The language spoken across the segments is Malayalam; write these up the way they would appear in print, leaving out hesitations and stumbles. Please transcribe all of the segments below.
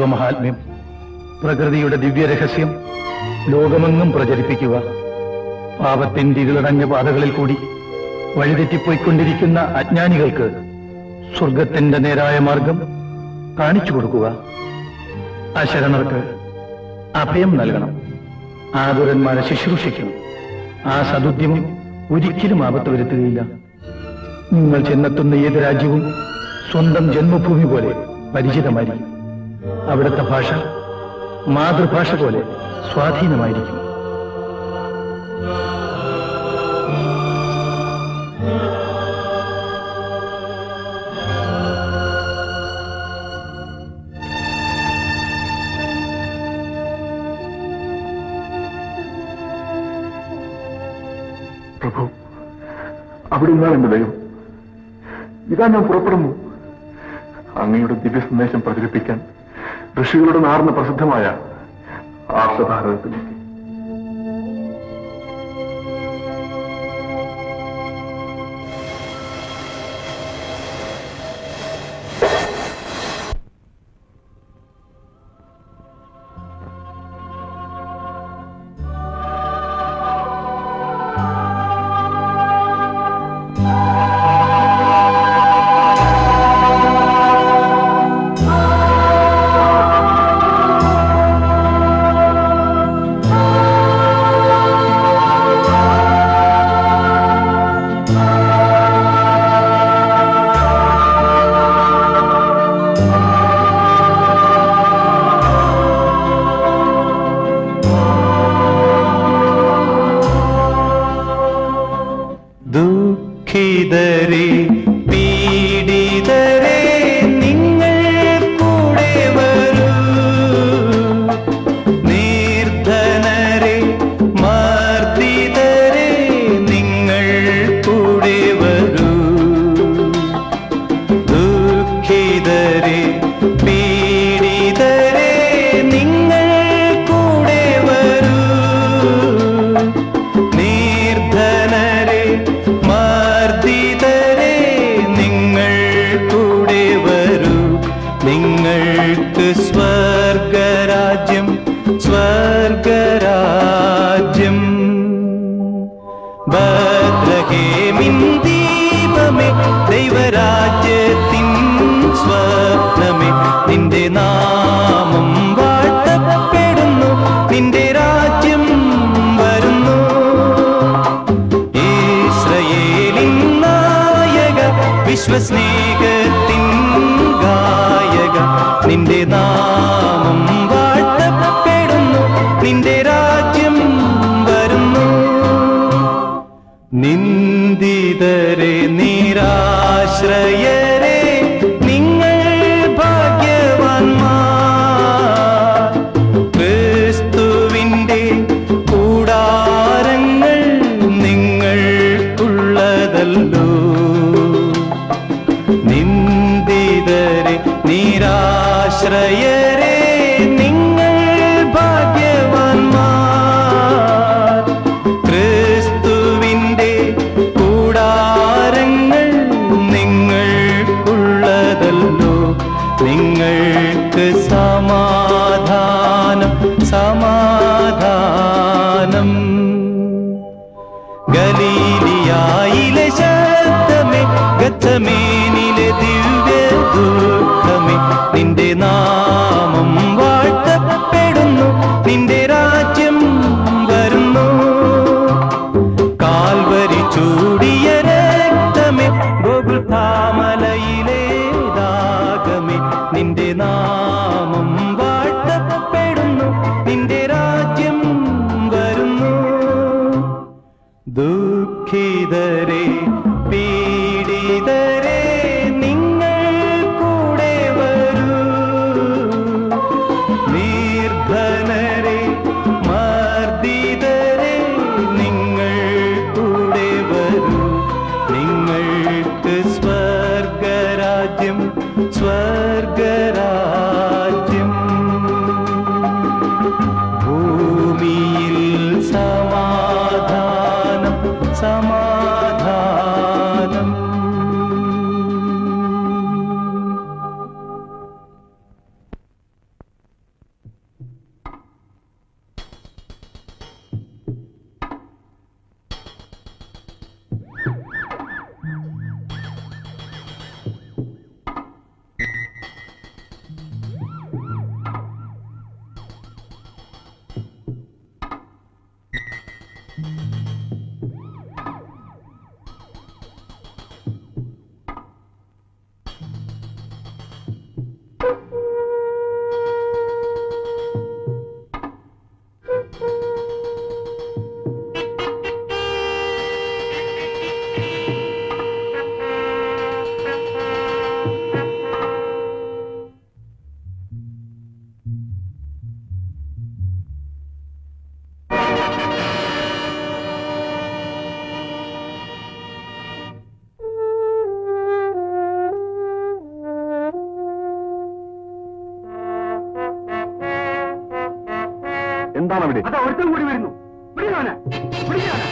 ദൈവമഹാത്മ്യം, പ്രകൃതിയുടെ ദിവ്യരഹസ്യം ലോകമെങ്ങും പ്രചരിപ്പിക്കുക. പാപത്തിന്റെ ഇരുളടഞ്ഞ പാതകളിൽ കൂടി വഴിതെറ്റിപ്പോയിക്കൊണ്ടിരിക്കുന്ന അജ്ഞാനികൾക്ക് സ്വർഗത്തിന്റെ നേരായ മാർഗം കാണിച്ചു കൊടുക്കുക. അശരണർക്ക് അഭയം നൽകണം. ആതുരന്മാരെ ശുശ്രൂഷിക്കണം. ആ സദുദ്യമം ഒരിക്കലും ആപത്ത് വരുത്തുകയില്ല. നിങ്ങൾ ചെന്നെത്തുന്ന ഏത് രാജ്യവും സ്വന്തം ജന്മഭൂമി പോലെ പരിചിതമായിരിക്കും. അവിടുത്തെ ഭാഷ മാതൃഭാഷ പോലെ സ്വാധീനമായിരിക്കും. പ്രഭു, അവിടെ നിന്നാണ് എന്റെ ദൈവം. ഇതാ ഞാൻ പുറപ്പെടുന്നു. അങ്ങയുടെ ദിവ്യ സന്ദേശം പ്രചരിപ്പിക്കാൻ ഋഷികളുടെ നാർന്ന പ്രസിദ്ധമായ ആർഷഭാരതത്തിലേക്ക്. എന്താണ് അവിടെ? അത് ഒരുത്തം കൂടി വരുന്നു. വിളിക്കാനാ വിളിക്കാനാ.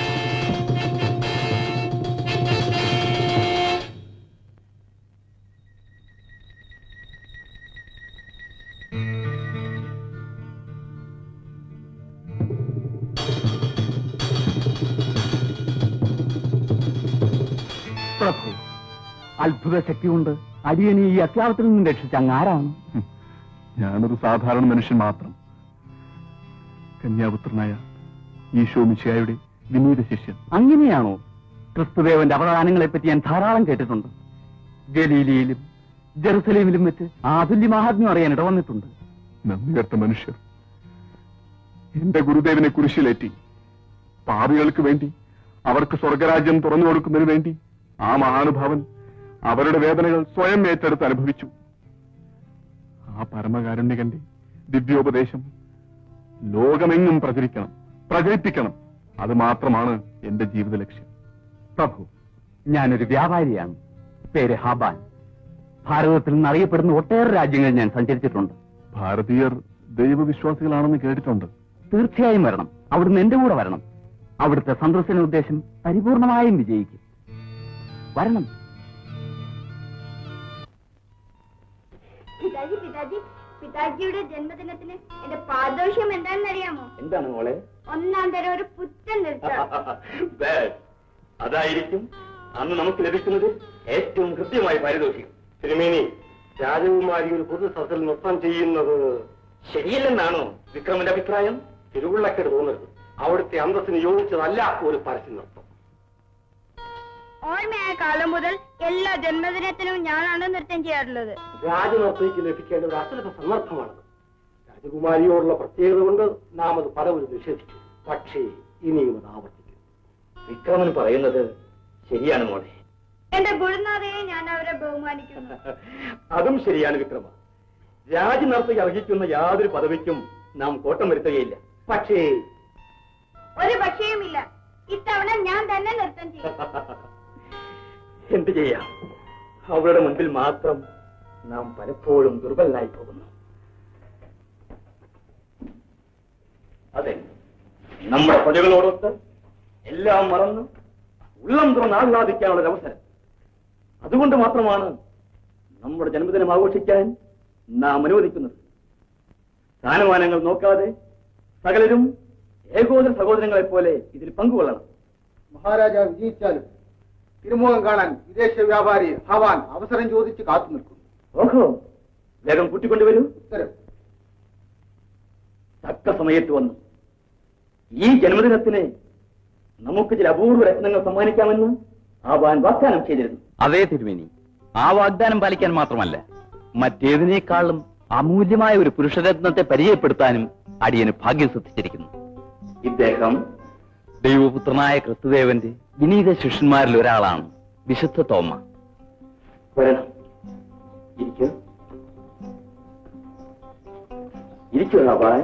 പ്രഭു, അത്ഭുത ശക്തി കൊണ്ട് അടിയനെ ഈ അത്യാവത്തിൽ നിന്നും രക്ഷിച്ച അങ്ങാരാണ്? ഞാനൊരു സാധാരണ മനുഷ്യൻ മാത്രം. കന്യാപുത്രനായ ഈശോ മിശിഹായുടെ വിനീത ശിഷ്യൻ. അങ്ങനെയാണോ? ക്രിസ്തുദേവന്റെ അവദാനങ്ങളെ പറ്റി ഞാൻ ധാരാളം കേട്ടിട്ടുണ്ട്. ഗലീലയിലും ജെറുസലേമിലും വെച്ച് ആതുല്യ മഹാത്മ്യം അറിയാൻ ഇടവന്നിട്ടുണ്ട്. നന്ദികെട്ട മനുഷ്യർ എന്റെ ഗുരുദേവനെ കുരിശിലേറ്റി പാപികൾക്ക് വേണ്ടി അവർക്ക് സ്വർഗരാജ്യം തുറന്നു കൊടുക്കുന്നതിന് വേണ്ടി ആ മഹാനുഭാവൻ അവരുടെ വേദനകൾ സ്വയം ഏറ്റെടുത്ത് അനുഭവിച്ചു. ആ പരമകാരുണ്യകന്റെ ദിവ്യോപദേശം ലോകമെങ്ങും പ്രചരിപ്പിക്കണം. അത് മാത്രമാണ് എന്റെ ജീവിത ലക്ഷ്യം. പ്രഭു, ഞാനൊരു വ്യാപാരിയാണ്. പേര് ഹാബാൻ. ഭാരതത്തിൽ നിന്ന് അറിയപ്പെടുന്ന ഒട്ടേറെ രാജ്യങ്ങൾ ഞാൻ സഞ്ചരിച്ചിട്ടുണ്ട്. ഭാരതീയർ ദൈവവിശ്വാസികളാണെന്ന് കേട്ടിട്ടുണ്ട്. തീർച്ചയായും വരണം. അവിടുന്ന് എന്റെ കൂടെ വരണം. അവിടുത്തെ സന്ദർശന ഉദ്ദേശം പരിപൂർണമായും വിജയിക്കും. വരണം. പിതാജിയുടെ ജന്മദിനത്തിന് എന്റെ പാദോഷ്യം എന്താണെന്നറിയാമോ? എന്താണ് മോളെ? ഒന്നാം തരം ഒരു പുത്തൻ നൃത്തം. അതായിരിക്കും അന്ന് നമുക്ക് ലഭിക്കുന്നത് ഏറ്റവും കൃത്യമായ പാരിതോഷികം. തിരുമേനി, രാജകുമാരി ഒരു പൊതു സദസ്സിൽ നൃത്തം ചെയ്യുന്നത് ശരിയല്ലെന്നാണോ വിക്രമന്റെ അഭിപ്രായം? തിരുവുള്ളക്കേട് തോന്നരുത്. അവിടുത്തെ അന്തസ്സിന് യോജിച്ചതല്ല ഒരു പരസ്യ നൃത്തം. ഓർമ്മയായ കാലം മുതൽ എല്ലാ ജന്മദിനത്തിനും ഞാനാണ് നൃത്തം ചെയ്യാറുള്ളത്. രാജനർത്തയ്ക്ക് ലഭിക്കേണ്ട ഒരു അസുലഭ സന്ദർഭമാണത്. രാജകുമാരിയോടുള്ള പ്രത്യേകത കൊണ്ട് നാം അത് പലവരും നിഷേധിച്ചു. പക്ഷേ ഇനിയും അത് ആവർത്തിക്കും. വിക്രമൻ പറയുന്നത് ശരിയാണ് മോളെ. എന്റെ ഗുരുനാഥയെ ഞാൻ അവരെ ബഹുമാനിക്കുന്നു. അതും ശരിയാണ് വിക്രമ. രാജനർത്തയ്ക്ക് അർഹിക്കുന്ന യാതൊരു പദവിക്കും നാം കോട്ടം വരുത്തുകയില്ല. പക്ഷേ ഒരു പക്ഷേയുമില്ല. ഇത്തവണ ഞാൻ തന്നെ നൃത്തം ചെയ്യും. എന്ത് ചെയ്യാം? അവരുടെ മുൻപിൽ മാത്രം നാം പലപ്പോഴും ദുർബലനായി പോകുന്നു. അതെ, നമ്മുടെ പ്രജകളോടൊത്ത് എല്ലാം മറന്ന് ഉള്ളം തുറന്ന് ആഹ്ലാദിക്കാനുള്ള അവസരം. അതുകൊണ്ട് മാത്രമാണ് നമ്മുടെ ജന്മദിനം ആഘോഷിക്കാൻ നാം അനുവദിക്കുന്നത്. സ്ഥാനമാനങ്ങൾ നോക്കാതെ സകലരും ഏകോദര സഹോദരങ്ങളെ പോലെ ഇതിൽ പങ്കുകൊള്ളണം. മഹാരാജാവ് വിജയിച്ചാലും തിരുമുഖം കാണാൻ വിദേശ വ്യാപാരി ഹവാൻ അവസരം ചോദിച്ച് കാത്തു നിൽക്കുന്നു. ഓഹോ, വേഗം കൂട്ടിക്കൊണ്ടുവരൂ. ഉത്തരം. തക്ക സമയത്ത് വന്നു. ഈ ജന്മദിനത്തിന് നമുക്ക് ചില അപൂർവ രത്നങ്ങൾ സമ്മാനിക്കാമെന്ന് ആവാൻ വാഗ്ദാനം ചെയ്തിരുന്നു. അതേ തിരുമേനി, ആ വാഗ്ദാനം പാലിക്കാൻ മാത്രമല്ല, മറ്റേതിനേക്കാളും അമൂല്യമായ ഒരു പുരുഷരത്നത്തെ പരിചയപ്പെടുത്താനും അടിയന് ഭാഗ്യം സിദ്ധിച്ചിരിക്കുന്നു. ഇദ്ദേഹം ദൈവപുത്രനായ ക്രിസ്തുദേവന്റെ വിനീത ശിഷ്യന്മാരിൽ ഒരാളാണ്, വിശുദ്ധ തോമ. വരണം, ഇരിക്കൂ. ഇരിക്കൂ ഹാബാൻ.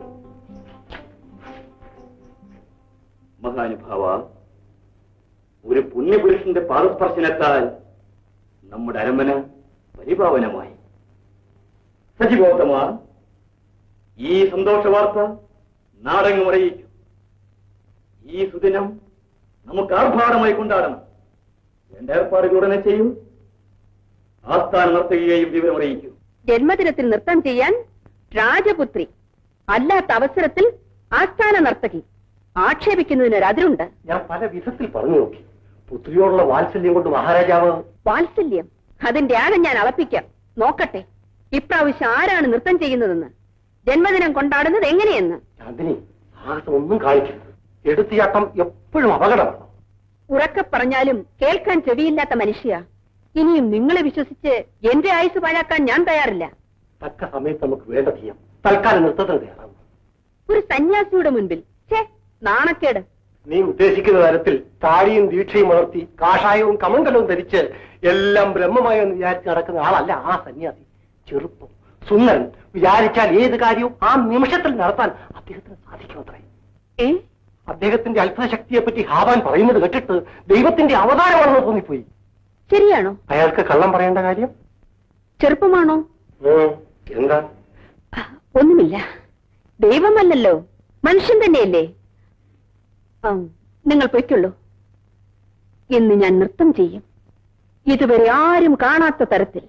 മഹാനുഭാവ, ഒരു പുണ്യപുരുഷന്റെ പാദസ്പർശനത്താൽ നമ്മുടെ അരമന പരിപാവനമായി. സജീവോത്തമ, ഈ സന്തോഷ വാർത്ത നാടെങ്ങും അറിയിക്കും. ഈ സുദിനം നമുക്ക് ആർഭാടമായി കൊണ്ടാടണം. വേണ്ട ഏർപ്പാടുകൾ ഉടനെ ചെയ്യൂ. ആസ്ഥാനം നിർത്തുകയും വിവരം അറിയിക്കൂ. ജന്മദിനത്തിൽ നൃത്തം ചെയ്യാൻ രാജപുത്രി, അല്ലാത്ത അവസരത്തിൽ ആസ്ഥാന നർത്തകി. ആക്ഷേപിക്കുന്നതിന് അതിരുണ്ട്. ഞാൻ പല വിധത്തിൽ പറഞ്ഞു നോക്കി. പുത്രിയോടുള്ള വാത്സല്യം കൊണ്ട് മഹാരാജാവ്... വാത്സല്യം? അതിന്റെ ആഴം ഞാൻ അളപ്പിക്കാം. നോക്കട്ടെ ഇപ്രാവശ്യം ആരാണ് നൃത്തം ചെയ്യുന്നതെന്ന്, ജന്മദിനം കൊണ്ടാടുന്നത് എങ്ങനെയെന്ന്. ചാന്ദിനി, സാഹസം ഒന്നും കാണിക്കരുത്. എടുത്തിയാട്ടം എപ്പോഴും അപകടമാണ്. ഉറക്കെ പറഞ്ഞാലും കേൾക്കാൻ ചെവിയില്ലാത്ത മനുഷ്യ. ഇനിയും നിങ്ങളെ വിശ്വസിച്ച് എന്റെ ആയുസ് പാഴാക്കാൻ ഞാൻ തയ്യാറില്ല. തക്ക സമയത്ത് നമുക്ക് വേണ്ട ചെയ്യാം. തൽക്കാലം നൃത്തത്തിന് തയ്യാറാവും. ഒരു സന്യാസിയുടെ മുൻപിൽ നാണക്കേട്. നീ ഉദ്ദേശിക്കുന്ന തരത്തിൽ താടിയും ദീക്ഷയും വളർത്തി കാഷായവും കമണ്ടലവും ധരിച്ച് എല്ലാം ബ്രഹ്മമായി എന്ന് വിചാരിച്ച് നടക്കുന്ന ആളല്ല ആ സന്യാസി. ചെറുപ്പം, സുന്ദരൻ, വിചാരിച്ചാൽ ഏത് കാര്യവും ആ നിമിഷത്തിൽ നടത്താൻ അദ്ദേഹത്തിന് സാധിക്കുമത്രേ. അദ്ദേഹത്തിന്റെ അത്ഭുത ശക്തിയെ പറ്റി ഹാവാൻ പറയുന്നത് കേട്ടിട്ട് ദൈവത്തിന്റെ അവതാരമാണെന്ന് തോന്നിപ്പോയി. ശരിയാണോ? അയാൾക്ക് കള്ളം പറയേണ്ട കാര്യം? ചെറുപ്പമാണോ? എന്താ? ഒന്നുമില്ല. ദൈവമല്ലല്ലോ, മനുഷ്യൻ തന്നെയല്ലേ. നിങ്ങൾ പൊയ്ക്കുള്ളൂ. ഇന്ന് ഞാൻ നൃത്തം ചെയ്യും, ഇതുവരെ ആരും കാണാത്ത തരത്തിൽ.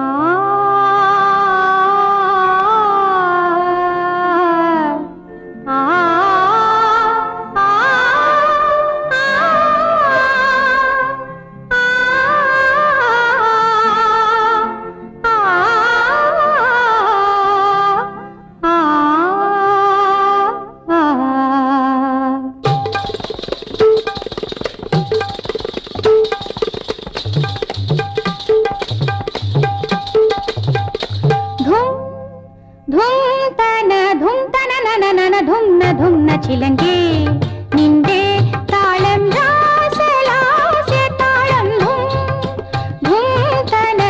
ചിലങ്കേ നിന്റെ താളം രാസലാസ്യ താളം ധും തന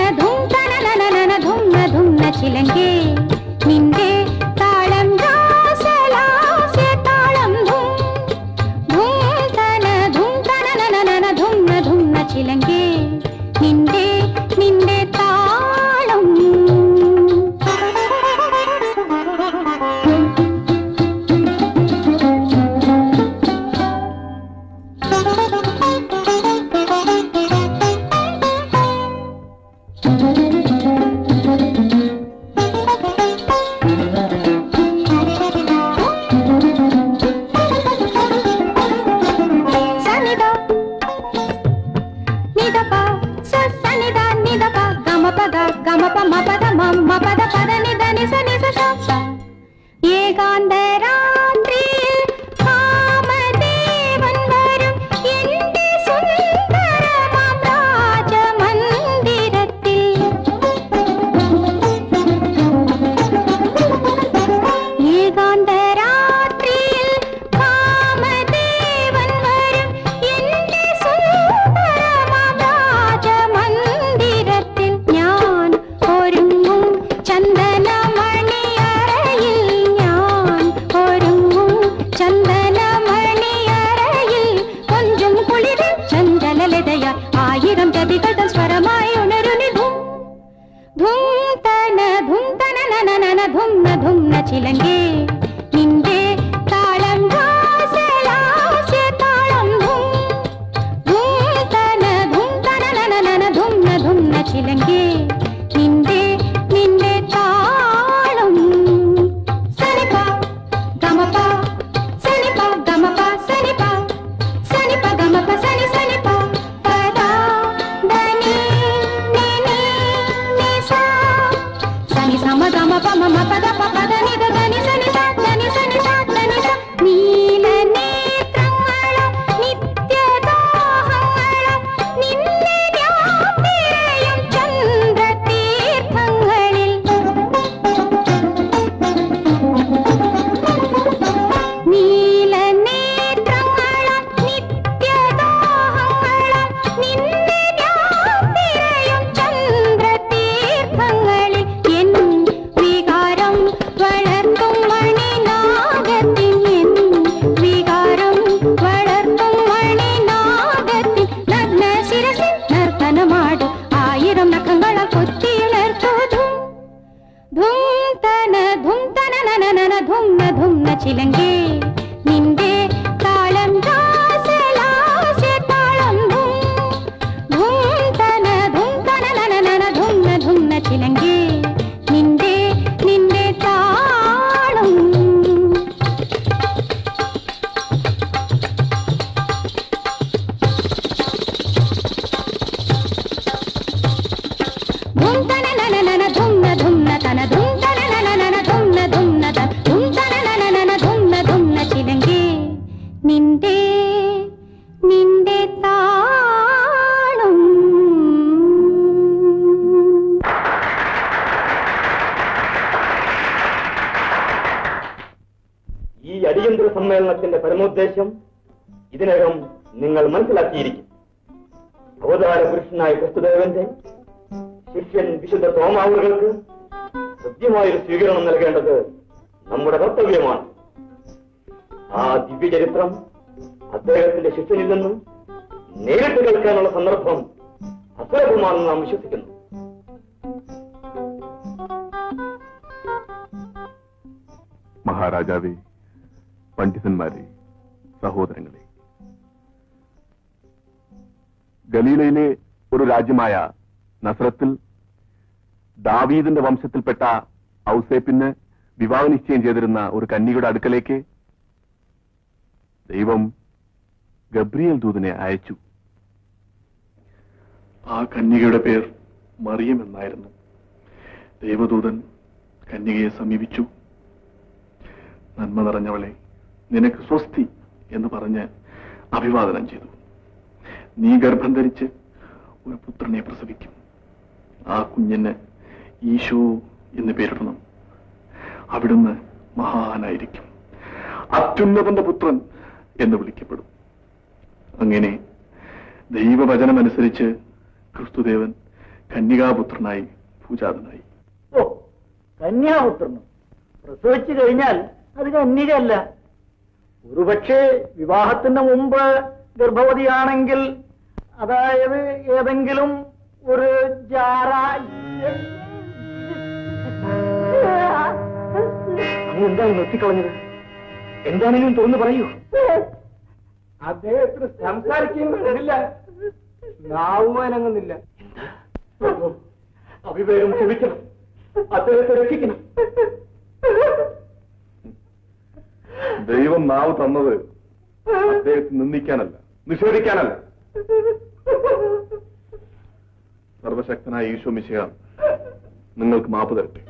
ധും ചിലങ്കേ നിന്റെ താളം രാസലാസ്യ താളം ധും തന ധും ചിലങ്കേ നിന്റെ താളം. സമ്മേളനത്തിന്റെ പരമോദ്ദേശം ഇതിനകം നിങ്ങൾ മനസ്സിലാക്കിയിരിക്കും. അവതാര പുരുഷനായ ക്രിസ്തുദേവന്റെ ശിഷ്യൻ വിശുദ്ധ തോമാവുകൾക്ക് കൃത്യമായൊരു സ്വീകരണം നൽകേണ്ടത് നമ്മുടെ കർത്തവ്യമാണ്. ആ ദിവ്യചരിത്രം അദ്ദേഹത്തിന്റെ ശിഷ്യനിൽ നിന്നും നേരിട്ട് കേൾക്കാനുള്ള സന്ദർഭം അസുലഭമാണെന്ന് നാം വിശ്വസിക്കുന്നു. മഹാരാജാവേ, പണ്ഡിതന്മാരെ, സഹോദരങ്ങളെ, ഗലീലയിലെ ഒരു രാജ്യമായ നസ്രത്തിൽ ദാവീദിന്റെ വംശത്തിൽപ്പെട്ട ഔസേപ്പിന് വിവാഹ നിശ്ചയം ചെയ്തിരുന്ന ഒരു കന്യകയുടെ അടുക്കലേക്ക് ദൈവം ഗബ്രിയേൽ ദൂതനെ അയച്ചു. ആ കന്യകയുടെ പേർ മറിയം എന്നായിരുന്നു. ദൈവദൂതൻ കന്യകയെ സമീപിച്ചു. നന്മ നിറഞ്ഞവളെ, നിനക്ക് സ്വസ്തി എന്ന് പറഞ്ഞ് അഭിവാദനം ചെയ്തു. നീ ഗർഭം ധരിച്ച് ഒരു പുത്രനെ പ്രസവിക്കും. ആ കുഞ്ഞിന് ഈശോ എന്ന് പേരിടണം. അവിടുന്ന് മഹാനായിരിക്കും, അത്യുന്നതന്റെ പുത്രൻ എന്ന് വിളിക്കപ്പെടും. അങ്ങനെ ദൈവവചനമനുസരിച്ച് ക്രിസ്തുദേവൻ കന്യകാപുത്രനായി പൂജാതനായി. ഓ, കന്യാപുത്രനും പ്രസവിച്ചു കഴിഞ്ഞാൽ അത് കന്യകയല്ല. ഒരുപക്ഷെ വിവാഹത്തിന് മുമ്പ് ഗർഭവതിയാണെങ്കിൽ, അതായത് ഏതെങ്കിലും ഒരു എന്താണ് നിർത്തിക്കളഞ്ഞത്? എന്താണെങ്കിലും തുറന്നു പറയൂ. അദ്ദേഹത്തിന് സംസാരിക്കുന്നില്ല, നാവുവാനങ്ങുന്നില്ല. അവിവേകം ക്ഷമിക്കണം, അദ്ദേഹത്തെ രക്ഷിക്കണം. ദൈവം നാവ് തന്നത് അദ്ദേഹത്തെ നിന്ദിക്കാനല്ല, നിഷേധിക്കാനല്ല. സർവശക്തനായ ഈശോ മിശിഹ നിങ്ങൾക്ക് മാപ്പ് തരട്ടെ.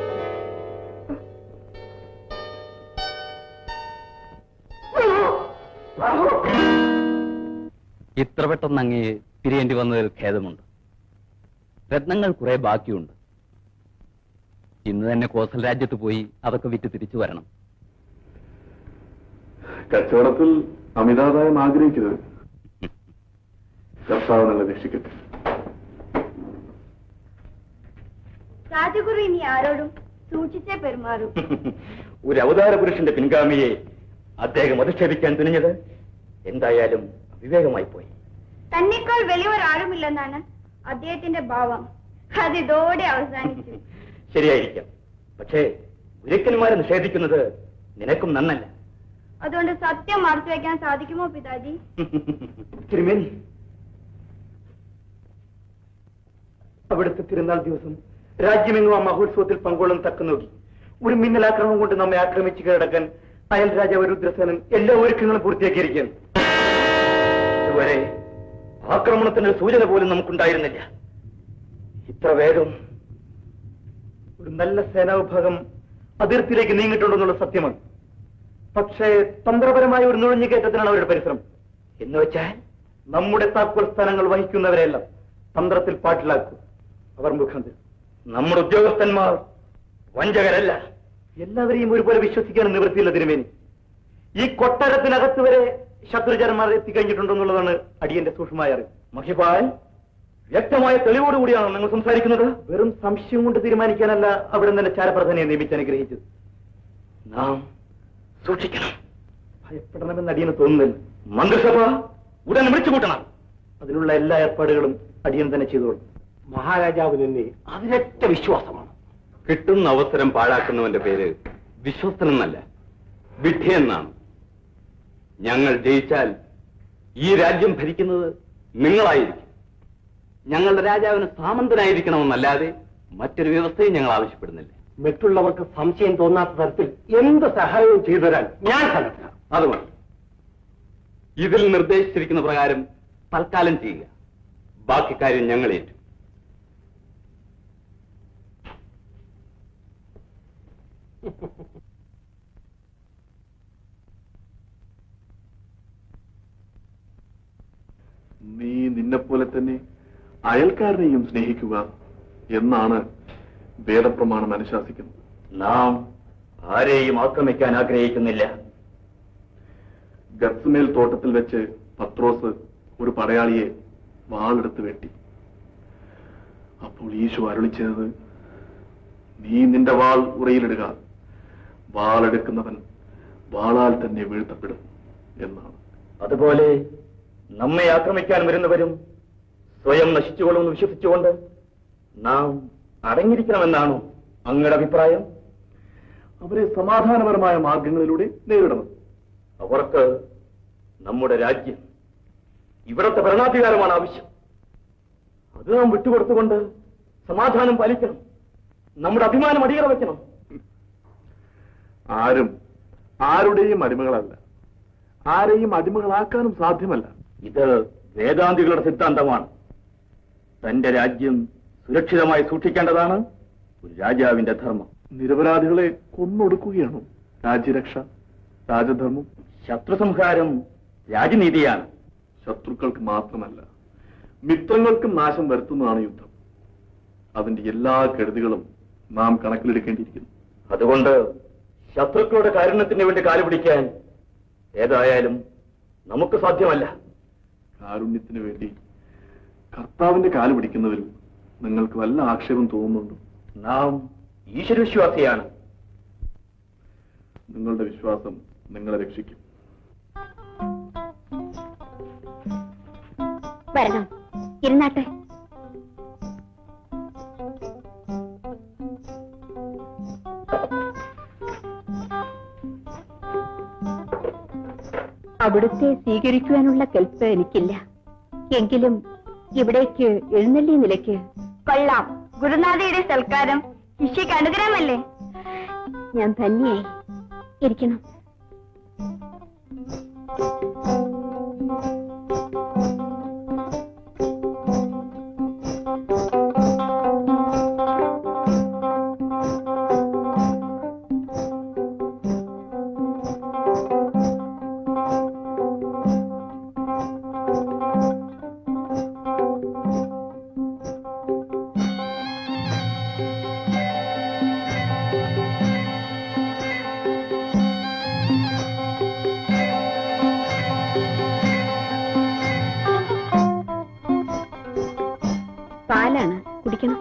ഇത്ര പെട്ടെന്ന് അങ്ങേ പിരിയേണ്ടി വന്നതിൽ ഖേദമുണ്ട്. രത്നങ്ങൾ കുറെ ബാക്കിയുണ്ട്. ഇന്ന് തന്നെ കോസൽ രാജ്യത്ത് പോയി അതൊക്കെ വിറ്റ് തിരിച്ചു വരണം. കച്ചവടത്തിൽ അമിതാദായം ആഗ്രഹിക്കരുത്. കർത്താവ് നിങ്ങളെ രക്ഷിക്കട്ടെ. രാജഗുരു ഇനി ആരോടും സൂക്ഷിച്ചേ പെരുമാറൂ. ഒരു അവതാര പുരുഷന്റെ പിൻഗാമിയെ അദ്ദേഹം അധിക്ഷേപിക്കാൻ തുനിഞ്ഞത് എന്തായാലും വിവേകമായി പോയി. തന്നെക്കാൾ വലിയൊരാളുമില്ലെന്നാണ് അദ്ദേഹത്തിന്റെ ഭാവം. അതിതോടെ അവസാനിച്ചു. ശരിയായിരിക്കാം, പക്ഷേ ഗുരുക്കന്മാരെ നിഷേധിക്കുന്നത് നിനക്കും നന്നല്ല. അതുകൊണ്ട് സത്യം മറച്ചു വയ്ക്കാൻ സാധിക്കുമോ പിതാജി? തിരുമേനി, അവിടുത്തെ തിരുനാൾ ദിവസം രാജ്യമെങ്ങും ആ മഹോത്സവത്തിൽ പങ്കൊള്ളും തക്ക നോക്കി ഒരു മിന്നലാക്രമണം കൊണ്ട് നമ്മെ ആക്രമിച്ച് കീഴടക്കാൻ അയൽ രാജാവ് രുദ്രസേനൻ എല്ലാ ഒരുക്കങ്ങളും പൂർത്തിയാക്കിയിരിക്കുകയാണ്. ഇതുവരെ ആക്രമണത്തിന്റെ സൂചന പോലും നമുക്കുണ്ടായിരുന്നില്ല. ഇത്ര വേഗം ഒരു നല്ല സേനാവിഭാഗം അതിർത്തിയിലേക്ക് നീങ്ങിയിട്ടുണ്ടെന്നുള്ള സത്യമാണ്. പക്ഷേ തന്ത്രപരമായ ഒരു നുഴഞ്ഞുകയറ്റത്തിനാണ് അവരുടെ പരിശ്രമം. എന്ന് വെച്ചാൽ നമ്മുടെ താക്കോൽ സ്ഥാനങ്ങൾ വഹിക്കുന്നവരെല്ലാം തന്ത്രത്തിൽ പാട്ടിലാക്കും. അവർ മുഖാന്തരം നമ്മുടെ ഉദ്യോഗസ്ഥന്മാർ വഞ്ചകരല്ല. എല്ലാവരെയും ഒരുപോലെ വിശ്വസിക്കാൻ നിവൃത്തിയില്ല തിരുമേനി. ഈ കൊട്ടാരത്തിനകത്ത് വരെ ശത്രുചരന്മാർ എത്തിക്കഴിഞ്ഞിട്ടുണ്ടെന്നുള്ളതാണ് അടിയന്റെ സൂക്ഷ്മമായ അറിവ്. മഹിപാൽ, വ്യക്തമായ തെളിവോടുകൂടിയാണ് നിങ്ങൾ സംസാരിക്കുന്നത്. വെറും സംശയം കൊണ്ട് തീരുമാനിക്കാനല്ല അവിടെ നിന്ന് ചാരപ്രധാനിയെ നിയമിച്ച് അനുഗ്രഹിച്ചത്. നാം സൂക്ഷിക്കണം. ഭയപ്പെടണമെന്ന് അടിയന് തോന്നുന്നില്ല. മന്ത്രിസഭ ഉടൻ വിളിച്ചു കൂട്ടണം. അതിനുള്ള എല്ലാ ഏർപ്പാടുകളും അടിയൻ തന്നെ ചെയ്തോളും. മഹാരാജാവ് തന്നെ അതിരറ്റ വിശ്വാസമാണ്. കിട്ടുന്ന അവസരം പാഴാക്കുന്നവന്റെ പേര് വിശ്വസ്തനെന്നല്ല, വിഡ്ഢിയെന്നാണ്. ഞങ്ങൾ ജയിച്ചാൽ ഈ രാജ്യം ഭരിക്കുന്നത് നിങ്ങളായിരിക്കും. ഞങ്ങളുടെ രാജാവിന് സാമന്തനായിരിക്കണമെന്നല്ലാതെ മറ്റൊരു വ്യവസ്ഥയും ഞങ്ങൾ ആവശ്യപ്പെടുന്നില്ല. മറ്റുള്ളവർക്ക് സംശയം തോന്നാത്ത തരത്തിൽ എന്ത് സഹായവും ചെയ്തു തരാൻ ഞാൻ സന്നദ്ധനാണ്. അതുകൊണ്ട് ഇതിൽ നിർദ്ദേശിച്ചിരിക്കുന്ന പ്രകാരം തൽക്കാലം ചെയ്യുക. ബാക്കി കാര്യം ഞങ്ങൾ ഏറ്റു. നീ നിന്നെപ്പോലെ തന്നെ അയൽക്കാരനെയും സ്നേഹിക്കുക എന്നാണ് വേദപ്രമാണം അനുശാസിക്കുന്നത്. നാം ആരെയും ആക്രമിക്കാൻ ആഗ്രഹിക്കുന്നില്ല. ഗത്സ്മേൽ തോട്ടത്തിൽ വെച്ച് പത്രോസ് ഒരു പടയാളിയെ വാളെടുത്ത് വെട്ടി. അപ്പോൾ ഈശോ അരുളി ചെയ്തത്, നീ നിന്റെ വാൾ ഉറയിലിടുക, വാളെടുക്കുന്നവൻ വാളാൽ തന്നെ വീഴ്ത്തപ്പെടും എന്നാണ്. അതുപോലെ നമ്മെ ആക്രമിക്കാൻ വരുന്നവരും സ്വയം നശിച്ചുകൊള്ളുമെന്ന് വിശ്വസിച്ചുകൊണ്ട് നാം അടങ്ങിയിരിക്കണമെന്നാണോ അങ്ങയുടെ അഭിപ്രായം? അവരെ സമാധാനപരമായ മാർഗങ്ങളിലൂടെ നേരിടണം. അവർക്ക് നമ്മുടെ രാജ്യം, ഇവിടത്തെ ഭരണാധികാരമാണ് ആവശ്യം. അത് നാം വിട്ടുകൊടുത്തുകൊണ്ട് സമാധാനം പാലിക്കണം. നമ്മുടെ അഭിമാനം അടിയറ വയ്ക്കണം. ആരും ആരുടെയും അടിമകളല്ല, ആരെയും അടിമകളാക്കാനും സാധ്യമല്ല. ഇത് വേദാന്തികളുടെ സിദ്ധാന്തമാണ്. തന്റെ രാജ്യം സുരക്ഷിതമായി സൂക്ഷിക്കേണ്ടതാണ് ഒരു രാജാവിന്റെ ധർമ്മം. നിരപരാധികളെ കൊന്നൊടുക്കുകയാണോ രാജ്യരക്ഷ, രാജധർമ്മം? ശത്രുസംഹാരം രാജനീതിയാണ്. ശത്രുക്കൾക്ക് മാത്രമല്ല, മിത്രങ്ങൾക്കും നാശം വരുത്തുന്നതാണ് യുദ്ധം. അതിന്റെ എല്ലാ കെടുതികളും നാം കണക്കിലെടുക്കേണ്ടിയിരിക്കുന്നു. അതുകൊണ്ട് ശത്രുക്കളുടെ കാരുണ്യത്തിന് വേണ്ടി കാലുപിടിക്കാൻ ഏതായാലും നമുക്ക് സാധ്യമല്ല. കാരുണ്യത്തിന് വേണ്ടി കർത്താവിന്റെ കാല് പിടിക്കുന്നതിൽ നിങ്ങൾക്ക് വല്ല ആക്ഷേപം തോന്നുന്നുണ്ടോ? നാം ഈശ്വരവിശ്വാസിയാണ്. നിങ്ങളുടെ വിശ്വാസം നിങ്ങളെ രക്ഷിക്കും. വരണം, ഇരുന്നാട്ടെ. അവിടുത്തെ സ്വീകരിക്കുവാനുള്ള കെൽപ്പ് എനിക്കില്ല. എങ്കിലും ഇവിടേക്ക് എഴുന്നള്ളി നിലയ്ക്ക്. കൊള്ളാം, ഗുരുനാഥയുടെ സൽക്കാരം ശിഷ്യക്ക് അനുഗ്രഹമല്ലേ? ഞാൻ തന്നെയായി ഇരിക്കണം. പാലാണ് കുടിക്കണം.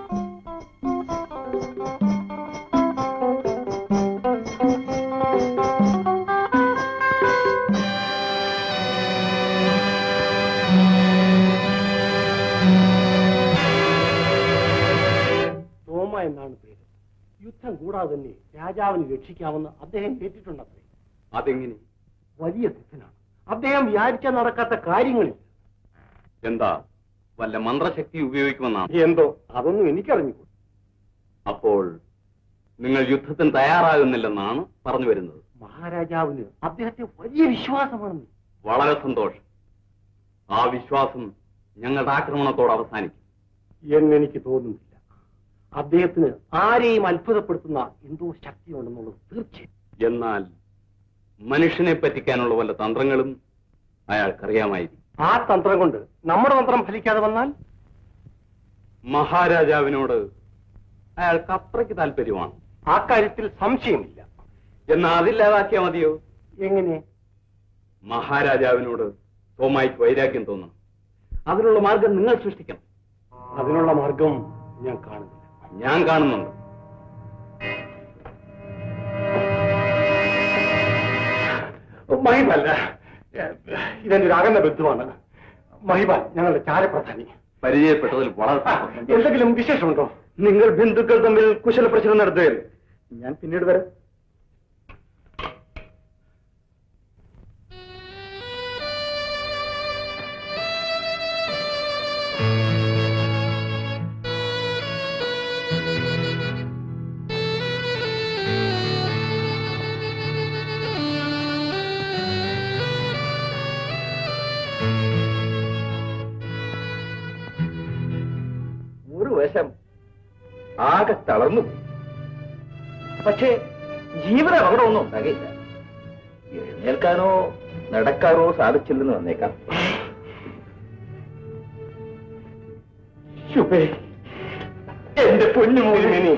തോമ എന്നാണ് പേര്. യുദ്ധം കൂടാതെ തന്നെ രാജാവിന് രക്ഷിക്കാമെന്ന് അദ്ദേഹം കേട്ടിട്ടുണ്ടത്രേ. അതെങ്ങനെ? വലിയ സിദ്ധനാണ് അദ്ദേഹം. വിചാരിച്ചാൽ നടക്കാത്ത കാര്യങ്ങളിൽ. എന്താ, വല്ല മന്ത്രശക്തി ഉപയോഗിക്കുമെന്നാണ്? എന്തോ, അതൊന്നും എനിക്കറിഞ്ഞു. അപ്പോൾ നിങ്ങൾ യുദ്ധത്തിന് തയ്യാറാകുന്നില്ലെന്നാണ് പറഞ്ഞു വരുന്നത്. മഹാരാജാവിന് അദ്ദേഹത്തെ വലിയ വിശ്വാസമാണെന്ന്. വളരെ സന്തോഷം. ആ വിശ്വാസം ഞങ്ങളുടെ ആക്രമണത്തോട് അവസാനിക്കും എന്നെനിക്ക് തോന്നുന്നില്ല. അദ്ദേഹത്തിന് ആരെയും അത്ഭുതപ്പെടുത്തുന്ന എന്തോ ശക്തിയുണ്ടെന്നുള്ളത് തീർച്ചയായും. എന്നാൽ മനുഷ്യനെ പറ്റിക്കാനുള്ള വല്ല തന്ത്രങ്ങളും അയാൾക്കറിയാമായിരിക്കും. ആ തന്ത്രം കൊണ്ട് നമ്മുടെ തന്ത്രം ഫലിക്കാതെ വന്നാൽ? മഹാരാജാവിനോട് അയാൾക്ക് അത്രയ്ക്ക് താല്പര്യമാണ്. ആ കാര്യത്തിൽ സംശയമില്ല. എന്നാൽ അതില്ലാതാക്കിയാൽ മതിയോ? എങ്ങനെ? മഹാരാജാവിനോട് തോമായിക്ക് വൈരാഗ്യം തോന്നണം. അതിനുള്ള മാർഗം നിങ്ങൾ സൃഷ്ടിക്കണം. അതിനുള്ള മാർഗം ഞാൻ കാണുന്നില്ല. ഞാൻ കാണുന്നുണ്ട്. മഹിബല്ല, ഇതെന്റെ ഒരു അകന്ന ബന്ധുവാണ്. മഹിബാൽ ഞങ്ങളുടെ ചാരപ്രധാനി. പരിചയപ്പെട്ടതിൽ വളരെ എന്തെങ്കിലും വിശേഷമുണ്ടോ? നിങ്ങൾ ബന്ധുക്കൾ തമ്മിൽ കുശലപ്രശ്നം നടത്തുകയല്ലേ? ഞാൻ പിന്നീട് വരാം. ഒരു വശം ആകെ തളർന്നു. പക്ഷേ ജീവന അപകടമൊന്നും ഉണ്ടാകില്ല. എഴുന്നേൽക്കാനോ നടക്കാനോ സാധിച്ചില്ലെന്ന് വന്നേക്കാം. എന്റെ പൊന്നുമോനെ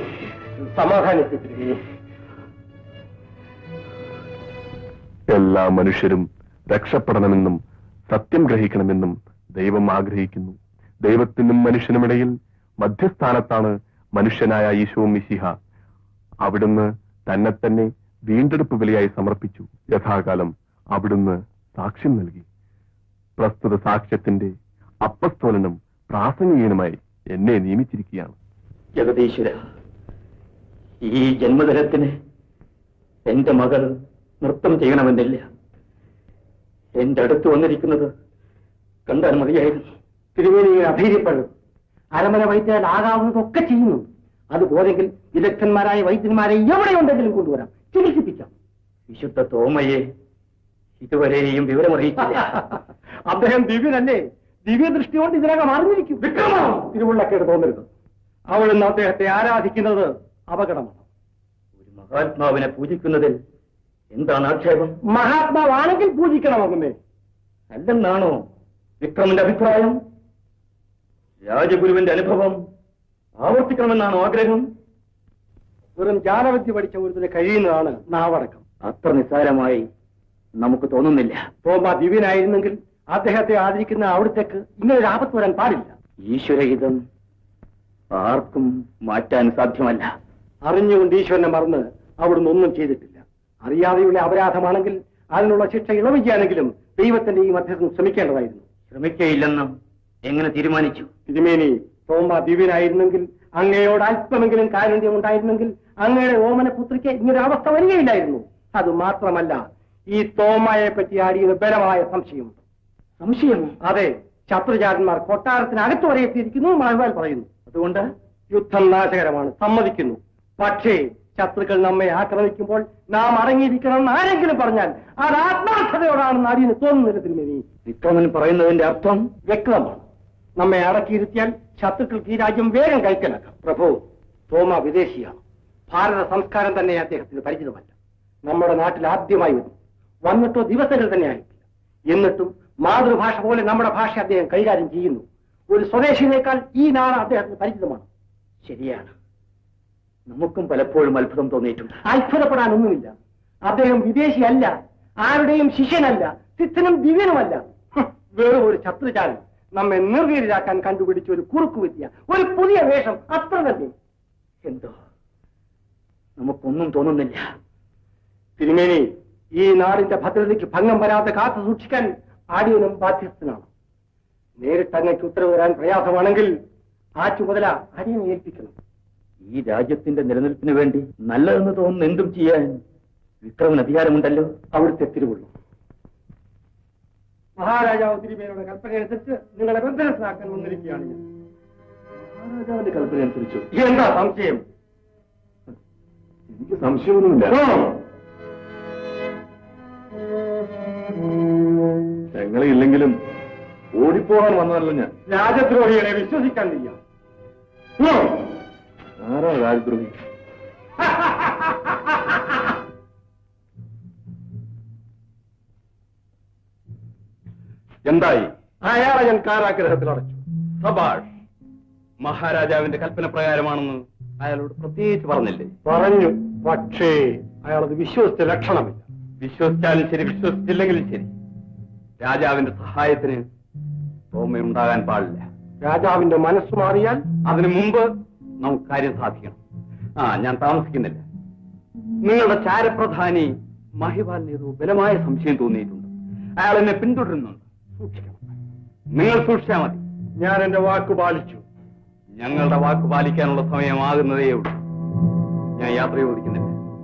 സമാധാനിപ്പിച്ചിരിക്കുന്നു. എല്ലാ മനുഷ്യരും രക്ഷപ്പെടണമെന്നും സത്യം ഗ്രഹിക്കണമെന്നും ദൈവം ആഗ്രഹിക്കുന്നു. ദൈവത്തിനും മനുഷ്യനുമിടയിൽ മധ്യസ്ഥാനത്താണ് മനുഷ്യനായ ഈശോ മിശിഹ. അവിടുന്ന് തന്നെ തന്നെ വീണ്ടെടുപ്പ് ബലിയായി സമർപ്പിച്ചു. യഥാകാലം അവിടുന്ന് സാക്ഷ്യം നൽകി. പ്രസ്തുത സാക്ഷ്യത്തിന്റെ അപ്പസ്തോലനും പ്രാസംഗികനുമായി എന്നെ നിയമിച്ചിരിക്കുകയാണ്. ജഗദീശ്വര, ഈ ജന്മദിനത്തിന് എന്റെ മകൾ നൃത്തം ചെയ്യണമെന്നില്ല. എന്റെ അടുത്ത് വന്നിരിക്കുന്നത് കണ്ടാൽ മതിയായിരുന്നു. തിരുമേനി അധൈര്യപ്പെടും. അരമന വൈദ്യൻ ആകാവുന്നതൊക്കെ ചെയ്യുന്നു. അതുപോലെങ്കിൽ വിദഗ്ധന്മാരായ വൈദ്യന്മാരെ എവിടെയുണ്ടെങ്കിലും കൊണ്ടുവരാം, ചികിത്സിപ്പിക്കാം. വിശുദ്ധ തോമയെ ഇതുവരെയും വിവരമറിയിച്ചില്ല. അദ്ദേഹം ദിവ്യനല്ലേ? ദിവ്യദൃഷ്ടി കൊണ്ട് ഇതിനകം അറിഞ്ഞിരിക്കും. തിരുവുള്ളക്കേട് തോന്നരുത്. അവിടുന്ന് അദ്ദേഹത്തെ ആരാധിക്കുന്നത് അപകടമാണ്. ഒരു മഹാത്മാവിനെ പൂജിക്കുന്നതിൽ എന്താണ് ആക്ഷേപം? മഹാത്മാവാണെങ്കിൽ പൂജിക്കണമെന്നേ. അല്ലെന്നാണോ വിക്രമന്റെ അഭിപ്രായം? രാജഗുരുവിന്റെ അനുഭവം ആവർത്തിക്കണമെന്നാണോ ആഗ്രഹം? വെറും ജാലവിദ്യ പഠിച്ച ഒരുത്തിന് കഴിയുന്നതാണ് നാവടക്കം. അത്ര നിസ്സാരമായി നമുക്ക് തോന്നുന്നില്ല. തോമ ദിവ്യനായിരുന്നെങ്കിൽ അദ്ദേഹത്തെ ആദരിക്കുന്ന അവിടത്തേക്ക് ഇങ്ങനൊരു ആപത്ത് വരാൻ പാടില്ല. ഈശ്വരഹിതം ആർക്കും മാറ്റാൻ സാധ്യമല്ല. അറിഞ്ഞുകൊണ്ട് ഈശ്വരനെ മറന്ന് അവിടുന്ന് ഒന്നും ചെയ്തിട്ടില്ല. അറിയാതെയുള്ള അപരാധമാണെങ്കിൽ അതിനുള്ള ശിക്ഷ ഇളവ് ചെയ്യാനെങ്കിലും ദൈവത്തിന്റെ ഈ മധ്യസ്ഥം ശ്രമിക്കേണ്ടതായിരുന്നു. ശ്രമിക്കയില്ലെന്ന് എങ്ങനെ തീരുമാനിച്ചു? തിരുമേനി, തോമ ദിവ്യനായിരുന്നെങ്കിൽ അങ്ങയോട് അല്പമെങ്കിലും കാരുണ്യം ഉണ്ടായിരുന്നെങ്കിൽ അങ്ങയുടെ ഓമന പുത്രിക്ക് ഇങ്ങനൊരു അവസ്ഥ വരികയില്ലായിരുന്നു. അത് മാത്രമല്ല, ഈ തോമയെ പറ്റി ആടിയത് ബലമായ സംശയമുണ്ട്. സംശയം? അതെ, ശത്രുജാതന്മാർ കൊട്ടാരത്തിനകത്ത് വരെ എത്തിയിരിക്കുന്നു മഹവാൽ പറയുന്നു. അതുകൊണ്ട് യുദ്ധം നാശകരമാണ്, സമ്മതിക്കുന്നു. പക്ഷേ ശത്രുക്കൾ നമ്മെ ആക്രമിക്കുമ്പോൾ നാം അടങ്ങിയിരിക്കണമെന്ന് ആരെങ്കിലും പറഞ്ഞാൽ അത് ആത്മാർത്ഥതയോടാണെന്ന് അടിയന് തോന്നുന്നില്ല തിരുമേനി. വിക്രമൻ പറയുന്നതിന്റെ അർത്ഥം വ്യക്തമാണ്. നമ്മെ അടക്കിയിരുത്തിയാൽ ശത്രുക്കൾക്ക് ഈ രാജ്യം വേഗം കൈക്കലാക്കാം. പ്രഭു, തോമ വിദേശിയാണ്. ഭാരത സംസ്കാരം തന്നെ അദ്ദേഹത്തിന് പരിചിതമല്ല. നമ്മുടെ നാട്ടിൽ ആദ്യമായി വന്നിട്ടോ ദിവസങ്ങൾ തന്നെ ആയിട്ടില്ല. എന്നിട്ടും മാതൃഭാഷ പോലെ നമ്മുടെ ഭാഷ അദ്ദേഹം കൈകാര്യം ചെയ്യുന്നു. ഒരു സ്വദേശിയേക്കാൾ ഈ നാട് അദ്ദേഹത്തിന് പരിചിതമാണ്. ശരിയാണ്, നമുക്കും പലപ്പോഴും അത്ഭുതം തോന്നിയിട്ടുണ്ട്. അത്ഭുതപ്പെടാനൊന്നുമില്ല. അദ്ദേഹം വിദേശിയല്ല, ആരുടെയും ശിഷ്യനല്ല, സിദ്ധനും ദിവ്യനുമല്ല. വെറും ഒരു ശത്രുജാലം നമ്മെ നിർവീര്യരാക്കാൻ കണ്ടുപിടിച്ച ഒരു കുറുക്കുവിദ്യ, ഒരു പുതിയ വേഷം, അത്ര തന്നെ. എന്തോ നമുക്കൊന്നും തോന്നുന്നില്ല. തിരുമേനി, ഈ നാടിന്റെ ഭദ്രതയ്ക്ക് ഭംഗം വരാതെ കാത്തു സൂക്ഷിക്കാൻ ആടിയനും ബാധ്യസ്ഥനാണ്. നേരിട്ട് അങ്ങേക്ക് ഉത്തരവ് തരാൻ പ്രയാസമാണെങ്കിൽ ആ ചുമതല അടിയനെ ഏൽപ്പിക്കണം. ഈ രാജ്യത്തിന്റെ നിലനിൽപ്പിന് വേണ്ടി നല്ലതെന്ന് തോന്നുന്ന എന്തും ചെയ്യാൻ വിക്രമന് അധികാരമുണ്ടല്ലോ. അവിടുത്തെ തിരുവുള്ളൂ. മഹാരാജാവ് തിരുമേനിയുടെ കൽപ്പനയനുസരിച്ച് നിങ്ങളെ ബന്ധനസ്ഥനാക്കാൻ വന്നിരിക്കുകയാണ് ഞാൻ. മഹാരാജാവിന്റെ കൽപ്പന അനുസരിച്ചു? എന്താ സംശയം? എനിക്ക് സംശയമൊന്നുമില്ല. ഞങ്ങളെ ഇല്ലെങ്കിലും ഓടിപ്പോകാൻ വന്നതല്ല ഞാൻ. രാജദ്രോഹികളെ വിശ്വസിക്കാൻ വയ്യ. ആരാ രാജദ്രോഹി? എന്തായി? അയാളെ ഞാൻ കാരാഗ്രഹത്തിൽ അടച്ചു. സബാഷ്. മഹാരാജാവിന്റെ കൽപ്പന പ്രകാരമാണെന്ന് അയാളോട് പ്രത്യേകിച്ച് പറഞ്ഞില്ലേ? പറഞ്ഞു. പക്ഷേ അയാളത് വിശ്വസിച്ച ലക്ഷണമില്ല. വിശ്വസിച്ചാലും ശരി, വിശ്വസിച്ചില്ലെങ്കിലും ശരി, രാജാവിന്റെ സഹായത്തിന് തോമയുണ്ടാകാൻ പാടില്ല. രാജാവിന്റെ മനസ്സ് മാറിയാൽ അതിനു മുമ്പ് നമുക്ക് കാര്യം സാധിക്കണം. ഞാൻ താമസിക്കുന്നില്ല. നിങ്ങളുടെ ചാരപ്രധാനി മഹിപാലിന് ഏതോ ബലമായ സംശയം തോന്നിയിട്ടുണ്ട്. അയാൾ എന്നെ പിന്തുടരുന്നുണ്ട്. സൂക്ഷിക്കണം. നിങ്ങൾ സൂക്ഷിച്ചാൽ മതി. ഞാൻ എന്റെ വാക്ക് പാലിച്ചു. ഞങ്ങളുടെ വാക്ക് പാലിക്കാനുള്ള സമയമാകുന്നതേ ഉള്ളൂ. ഞാൻ യാത്ര ചോദിക്കുന്നില്ല.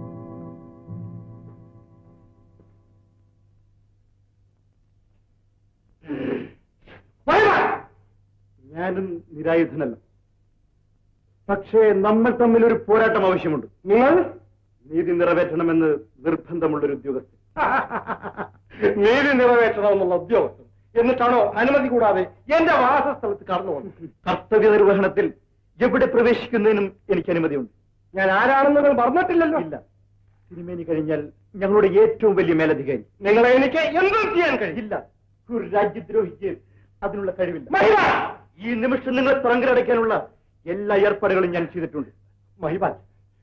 ഞാനും നിരായുധനല്ല. പക്ഷേ നമ്മൾ തമ്മിൽ ഒരു പോരാട്ടം ആവശ്യമുണ്ട്. നിങ്ങൾ നീതി നിറവേറ്റണമെന്ന് നിർബന്ധമുള്ളൊരു ഉദ്യോഗസ്ഥൻ. നീതി നിറവേറ്റണമെന്നുള്ള ഉദ്യോഗസ്ഥൻ എന്നിട്ടാണോ അനുമതി കൂടാതെ എന്റെ വാസസ്ഥലത്ത് കടന്നു വന്നത്? കർത്തവ്യ നിർവഹണത്തിൽ എവിടെ പ്രവേശിക്കുന്നതിനും എനിക്ക് അനുമതിയുണ്ട്. ഞാൻ ആരാണെന്ന് നിങ്ങൾ പറഞ്ഞിട്ടില്ലല്ലോ. ഇല്ല. തിരുമേനി കഴിഞ്ഞാൽ ഞങ്ങളുടെ ഏറ്റവും വലിയ മേലധികാരി. നിങ്ങളെ എനിക്ക് എന്തും ചെയ്യാൻ കഴിയില്ല. ഒരു രാജ്യദ്രോഹിക്ക് അതിനുള്ള കഴിവില്ല. ഈ നിമിഷം നിങ്ങളെ തുറങ്കലടയ്ക്കാനുള്ള എല്ലാ ഏർപ്പാടുകളും ഞാൻ ചെയ്തിട്ടുണ്ട്. മഹിബാൽ,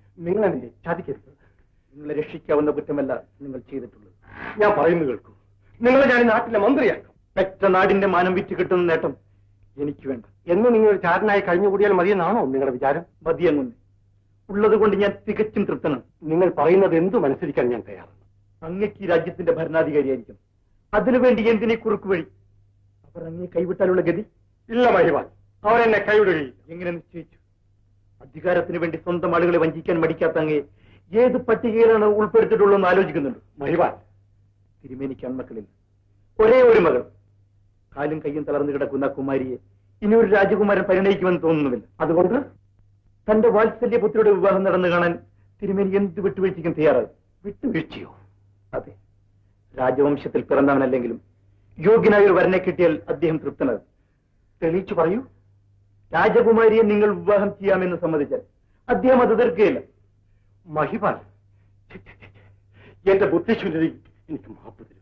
നിങ്ങളെന്നെ ചതിക്കരുത്. നിങ്ങളെ രക്ഷിക്കാവുന്ന കുറ്റമല്ല നിങ്ങൾ ചെയ്തിട്ടുള്ളത്. ഞാൻ പറയുന്നു കേൾക്കൂ. നിങ്ങളെ ഞാൻ നാട്ടിലെ മന്ത്രിയാക്കും. പെറ്റ നാടിന്റെ മാനം വിറ്റ് കിട്ടുന്ന നേട്ടം എനിക്ക് വേണ്ട. എന്ന് നിങ്ങൾ ചാരനായി കഴിഞ്ഞുകൂടിയാൽ മതിയെന്നാണോ നിങ്ങളുടെ വിചാരം? മതിയെന്നുണ്ട്. ഉള്ളത് കൊണ്ട് ഞാൻ തികച്ചും തൃപ്തനാണ്. നിങ്ങൾ പറയുന്നത് എന്തും അനുസരിക്കാൻ ഞാൻ തയ്യാറാണ്. അങ്ങക്ക് ഈ രാജ്യത്തിന്റെ ഭരണാധികാരിയായിരിക്കും. അതിനുവേണ്ടി എന്തിനീ കുറുക്ക് വഴി? അവർ അങ്ങേ കൈവിട്ടാലുള്ള ഗതി? ഇല്ല മഹിവാൻ, അവരെന്നെ കൈവിടുകയില്ല. എങ്ങനെ നിശ്ചയിച്ചു? അധികാരത്തിന് വേണ്ടി സ്വന്തം ആളുകളെ വഞ്ചിക്കാൻ മടിക്കാത്ത അങ്ങേ ഏത് പട്ടികയിലാണ് ഉൾപ്പെടുത്തിയിട്ടുള്ളതെന്ന് ആലോചിക്കുന്നുണ്ട്. മഹിവാൻ, തിരുമേനിക്ക് ആൺമക്കളില്ല, ഒരേ ഒരു മകൾ. കാലും കയ്യും തളർന്നു കിടക്കുന്ന കുമാരിയെ ഇനി ഒരു രാജകുമാരൻ പരിണയിക്കുമെന്ന് തോന്നുന്നുമില്ല. അതുകൊണ്ട് തന്റെ വാത്സല്യപുത്രിയുടെ വിവാഹം നടന്നു കാണാൻ തിരുമേനി എന്ത് വിട്ടുവീഴ്ചയ്ക്കും തയ്യാറായി. വിട്ടുവീഴ്ചയോ? അതെ, രാജവംശത്തിൽ പിറന്നവനല്ലെങ്കിലും യോഗ്യനായ ഒരു വരനെ കിട്ടിയാൽ അദ്ദേഹം തൃപ്തനാകും. തെളിയിച്ചു പറയൂ. രാജകുമാരിയെ നിങ്ങൾ വിവാഹം ചെയ്യാമെന്ന് സമ്മതിച്ചാൽ അദ്ദേഹം അത് എതിർക്കുകയില്ല. മഹിപാൽ, എന്റെ ബുദ്ധിശൂന്യത എനിക്ക് മാപ്പ് തരൂ.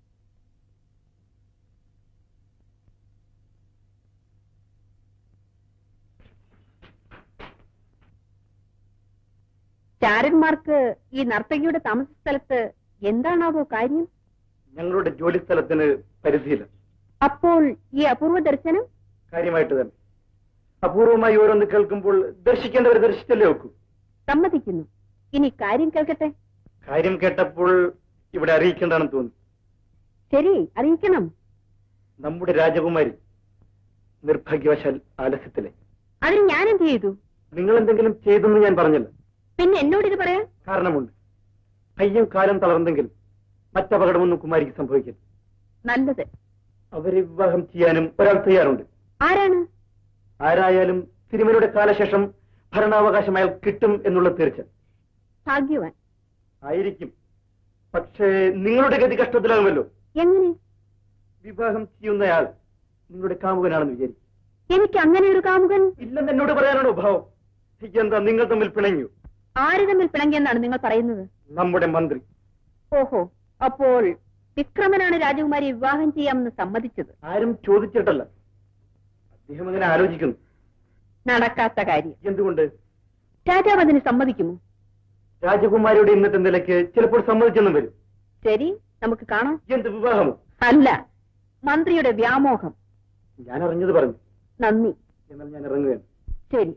ചാരന്മാർക്ക് ഈ നർത്തകിയുടെ താമസ സ്ഥലത്ത് എന്താണാവോ കാര്യം? ഞങ്ങളുടെ ജോലി സ്ഥലത്തിന് പരിധിയില്ല. അപ്പോൾ ഈ അപൂർവ ദർശനം? കാര്യമായിട്ട് തന്നെ. അപൂർവമായി ഓരോന്ന് കേൾക്കുമ്പോൾ ദർശിക്കേണ്ടവർ ദർശിച്ചല്ലേ വെക്കൂ. സമ്മതിക്കുന്നു. ഇനി കാര്യം കേൾക്കട്ടെ. കാര്യം കേട്ടപ്പോൾ ഇവിടെ അറിയിക്കേണ്ടാണെന്ന് തോന്നി. ശരി, അറിയിക്കണം. നമ്മുടെ രാജകുമാരി നിർഭാഗ്യവശാൽ ആലസ്യത്തിലെ. അതിന് ഞാൻ എന്ത് ചെയ്തു? നിങ്ങൾ എന്തെങ്കിലും ചെയ്തെന്ന് ഞാൻ പറഞ്ഞില്ല. പിന്നെ എന്നോടിത് പറയാം? കാരണമുണ്ട്. കയ്യും കാലം തളർന്നെങ്കിലും മറ്റപകടമൊന്നും കുമാരിക്ക് സംഭവിക്കില്ല. നല്ലത്. അവരെ വിവാഹം ചെയ്യാനും ഒരാൾ തയ്യാറുണ്ട്. ആരാണ്? ആരായാലും തിരുമലയുടെ കാലശേഷം ഭരണാവകാശം അയാൾ കിട്ടും എന്നുള്ള തീർച്ച. ഭാഗ്യവാൻ ആയിരിക്കും. പക്ഷേ നിങ്ങളുടെ ഗതി കഷ്ടത്തിലാകുമല്ലോ. എങ്ങനെ? വിവാഹം ചെയ്യുന്നയാൾ നിങ്ങളുടെ കാമുകനാണെന്ന് വിചാരിക്കും. എനിക്ക് അങ്ങനെ ഒരു കാമുകൻ ഇല്ലെന്ന് എന്നോട് പറയാനാണോ ഭാവം? എന്താ നിങ്ങൾ തമ്മിൽ പിണങ്ങി? ആര് തമ്മിൽ പിണങ്ങിയെന്നാണ് നിങ്ങൾ പറയുന്നത്? നമ്മുടെ മന്ത്രി. ഓഹോ, അപ്പോൾ വിക്രമനാണ് രാജകുമാരി വിവാഹം ചെയ്യാമെന്ന് സമ്മതിച്ചത്? ആരും ചോദിച്ചിട്ടല്ല, അദ്ദേഹം അങ്ങനെ ആലോചിക്കുന്നു. നടക്കാത്ത കാര്യം. എന്തുകൊണ്ട്? രാജാവ് അതിന് സമ്മതിക്കുമോ? രാജകുമാരിയുടെ ഇന്നത്തെ നിലയ്ക്ക് ചിലപ്പോൾ സമ്മതിച്ചെന്നും വരും. ശരി, നമുക്ക് കാണാം. എന്ത് വിവാഹമോ? അല്ല, മന്ത്രിയുടെ വ്യാമോഹം. ഞാൻ അറിഞ്ഞത് പറഞ്ഞു. നന്ദി. എന്നാൽ ഞാൻ ഇറങ്ങുകയാണ്. ശരി.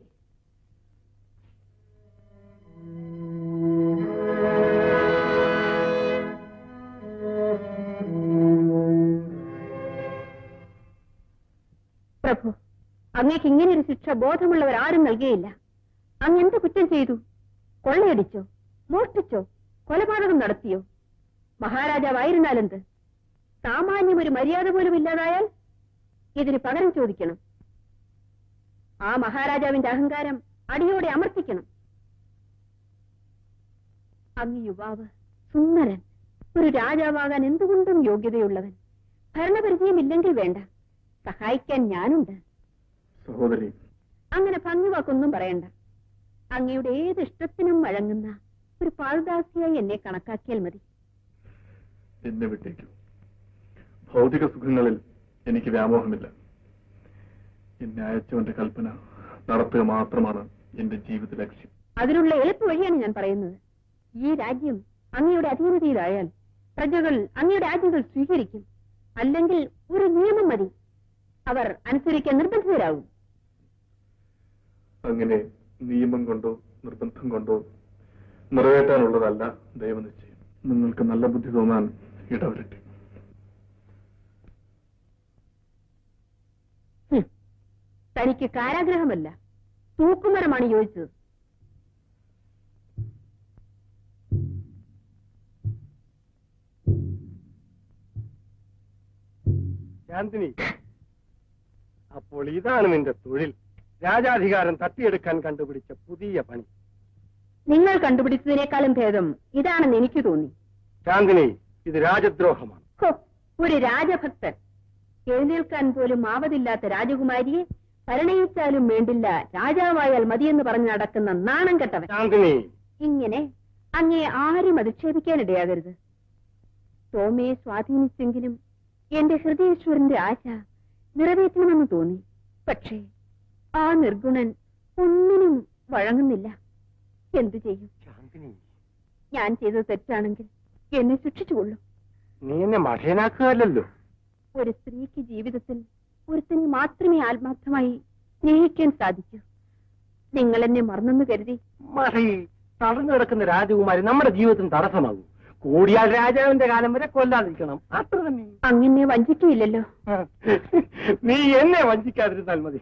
പ്രഭു, അങ്ങേക്ക് ഇങ്ങനെയൊരു ശിക്ഷ ബോധമുള്ളവർ ആരും നൽകിയില്ല. അങ്ങ് എന്ത് കുറ്റം ചെയ്തു? കൊള്ളയടിച്ചോ? മോഷ്ടിച്ചോ? കൊലപാതകം നടത്തിയോ? മഹാരാജാവായിരുന്നാലെന്ത്? സാമാന്യം ഒരു മര്യാദ പോലും ഇല്ലാതായാൽ ഇതിന് പകരം ചോദിക്കണം. ആ മഹാരാജാവിന്റെ അഹങ്കാരം അടിയോടെ അമർത്തിക്കണം. അങ്ങ് യുവാവ്, സുന്ദരൻ, ഒരു രാജാവാകാൻ എന്തുകൊണ്ടും യോഗ്യതയുള്ളവൻ. ഭരണപരിചയമില്ലെങ്കിൽ വേണ്ട, സഹായിക്കാൻ ഞാനുണ്ട്. സഹോദരി, അങ്ങനെ ഭംഗിവാക്കൊന്നും പറയണ്ട. അങ്ങയുടെ ഏത് ഇഷ്ടത്തിനും വഴങ്ങുന്ന ഒരു പാൽദാസിയായി എന്നെ കണക്കാക്കിയാൽ മതി. എന്നെ വിട്ടേക്കൂ. ഭൗതിക സുഖങ്ങളിൽ എനിക്ക് വ്യാമോഹമില്ല. എന്നെ അയച്ചവന്റെ കൽപ്പന നടത്തുക മാത്രമാണ് എന്റെ ജീവിത ലക്ഷ്യം. അതിനുള്ള എളുപ്പ വഴിയാണ് ഞാൻ പറയുന്നത്. ഈ രാജ്യം അങ്ങയുടെ അധീനതയിലായാൽ പ്രജകൾ അങ്ങയുടെ ആജ്ഞകൾ സ്വീകരിക്കും. അല്ലെങ്കിൽ ഒരു നിയമം മതി, അവർ അനുസരിക്കാൻ നിർബന്ധിതരാകും. അങ്ങനെ നിയമം കൊണ്ടോ നിർബന്ധം കൊണ്ടോ നിറവേറ്റാനുള്ളതല്ല ദൈവനിശ്ചയം. നിങ്ങൾക്ക് നല്ല ബുദ്ധി തോന്നാൻ ഇടവരട്ടെ. തനിക്ക് കാരാഗ്രഹമല്ല, തൂക്കുമരമാണ് യോജിച്ചത്. ശാന്തിനി, അപ്പോൾ ഇതാണ് നിന്റെ തൊഴിൽ. രാജാധികാരം തട്ടിയെടുക്കാൻ കണ്ടുപിടിച്ച പുതിയ പണി. നിങ്ങൾ കണ്ടുപിടിച്ചതിനേക്കാളും ഭേദം ഇതാണെന്ന് എനിക്ക് തോന്നി. ശാന്തിനി, ഇത് രാജദ്രോഹമാണ്. ഒരു രാജഭക്തൻ, എഴുന്നേൽക്കാൻ പോലും ആവതില്ലാത്ത രാജകുമാരിയെ പരിണയിച്ചാലും വേണ്ടില്ല, രാജാവായാൽ മതിയെന്ന് പറഞ്ഞു നടക്കുന്ന നാണം കെട്ടവൻ. ശാന്തിനി, ഇങ്ങനെ അങ്ങേ ആരും അധിക്ഷേപിക്കാനിടയാകരുത്. തോമയെ സ്വാധീനിച്ചെങ്കിലും എന്റെ ഹൃദയേശ്വരന്റെ ആശ നിറവേറ്റണമെന്ന് തോന്നി. പക്ഷേ ആ നിർഗുണൻ ഒന്നിനും വഴങ്ങുന്നില്ല. എന്തു ചെയ്യും? ശാന്തിനി, ഞാൻ ചെയ്തത് തെറ്റാണെങ്കിൽ എന്നെ ശിക്ഷിച്ചുകൊള്ളൂ. നീ എന്നെ മഠയനാക്കുകയല്ലോ. ഒരു സ്ത്രീക്ക് ജീവിതത്തിൽ ഒരുത്തിനെ മാത്രമേ ആത്മാർത്ഥമായി സ്നേഹിക്കാൻ സാധിക്കൂ. നിങ്ങൾ എന്നെ മറന്നെന്ന് കരുതി മറി തടഞ്ഞു കിടക്കുന്ന രാജകുമാരി നമ്മുടെ ജീവിതത്തിന് തടസ്സമാകും. കൂടിയാൽ രാജാവിന്റെ കാലം വരെ കൊല്ലാതിരിക്കണം, അത്ര തന്നെ. അങ്ങനെ വഞ്ചിക്കുകയില്ലല്ലോ. നീ എന്നെ വഞ്ചിക്കാതിരുന്നാൽ മതി.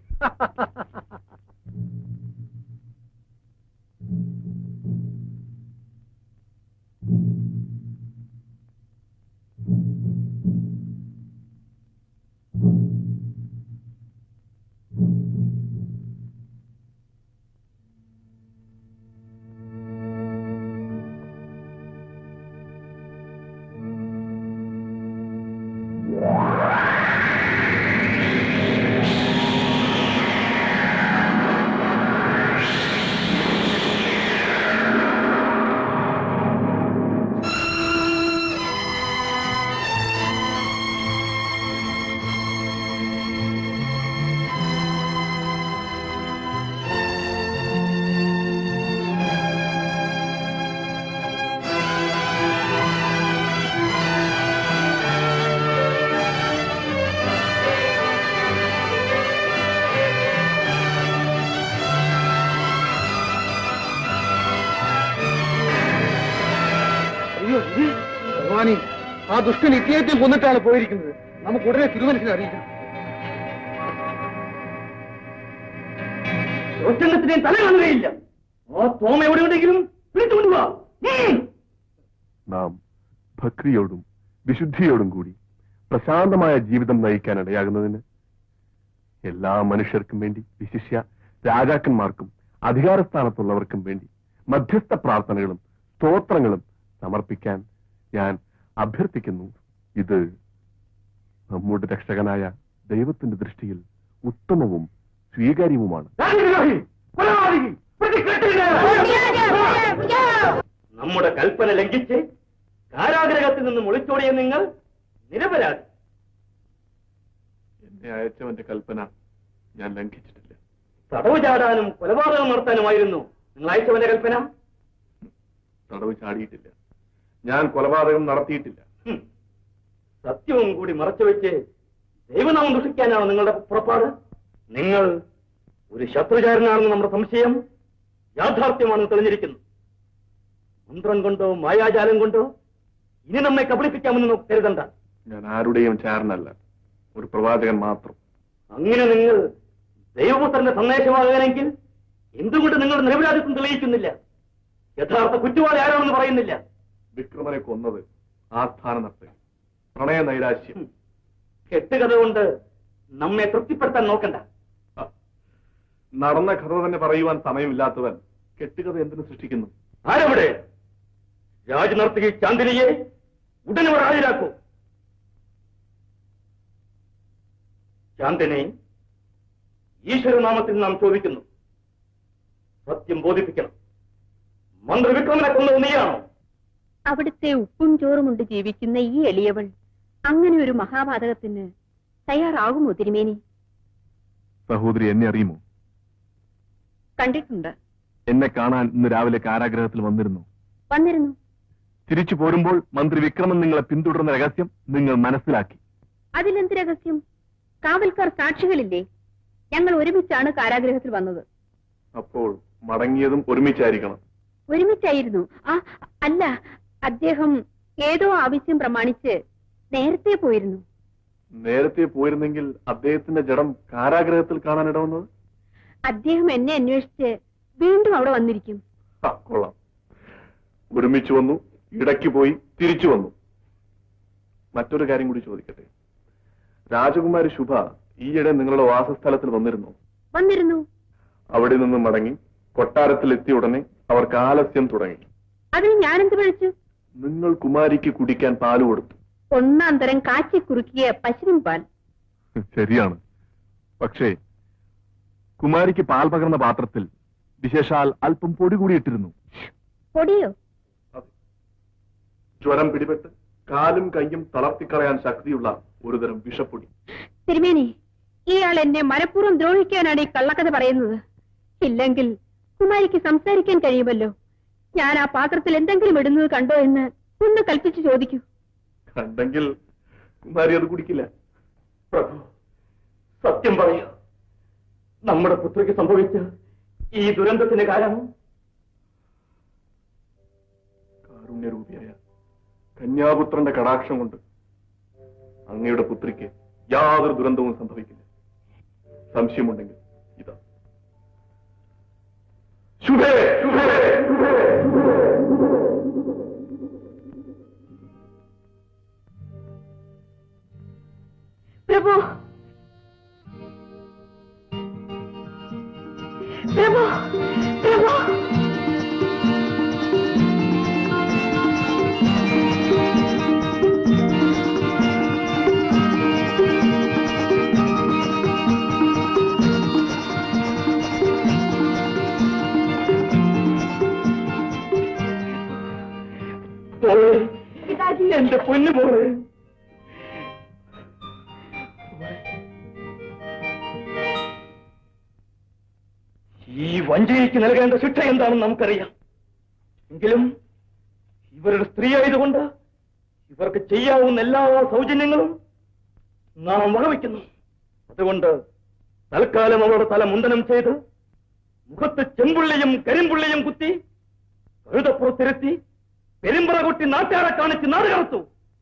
ഭഗവാനി, ആ ദുഷ്ടൻ ഇദ്ദേഹത്തെ കൊന്നിട്ടാണ് പോയിരിക്കുന്നത്. നമുക്ക് ഉടനെ തിരുമനസിനെ അറിയിക്കണം. തല കാണുകയില്ല. ആ തോമ എവിടെയുണ്ടെങ്കിലും വിളിച്ചുകൊണ്ടുപോവാ. നാം ഭക്തിയോടും വിശുദ്ധിയോടും കൂടി പ്രശാന്തമായ ജീവിതം നയിക്കാൻ ഇടയാകുന്നതിന് എല്ലാ മനുഷ്യർക്കും വേണ്ടി, വിശിഷ്യ രാജാക്കന്മാർക്കും അധികാരസ്ഥാനത്തുള്ളവർക്കും വേണ്ടി മധ്യസ്ഥ പ്രാർത്ഥനകളും സ്തോത്രങ്ങളും സമർപ്പിക്കാൻ ഞാൻ അഭ്യർത്ഥിക്കുന്നു. ഇത് നമ്മുടെ രക്ഷകനായ ദൈവത്തിന്റെ ദൃഷ്ടിയിൽ ഉത്തമവും സ്വീകാര്യവുമാണ്. നമ്മുടെ കൽപ്പന ലംഘിച്ച് കാരാഗ്രഹത്തിൽ നിന്നും ഒളിച്ചോടിയ നിങ്ങൾ നിരപരാധി. എന്നെ അയച്ചവന്റെ കൽപ്പന ഞാൻ ലംഘിച്ചിട്ടില്ല. തടവ് ചാടാനും കൊലപാതകം നടത്താനുമായിരുന്നു നിങ്ങൾ അയച്ചവന്റെ കൽപ്പന. തടവ് ചാടിയിട്ടില്ല, ഞാൻ കൊലപാതകം നടത്തിയിട്ടില്ല. സത്യവും കൂടി മറച്ചുവെച്ച് ദൈവനാമം ദുഷിക്കാനാണ് നിങ്ങളുടെ പുറപ്പാട്. നിങ്ങൾ ഒരു ശത്രുചാരനാണെന്ന് നമ്മുടെ സംശയം യാഥാർത്ഥ്യമാണെന്ന് തെളിഞ്ഞിരിക്കുന്നു. മന്ത്രം കൊണ്ടോ മായാജാലം കൊണ്ടോ ഇനി നമ്മെ കബളിപ്പിക്കാമെന്ന് നമുക്ക് കരുതണ്ട. ഞാൻ ആരുടെയും ചാരനല്ല, ഒരു പ്രവാചകൻ മാത്രം. അങ്ങനെ നിങ്ങൾ ദൈവപുത്രന്റെ സന്ദേശമാകാനെങ്കിൽ എന്തുകൊണ്ട് നിങ്ങളുടെ നിരപരാധിത്വം തെളിയിക്കുന്നില്ല? യഥാർത്ഥ കുറ്റവാളി ആരാണെന്ന് പറയുന്നില്ല. വിക്രമനെ കൊന്നത് ആസ്ഥാന നർത്തകൻ, പ്രണയ നൈരാശ്യം. കെട്ടുകഥ കൊണ്ട് നമ്മെ തൃപ്തിപ്പെടുത്താൻ നോക്കണ്ട. നടന്ന കഥ തന്നെ പറയുവാൻ സമയമില്ലാത്തവൻ കെട്ടുകഥ എന്തിനു സൃഷ്ടിക്കുന്നു? ആരവിടെ? രാജനർത്തകി ചാന്ദിനിയെ ഉടനെ ഹാജരാക്കൂ. ചാന്ദിനി, ഈശ്വരനാമത്തിൽ നാം ചോദിക്കുന്നു, സത്യം ബോധിപ്പിക്കണം. മന്ത്രവിക്രമനെ കൊന്നത് നീയാണോ? അവിടുത്തെ ഉപ്പും ചോറുമുണ്ട് ജീവിക്കുന്ന ഈ എളിയവൾ അങ്ങനെ ഒരു മഹാപാതകത്തിന് തയ്യാറാകുമോ തിരുമേനി? സഹോദരി, എന്നെ അറിയുമോ? കണ്ടിട്ടുണ്ട്. എന്നെ കാണാൻ ഇന്ന് രാവിലെ കാരാഗ്രഹത്തിൽ വന്നിരുന്നു. തിരിച്ചു പോരുമ്പോൾ മന്ത്രി വിക്രമൻ നിങ്ങളെ പിന്തുടർന്ന രഹസ്യം നിങ്ങൾ മനസ്സിലാക്കി. അതിലെന്ത് രഹസ്യം? കാവൽക്കാർ സാക്ഷികളില്ലേ? ഞങ്ങൾ ഒരുമിച്ചാണ് കാരാഗ്രഹത്തിൽ വന്നത്. അപ്പോൾ മടങ്ങിയതും ഒരുമിച്ചായിരിക്കണം. ഒരുമിച്ചായിരുന്നു. അല്ല, അദ്ദേഹം ഏതോ ആവശ്യം പ്രമാണിച്ച് നേരത്തെ പോയിരുന്നു. നേരത്തെ പോയിരുന്നെങ്കിൽ അദ്ദേഹത്തിന്റെ ജഡം കാരാഗ്രഹത്തിൽ കാണാനിടവന്നത്? അദ്ദേഹം എന്നെ അന്വേഷിച്ച് വീണ്ടും അവിടെ വന്നിരിക്കും. കൊള്ളാം. ഒരുമിച്ച് വന്നു, ഇടയ്ക്ക് പോയി, തിരിച്ചു വന്നു. മറ്റൊരു കാര്യം കൂടി ചോദിക്കട്ടെ. രാജകുമാരി ശുഭ ഈയിടെ നിങ്ങളുടെ വാസസ്ഥലത്തിൽ വന്നിരുന്നു. അവിടെ നിന്ന് മടങ്ങി കൊട്ടാരത്തിൽ എത്തിയ ഉടനെ അവർക്ക് ആലസ്യം തുടങ്ങി. അതിന് ഞാനെന്ത് പഴിച്ചു? നിങ്ങൾ കുമാരിക്ക് കുടിക്കാൻ പാല് കൊടുത്തു. ഒന്നാം തരം കാച്ചി കുറുക്കിയ പശുവിൻ പാൽ. ശരിയാണ്. പക്ഷേ കുമാരിക്ക് പാൽ പകർന്ന പാത്രത്തിൽ വിശേഷാൽ അല്പം പൊടി കൂടി ഇട്ടിരുന്നു. പൊടിയോ? ജ്വരം പിടിപെട്ട് കാലും കയ്യും തളർത്തിക്കളയാൻ ശക്തിയുള്ള ഒരുതരം വിഷപ്പൊടി. തിരുമേനി, ഇയാൾ എന്നെ മനഃപൂർവ്വം ദ്രോഹിക്കാനാണ് ഈ കള്ളക്കഥ പറയുന്നത്. ഇല്ലെങ്കിൽ കുമാരിക്ക് സംസാരിക്കാൻ കഴിയുമല്ലോ. ഞാൻ ആ പാത്രത്തിൽ എന്തെങ്കിലും ഇടുന്നത് കണ്ടോ എന്ന് ഒന്ന് കൽപ്പിച്ചു ചോദിക്കൂ. കണ്ടെങ്കിൽ കുമാരി അത് കുടിക്കില്ല. പ്രഭു, സത്യം പറയുക, നമ്മുടെ പുത്രിക്ക് സംഭവിച്ച ഈ ദുരന്തത്തിന് കാരണം കാരുണ്യരൂപിയായ കന്യാപുത്രന്റെ കടാക്ഷം കൊണ്ട് അങ്ങയുടെ പുത്രിക്ക് യാതൊരു ദുരന്തവും സംഭവിക്കില്ല. സംശയമുണ്ടെങ്കിൽ ഇതാ. ശുഭേ ശുഭേ ശുഭേ. പ്രഭു, പ്രഭു, പ്രഭു. എന്റെ പൊന്നു മോളെ, ഈ വഞ്ചനയ്ക്ക് നൽകേണ്ട ശിക്ഷ എന്താണെന്ന് നമുക്കറിയാം. എങ്കിലും ഇവരുടെ സ്ത്രീയായതുകൊണ്ട് ഇവർക്ക് ചെയ്യാവുന്ന എല്ലാ സൗജന്യങ്ങളും നാം വകവയ്ക്കുന്നു. അതുകൊണ്ട് തൽക്കാലം അവരുടെ തല മുണ്ടനം ചെയ്ത് മുഖത്ത് ചെമ്പുള്ളിയും കരിമ്പുള്ളിയും കുത്തി കഴുതപ്പുറത്തിരുത്തി പെരുമ്പറ കൊട്ടി നാട്ടുകാരെ കാണിച്ച് നാട് കടത്തു.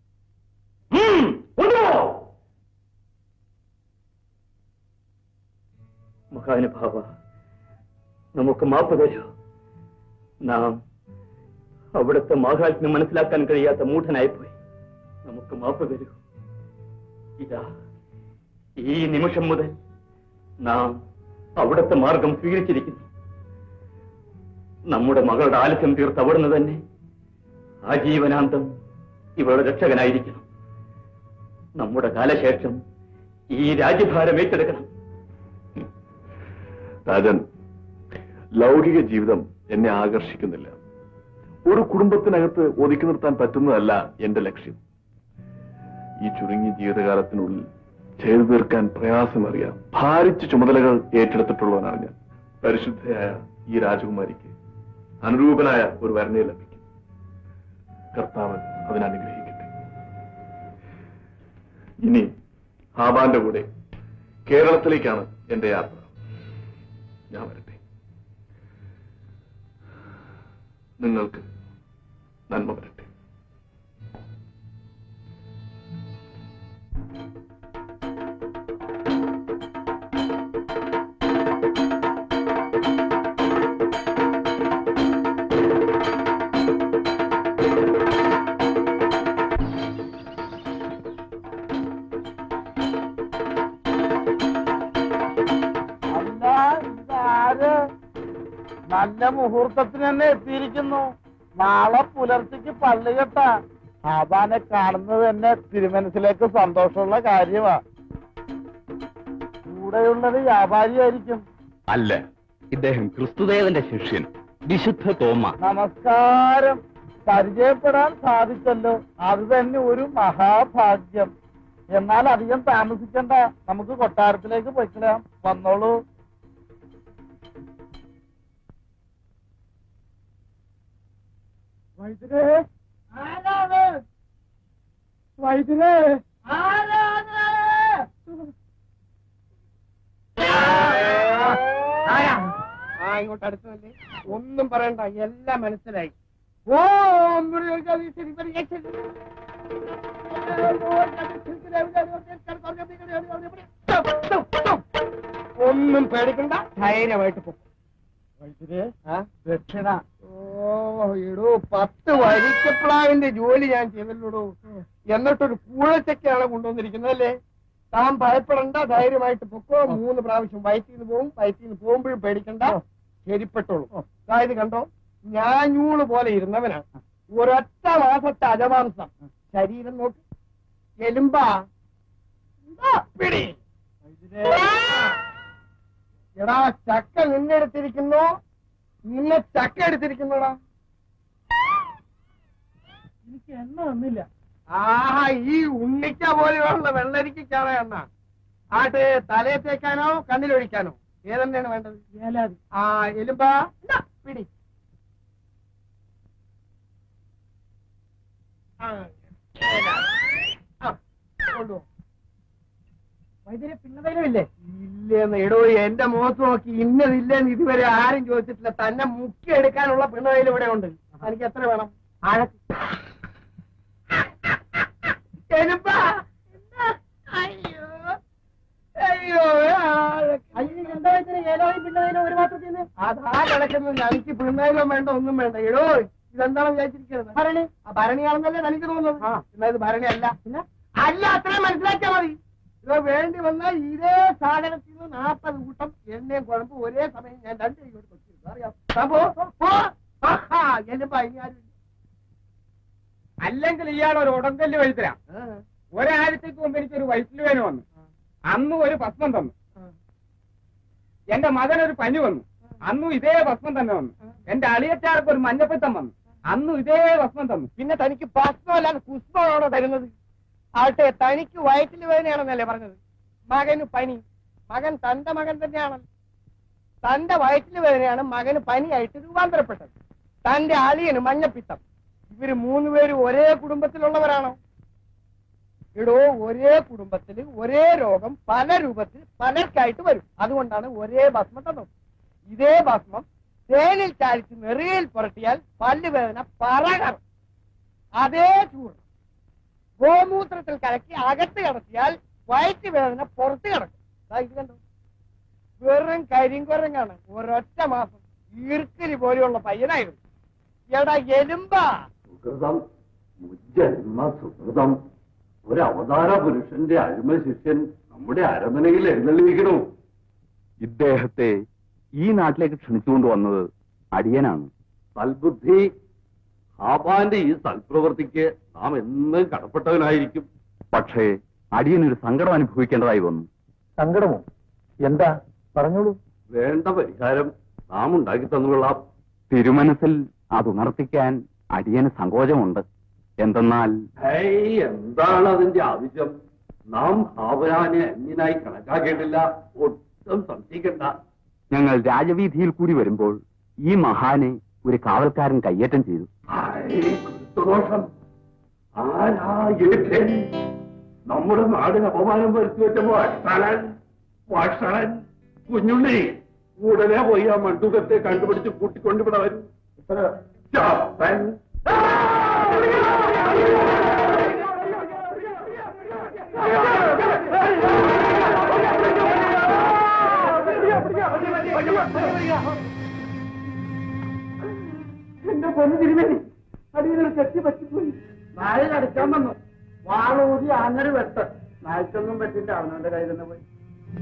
മഹാനുഭാവ, നമുക്ക് മാപ്പ് തരൂ. നാം അവിടുത്തെ മാഹാത്മ്യം മനസ്സിലാക്കാൻ കഴിയാത്ത മൂഢനായിപ്പോയി. നമുക്ക് മാപ്പ് തരൂ. ഇതാ, ഈ നിമിഷം മുതൽ നാം അവിടുത്തെ മാർഗം സ്വീകരിച്ചിരിക്കുന്നു. നമ്മുടെ മകളുടെ ആലസ്യം തീർത്ത് അവിടുന്ന് തന്നെ ആജീവനാന്തം ഇവളുടെ രക്ഷകനായിരിക്കണം. നമ്മുടെ കാലശേഷം ഈ രാജ്യഭാരം ഏറ്റെടുക്കണം. രാജൻ, ലൗകിക ജീവിതം എന്നെ ആകർഷിക്കുന്നില്ല. ഒരു കുടുംബത്തിനകത്ത് ഒതുക്കി നിർത്താൻ പറ്റുന്നതല്ല എന്റെ ലക്ഷ്യം. ഈ ചുരുങ്ങിയ ജീവിതകാലത്തിനുള്ളിൽ ചെയ്തു തീർക്കാൻ പ്രയാസമറിയ ഭാരിച്ച ചുമതലകൾ ഏറ്റെടുത്തിട്ടുള്ളവനാണ് ഞാൻ. പരിശുദ്ധയായ ഈ രാജകുമാരിക്ക് അനുരൂപനായ ഒരു വരനെ ലഭിക്കും. കർത്താവ് അതിനനുഗ്രഹിക്കട്ടെ. ഇനി ഹാബാന്റെ കൂടെ കേരളത്തിലേക്കാണ് എന്റെ യാത്ര. ഞാൻ വരട്ടെ. നിങ്ങൾക്ക് നന്മ വരട്ടെ. നല്ല മുഹൂർത്തത്തിന് തന്നെ എത്തിയിരിക്കുന്നു. നാളെ പുലർച്ചയ്ക്ക് പള്ളി കെട്ടാ. ഹാബാനെ കാണുന്നത് തന്നെ തിരുമനസിലേക്ക് സന്തോഷമുള്ള കാര്യമാ. കൂടെയുള്ളത് വ്യാപാരിയായിരിക്കും. അല്ല, ഇദ്ദേഹം ക്രിസ്തുദേവന്റെ ശിഷ്യൻ വിശുദ്ധ തോമ. നമസ്കാരം. പരിചയപ്പെടാൻ സാധിച്ചല്ലോ, അത് തന്നെ ഒരു മഹാഭാഗ്യം. എന്നാൽ അധികം താമസിക്കണ്ട, നമുക്ക് കൊട്ടാരത്തിലേക്ക് പോയിക്കളയാം. വന്നോളൂ. വൈദ്യരേ, ആരാണ്? വൈദ്യരേ, ആരാണ്? ഇങ്ങോട്ട് അടുത്തതല്ലേ, ഒന്നും പറയണ്ട, എല്ലാം മനസ്സിലായി. ഒന്നും പേടിക്കണ്ട, ധൈര്യമായിട്ട് പോകും. ദക്ഷിണ. എടോ, 10 വരിക്കപ്ലാവിന്റെ ജോലി ഞാൻ ചെയ്തല്ലോടോ. എന്നിട്ടൊരു കൂഴച്ചക്കയാണ് കൊണ്ടുവന്നിരിക്കുന്നതല്ലേ. താൻ ഭയപ്പെടണ്ട, ധൈര്യമായിട്ട് പൊക്കോ. 3 പ്രാവശ്യം വയറ്റിന്ന് പോകും. വയറ്റിന്ന് പോകുമ്പോഴും പേടിക്കണ്ട, ശരിപ്പെട്ടോളൂ. അതായത് കണ്ടോ, ഞാഞ്ഞൂള് പോലെ ഇരുന്നവനാണ്. ഒരൊറ്റ മാസത്തെ അജമാംസം. ശരീരം നോക്കി, എലുമ്പാ പിടി. എടാ, ചക്ക നിന്നെടുത്തിരിക്കുന്നോ, നിന്നെ ചക്ക എടുത്തിരിക്കുന്നോടാ? എനിക്ക് എണ്ണ ഒന്നില്ല. ആഹാ, ഈ ഉണ്ണിക്ക പോലെയുള്ള വെള്ളരിക്കാണോ എണ്ണ? ആട്ട് തലയെ തേക്കാനോ കണ്ണിലൊഴിക്കാനോ? ഏതെണ്ണയാണ് വേണ്ടത്? ഏലാതി. ആ, എലുമ്പാ പിടി. വൈദ്യരെ പിന്നതയിലുമില്ലേ? ഇല്ലെന്ന് എടോ, എന്റെ മുഖത്ത് നോക്കി ഇന്നതില്ലെന്ന് ഇതുവരെ ആരും ചോദിച്ചിട്ടില്ല. തന്നെ മുക്കിയെടുക്കാനുള്ള പിന്നതയിൽ ഇവിടെ ഉണ്ട്. എനിക്ക് എത്ര വേണം? അയ്യോ എന്താ ഏതായാലും പിന്നതയിലും ഒരു മാത്രത്തിന് അതാ കിടക്കുന്നില്ല. എനിക്ക് പിന്നതയിലും വേണ്ട, ഒന്നും വേണ്ട. എടോ, ഇതെന്താണെന്ന് വിചാരിച്ചിരിക്കുന്നത്? ഭരണി. ആ ഭരണിയാണെന്നല്ലേ എനിക്ക് തോന്നുന്നത്. എന്നാ ഇത് ഭരണി അല്ല. പിന്നെ അല്ല, അത്രയും മനസ്സിലാക്കിയാൽ മതി. ഇത് വേണ്ടി വന്നാൽ ഇതേ സാധനത്തിൽ നിന്ന് 40 കൂട്ടം എണ്ണയും കുഴമ്പ് ഒരേ സമയം ഞാൻ 2 കൈ കൊണ്ട് വെച്ചിരുന്നു. അറിയാം എല്ലുമ്പോ ഇനി ആരും. അല്ലെങ്കിൽ ഇയാൾ ഒരു ഉടങ്കല്ല് വഴിത്തരാം. ഒരാഴ്ചക്ക് മുമ്പ് എനിക്കൊരു വയറ്റിൽ വേന വന്നു. അന്നും ഒരു ഭസ്മം തന്നു. എന്റെ മകനൊരു പനി വന്നു. അന്നും ഇതേ ഭസ്മം തന്നെ വന്നു. എന്റെ അളിയച്ചാർക്ക് ഒരു മഞ്ഞപ്പിത്തം വന്നു. അന്നും ഇതേ ഭസ്മം തന്നു. പിന്നെ തനിക്ക് ഭസ്മമല്ലാതെ പുഷ്പമാണോ തരുന്നത്? ആട്ടെ, തനിക്ക് വയറ്റിൽ വേദനയാണെന്നല്ലേ പറഞ്ഞത്? മകന് പനി. മകൻ തന്റെ മകൻ തന്നെയാണല്ലോ. തന്റെ വയറ്റിൽ വേദനയാണ് മകന് പനിയായിട്ട് രൂപാന്തരപ്പെട്ടത്. തന്റെ അളിയന് മഞ്ഞപ്പിത്തം. ഇവര് 3 പേരും ഒരേ കുടുംബത്തിലുള്ളവരാണോ? ഇടോ, ഒരേ കുടുംബത്തിൽ ഒരേ രോഗം പല രൂപത്തിൽ പലർക്കായിട്ട് വരും. അതുകൊണ്ടാണ് ഒരേ ഭസ്മം തന്നത്. ഇതേ ഭസ്മം തേനിൽ ചാലിച്ച് നെറുകയിൽ പുരട്ടിയാൽ പല്ലുവേദന പറകറും. അതേ ചൂർണം ഗോമൂത്രത്തിൽ കലക്കി അകത്ത് കിടത്തിയാൽ വയറ്റുവേദന പുറത്ത് കിടക്കും. ഇത് കണ്ടോ, വെറും കരിങ്കുരങ്ങാണ്. ഒരൊറ്റ മാസം ഈർക്കിലി പോലെയുള്ള പയ്യനായിരുന്നു. എടാ എലുമ്പാ, സുഹൃതം സുഹൃതം. ഒരു അവതാര പുരുഷന്റെ അഴിമ ശിഷ്യൻ നമ്മുടെ അരമനയിൽ എഴുന്നള്ളിയിരിക്കണു. ഇദ്ദേഹത്തെ ഈ നാട്ടിലേക്ക് ക്ഷണിച്ചുകൊണ്ട് വന്നത് അടിയനാണ്. സൽബുദ്ധി. ആപാന്റെ ഈ സൽപ്രവൃത്തിക്ക് നാം എന്നും കടപ്പെട്ടവനായിരിക്കും. പക്ഷേ അടിയനൊരു സങ്കടം അനുഭവിക്കേണ്ടതായി വന്നു. സങ്കടമോ? എന്താ? പറഞ്ഞോളൂ. വേണ്ട പരിഹാരം നാം ഉണ്ടാക്കി തന്നുകൊള്ളാം. തിരുമനസ്സിൽ അതുണർത്തിക്കാൻ അടിയന് സങ്കോചമുണ്ട്. എന്തെന്നാൽ എന്താണ് അതിന്റെ ആവശ്യം? നാം ഹാവരാനെ അന്യനായി കണക്കാക്കേണ്ടില്ല. ഒട്ടും സംശയിക്കണ്ട. ഞങ്ങൾ രാജവീതിയിൽ കൂടി വരുമ്പോൾ ഈ മഹാനെ ഒരു കാവൽക്കാരൻ കയ്യേറ്റം ചെയ്തു. ദോഷം. നമ്മുടെ നാടിന് അപമാനം വരുത്തി വെച്ചപ്പോ വാഷളൻ കുഞ്ഞുണ്ണി ഉടനെ പോയി ആ മണ്ടുകത്തെ കണ്ടുപിടിച്ച് കൂട്ടിക്കൊണ്ടുവിടെ വരും. എന്റെ പൊന്നു തിരുമേനി, അടിയൊരു തെറ്റി പറ്റിപ്പോയി. നായകടിക്കാൻ വന്നു. വാളൂതി അങ്ങനെ വെട്ട്. നായ്ക്കൊന്നും പറ്റില്ല, അവനവന്റെ കയ്യിൽ തന്നെ പോയി.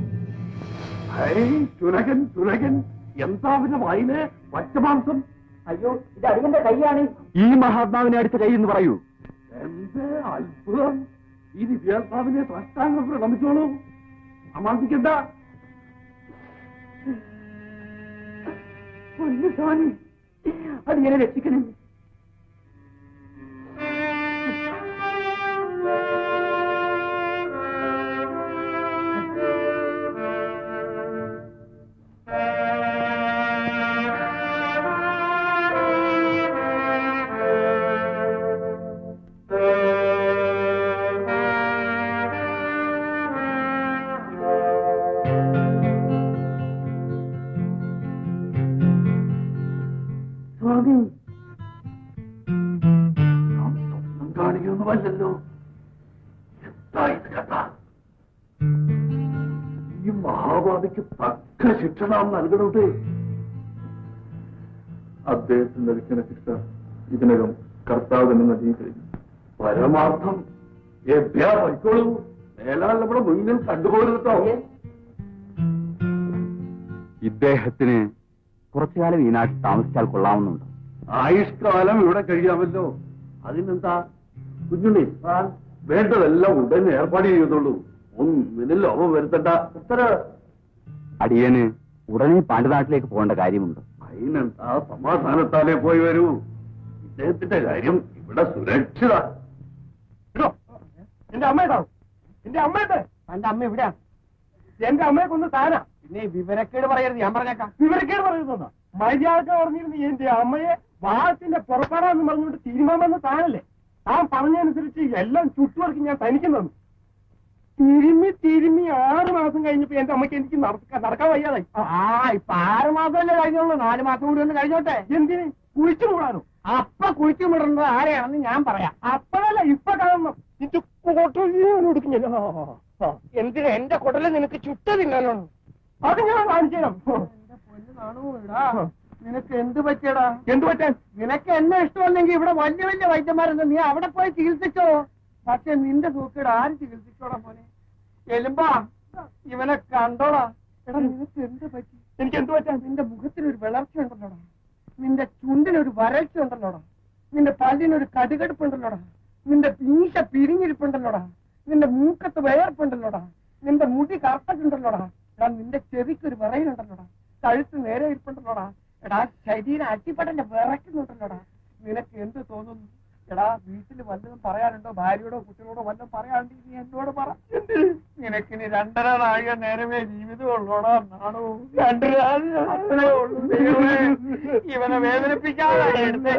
ചുരകൻ ചുരകൻ. എന്താ അവന്റെ വായില് പച്ചമാംസം? അയ്യോ, ഇത് അടിയന്റെ കൈയാണ്. ഈ മഹാത്മാവിനെ അടിച്ച കൈ എന്ന് പറയൂ. എന്ത് അത്ഭുതം! ഈ ദിവ്യാത്മാവിനെ സാഷ്ടാംഗം പ്രണമിച്ചോളൂ. അമാന്തിക്കണ്ട. പൊന്നു സ്വാമി, അടിയനെ രക്ഷിക്കണേ. കാണിക്കൊന്നുമല്ലോ. എന്താ ഇത് കഥ? ഈ മഹാബാധയ്ക്ക് തക്ക ശിക്ഷ നാം നൽകണത്. അദ്ദേഹത്തിന് ലഭിക്കുന്ന ശിക്ഷ ഇതിനകം കർത്താവ് തന്നെ നൽകി കഴിഞ്ഞു. പരമാർത്ഥം പൊയ്ക്കോളൂ. മേലാൽ നമ്മുടെ മുന്നിൽ കണ്ടുപോരുന്നോ? ഇദ്ദേഹത്തിന് കുറച്ചുകാലം ഈ നാട്ടിൽ താമസിച്ചാൽ കൊള്ളാവുന്നുണ്ട്. ആയുഷ്കാലം ഇവിടെ കഴിയാമല്ലോ. അതിനെന്താ കുഞ്ഞുണ്ണി, വേണ്ടതെല്ലാം ഉടനെ ഏർപ്പാട് ചെയ്യുന്നുള്ളൂ. ഒന്നിനും ലോപം വരുത്തണ്ട. അടിയന് ഉടനെ പാണ്ഡ്യനാട്ടിലേക്ക് പോകേണ്ട കാര്യമുണ്ട്. അതിനെന്താ, സമാധാനത്താലേ പോയി വരൂ. ഇദ്ദേഹത്തിന്റെ കാര്യം ഇവിടെ സുരക്ഷിത. എന്റെ അമ്മയുണ്ടാവും. എന്റെ അമ്മയുടെ എന്റെ അമ്മ എവിടെയാണ്? എന്റെ അമ്മയെ കൊന്ന് താനാ. പിന്നെ വിവരക്കേട് പറയരുത്. ഞാൻ പറഞ്ഞേക്കാം. വിവരക്കേട് പറയുന്ന മര്യാദ പറഞ്ഞിരുന്നു. എന്റെ അമ്മയെ വാഹത്തിന്റെ പുറപ്പെടാന്ന് പറഞ്ഞുകൊണ്ട് തീരുമാനം താനല്ലേ? ആ പറഞ്ഞനുസരിച്ച് എല്ലാം ചുറ്റുവർക്ക് ഞാൻ തനിക്ക് തന്നു. തിരുമ്മി 6 മാസം കഴിഞ്ഞപ്പോ എന്റെ അമ്മയ്ക്ക് എനിക്ക് നടക്കാൻ വയ്യാതായി. ഇപ്പൊ 6 മാസമല്ലേ കഴിഞ്ഞോളൂ, 4 മാസം കൂടി ഒന്ന് കഴിഞ്ഞോട്ടെ. എന്തിന്? കുഴിച്ചു മൂടാനോ? അപ്പ കുഴിച്ചു മൂടുന്നത് ആരെയാണെന്ന് ഞാൻ പറയാം. അപ്പോഴല്ല ഇപ്പൊ കാണണം. ഇത് കൊടുക്കില്ലല്ലോ. എന്തിനാ എന്റെ കുടല് നിനക്ക് ചുട്ട തിന്നാനോ? അത് ഞാൻ കാണിച്ചു തരാം. എന്റെ പൊന്നു കാണൂടാ, നിനക്ക് എന്ത് പറ്റിയടാ? എന്ത് പറ്റാൻ? നിനക്ക് എന്നെ ഇഷ്ടമല്ലെങ്കിൽ ഇവിടെ വലിയ വലിയ വൈദ്യന്മാരുണ്ട്, നീ അവിടെ പോയി ചികിത്സിച്ചോ. പക്ഷെ നിന്റെ സൂക്കേട് ആര് ചികിത്സിച്ചോടാ മോനെ? എലുമ്പാ, ഇവനെ കണ്ടോടാ. എടാ നിനക്ക് എന്ത് പറ്റി? എനിക്ക് എന്ത് പറ്റാ? നിന്റെ മുഖത്തിനൊരു വിളർച്ച ഉണ്ടല്ലോടാ, നിന്റെ ചുണ്ടിനൊരു വരൾച്ച ഉണ്ടല്ലോടാ, നിന്റെ പല്ലിനൊരു കടുകടുപ്പുണ്ടല്ലോടാ, നിന്റെ മീശ പിരിഞ്ഞിരിപ്പുണ്ടല്ലോടാ, നിന്റെ മൂക്കത്ത് വേർപ്പുണ്ടല്ലോടാ, നിന്റെ മുടി കറുത്തിട്ടുണ്ടല്ലോടാ, എടാ നിന്റെ ചെവിക്കൊരു വിറയിലുണ്ടല്ലോടാ, കഴുത്ത് നേരെ ഇരിപ്പുണ്ടല്ലോടാ, എടാ ശരീരം അട്ടിപ്പടന്റെ വിറയ്ക്കുന്നുണ്ടല്ലോടാ. നിനക്ക് എന്ത് തോന്നുന്നു? എടാ വീട്ടിൽ വല്ലതും പറയാനുണ്ടോ? ഭാര്യയോടോ കുട്ടികളോടോ വല്ലതും പറയാനുണ്ടെങ്കിൽ നീ എന്നോട് പറ. നിനക്കിനി 2.5 നാഴിക നേരമേ ജീവിതമുള്ളൂടാ നാണോ. 2 നാഴിക ഉള്ളൂ. ഇവനെ വേദനിപ്പിക്കാതെ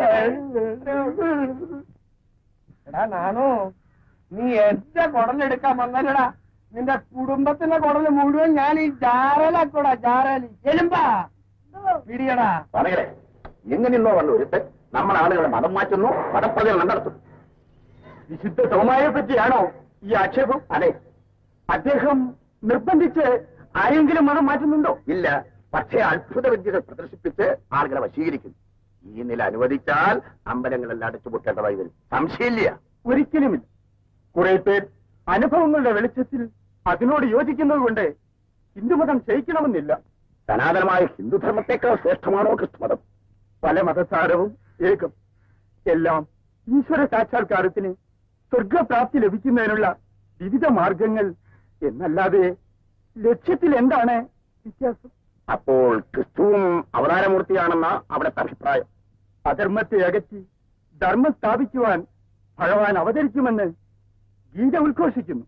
എടാ നാണോ, നീ എന്റെ കുടലെടുക്കാൻ വന്നല്ലടാ. നിന്റെ കുടുംബത്തിന്റെ കുടല് മുഴുവൻ ഞാൻ ഈ ജാറലാക്കൂടാ. ജാറലി എലുമ്പാ പിടിയടാ. എങ്ങനെയെന്നോ വന്നു ഒരുത്ത് നമ്മുടെ ആളുകളെ മതം മാറ്റുന്നു, മതപ്രചരണം നടത്തുന്നു. വിശുദ്ധ തോമായെ പറ്റിയാണോ ഈ ആക്ഷേപം? അതെ. അദ്ദേഹം നിർബന്ധിച്ച് ആരെങ്കിലും മതം മാറ്റുന്നുണ്ടോ? ഇല്ല. പക്ഷേ അത്ഭുത വിദ്യകൾ പ്രദർശിപ്പിച്ച് ആളുകളെ വശീകരിക്കുന്നു. ഈ നില അനുവദിച്ചാൽ അമ്പലങ്ങളെല്ലാം അടച്ചുപൂട്ടേണ്ടതായി വരും. സംശയമില്ല. ഒരിക്കലുമില്ല. കുറെ പേർ അനുഭവങ്ങളുടെ വെളിച്ചത്തിൽ അതിനോട് യോജിക്കുന്നത് കൊണ്ട് ഹിന്ദുമതം ക്ഷയിക്കണമെന്നില്ല. സനാതനമായ ഹിന്ദുധർമ്മത്തെക്കാൾ ശ്രേഷ്ഠമാണോ ക്രിസ്തുമതം? പല മതസാരവും ഏകം. എല്ലാം ഈശ്വര സാക്ഷാത്കാരത്തിന് സ്വർഗപ്രാപ്തി ലഭിക്കുന്നതിനുള്ള വിവിധ മാർഗങ്ങൾ എന്നല്ലാതെ ലക്ഷ്യത്തിൽ എന്താണ് വ്യത്യാസം? അപ്പോൾ ക്രിസ്തുവും അവതാരമൂർത്തിയാണെന്ന അവിടുത്തെ അഭിപ്രായം. അധർമ്മത്തെ അകറ്റി ധർമ്മം സ്ഥാപിക്കുവാൻ ഭഗവാൻ അവതരിക്കുമെന്ന് ഗീത ഉദ്ഘോഷിക്കുന്നു.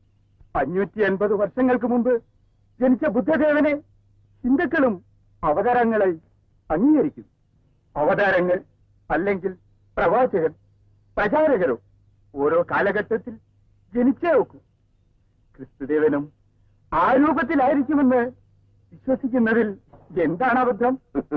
550 വർഷങ്ങൾക്ക് മുമ്പ് ജനിച്ച ബുദ്ധദേവനെ ഹിന്ദുക്കളും അവതാരങ്ങളെ അംഗീകരിക്കുന്നു. അവതാരങ്ങൾ അല്ലെങ്കിൽ പ്രവാചകർ, പ്രചാരകരോ ഓരോ കാലഘട്ടത്തിൽ ജനിച്ചേ വെക്കൂ. ക്രിസ്തുദേവനും ആ രൂപത്തിലായിരിക്കുമെന്ന് വിശ്വസിക്കുന്നതിൽ എന്താണ് അബദ്ധം?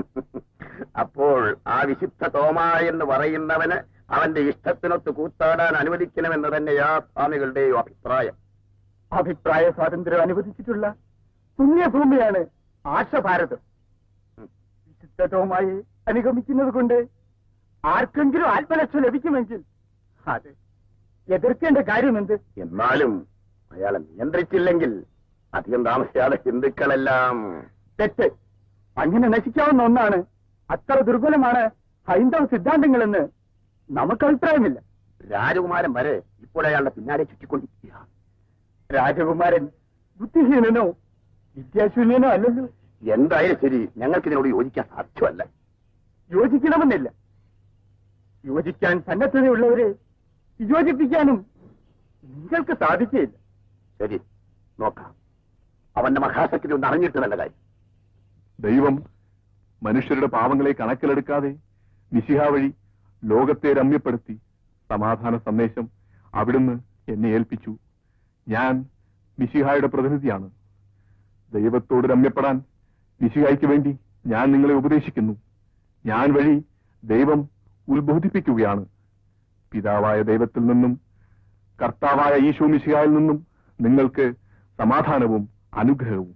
അപ്പോൾ ആ വിശുദ്ധ തോമാ എന്ന് പറയുന്നവന് അവന്റെ ഇഷ്ടത്തിനൊത്ത് കൂത്താടാൻ അനുവദിക്കണമെന്ന് തന്നെയാ സ്വാമികളുടെയോ അഭിപ്രായം. അഭിപ്രായ സ്വാതന്ത്ര്യം അനുവദിച്ചിട്ടുള്ള പുണ്യഭൂമിയാണ് ആർഷഭാരതം. വിശുദ്ധ തോമായെ അനുഗമിക്കുന്നത് കൊണ്ട് ആർക്കെങ്കിലും ആത്മരക്ഷ ലഭിക്കുമെങ്കിൽ അത് എതിർക്കേണ്ട കാര്യമെന്ത്? എന്നാലും അയാളെ നിയന്ത്രിച്ചില്ലെങ്കിൽ അധികം താമസിയാതെ ഹിന്ദുക്കളെല്ലാം തെറ്റ്. അങ്ങനെ നശിക്കാവുന്ന ഒന്നാണ്. അത്ര ദുർബലമാണ് ഹൈന്ദവ സിദ്ധാന്തങ്ങളെന്ന് നമുക്ക് അഭിപ്രായമില്ല. രാജകുമാരൻ വരെ ഇപ്പോൾ അയാളുടെ പിന്നാലെ ചുറ്റിക്കൊണ്ടിരിക്കുക. രാജകുമാരൻ ബുദ്ധിഹീനനോ വിദ്യാശൂന്യനോ അല്ലല്ലോ. എന്തായാലും ശരി, ഞങ്ങൾക്കിതിനോട് യോജിക്കാൻ സാധ്യമല്ല. യോജിക്കണമെന്നില്ല. യോജിക്കാൻ സന്നദ്ധതയുള്ളവരെ യോജിപ്പിക്കാനും നിങ്ങൾക്ക് സാധിക്കുകയില്ല. ശരി, നോക്കാം. അവന്റെ മഹാശക്തി ഒന്ന് അറിഞ്ഞിട്ട് നല്ല കാര്യം. ദൈവം മനുഷ്യരുടെ പാവങ്ങളെ കണക്കിലെടുക്കാതെ മിശിഹ വഴി ലോകത്തെ രമ്യപ്പെടുത്തി സമാധാന സന്ദേശം അവിടുന്ന് എന്നെ ഏൽപ്പിച്ചു. ഞാൻ മിശിഹായുടെ പ്രതിനിധിയാണ്. ദൈവത്തോട് രമ്യപ്പെടാൻ മിശിഹായ്ക്ക് വേണ്ടി ഞാൻ നിങ്ങളെ ഉപദേശിക്കുന്നു. ഞാൻ വഴി ദൈവം ഉത്ബോധിപ്പിക്കുകയാണ്. പിതാവായ ദൈവത്തിൽ നിന്നും കർത്താവായ ഈശോ മിശിഹായിൽ നിന്നും നിങ്ങൾക്ക് സമാധാനവും അനുഗ്രഹവും.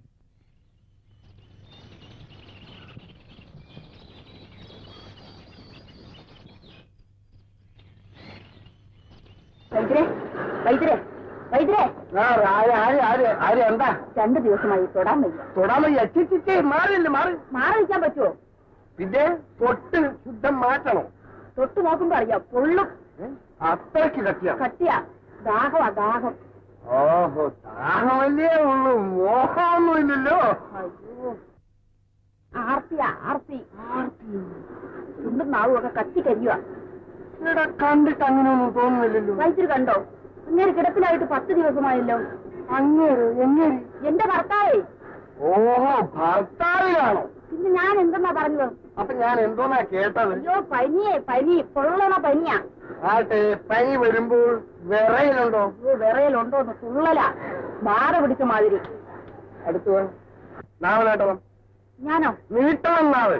എന്താ 2 ദിവസമായി തൊടാൻ വയ്യ. തൊടാൻ വയ്യ? മാറില്ല. മാറിയിരിക്കാൻ പറ്റുമോ? പിന്നെ തൊട്ട് ശുദ്ധം മാറ്റണോ? തൊട്ട് നോക്കുമ്പോ അറിയാം, പൊള്ളും. അത്രയ്ക്ക് കട്ടിയാ. ദാഹമാ, ദാഹം. ഓഹോ, ദാഹമല്ലേ ഉള്ളൂ, മോഹമൊന്നുമില്ലല്ലോ. അയ്യോ, ആർത്തിയാ, ആർത്തി. ചുണ്ടും നാവും ഒക്കെ കത്തി കരിയുക. ഇവിടെ കണ്ടിട്ട് അങ്ങനെയൊന്നും തോന്നുന്നില്ലല്ലോ. വൈദ്യുതി കണ്ടോ? അങ്ങേര് കിടപ്പിലായിട്ട് 10 ദിവസമായല്ലോ. അങ്ങേര്? എങ്ങനെ? എന്റെ ഭർത്താവേ. ഓഹോ, ഭർത്താവിലാണോ? പിന്നെ ഞാൻ എന്തെന്നാ പറഞ്ഞത്? അപ്പൊ ഞാൻ എന്തോന്നാ കേട്ടത്? അയ്യോ പനി പൊള്ളണ പനിയാ. ആട്ടെ, പനി വരുമ്പോൾ വിറയലുണ്ടോ? വിറയലുണ്ടോ? തുള്ളല ബാധ പിടിച്ച മാതിരി. അടുത്ത് നാവ് നീട്ടണം. ഞാനോ? നീട്ടണം നാവ്.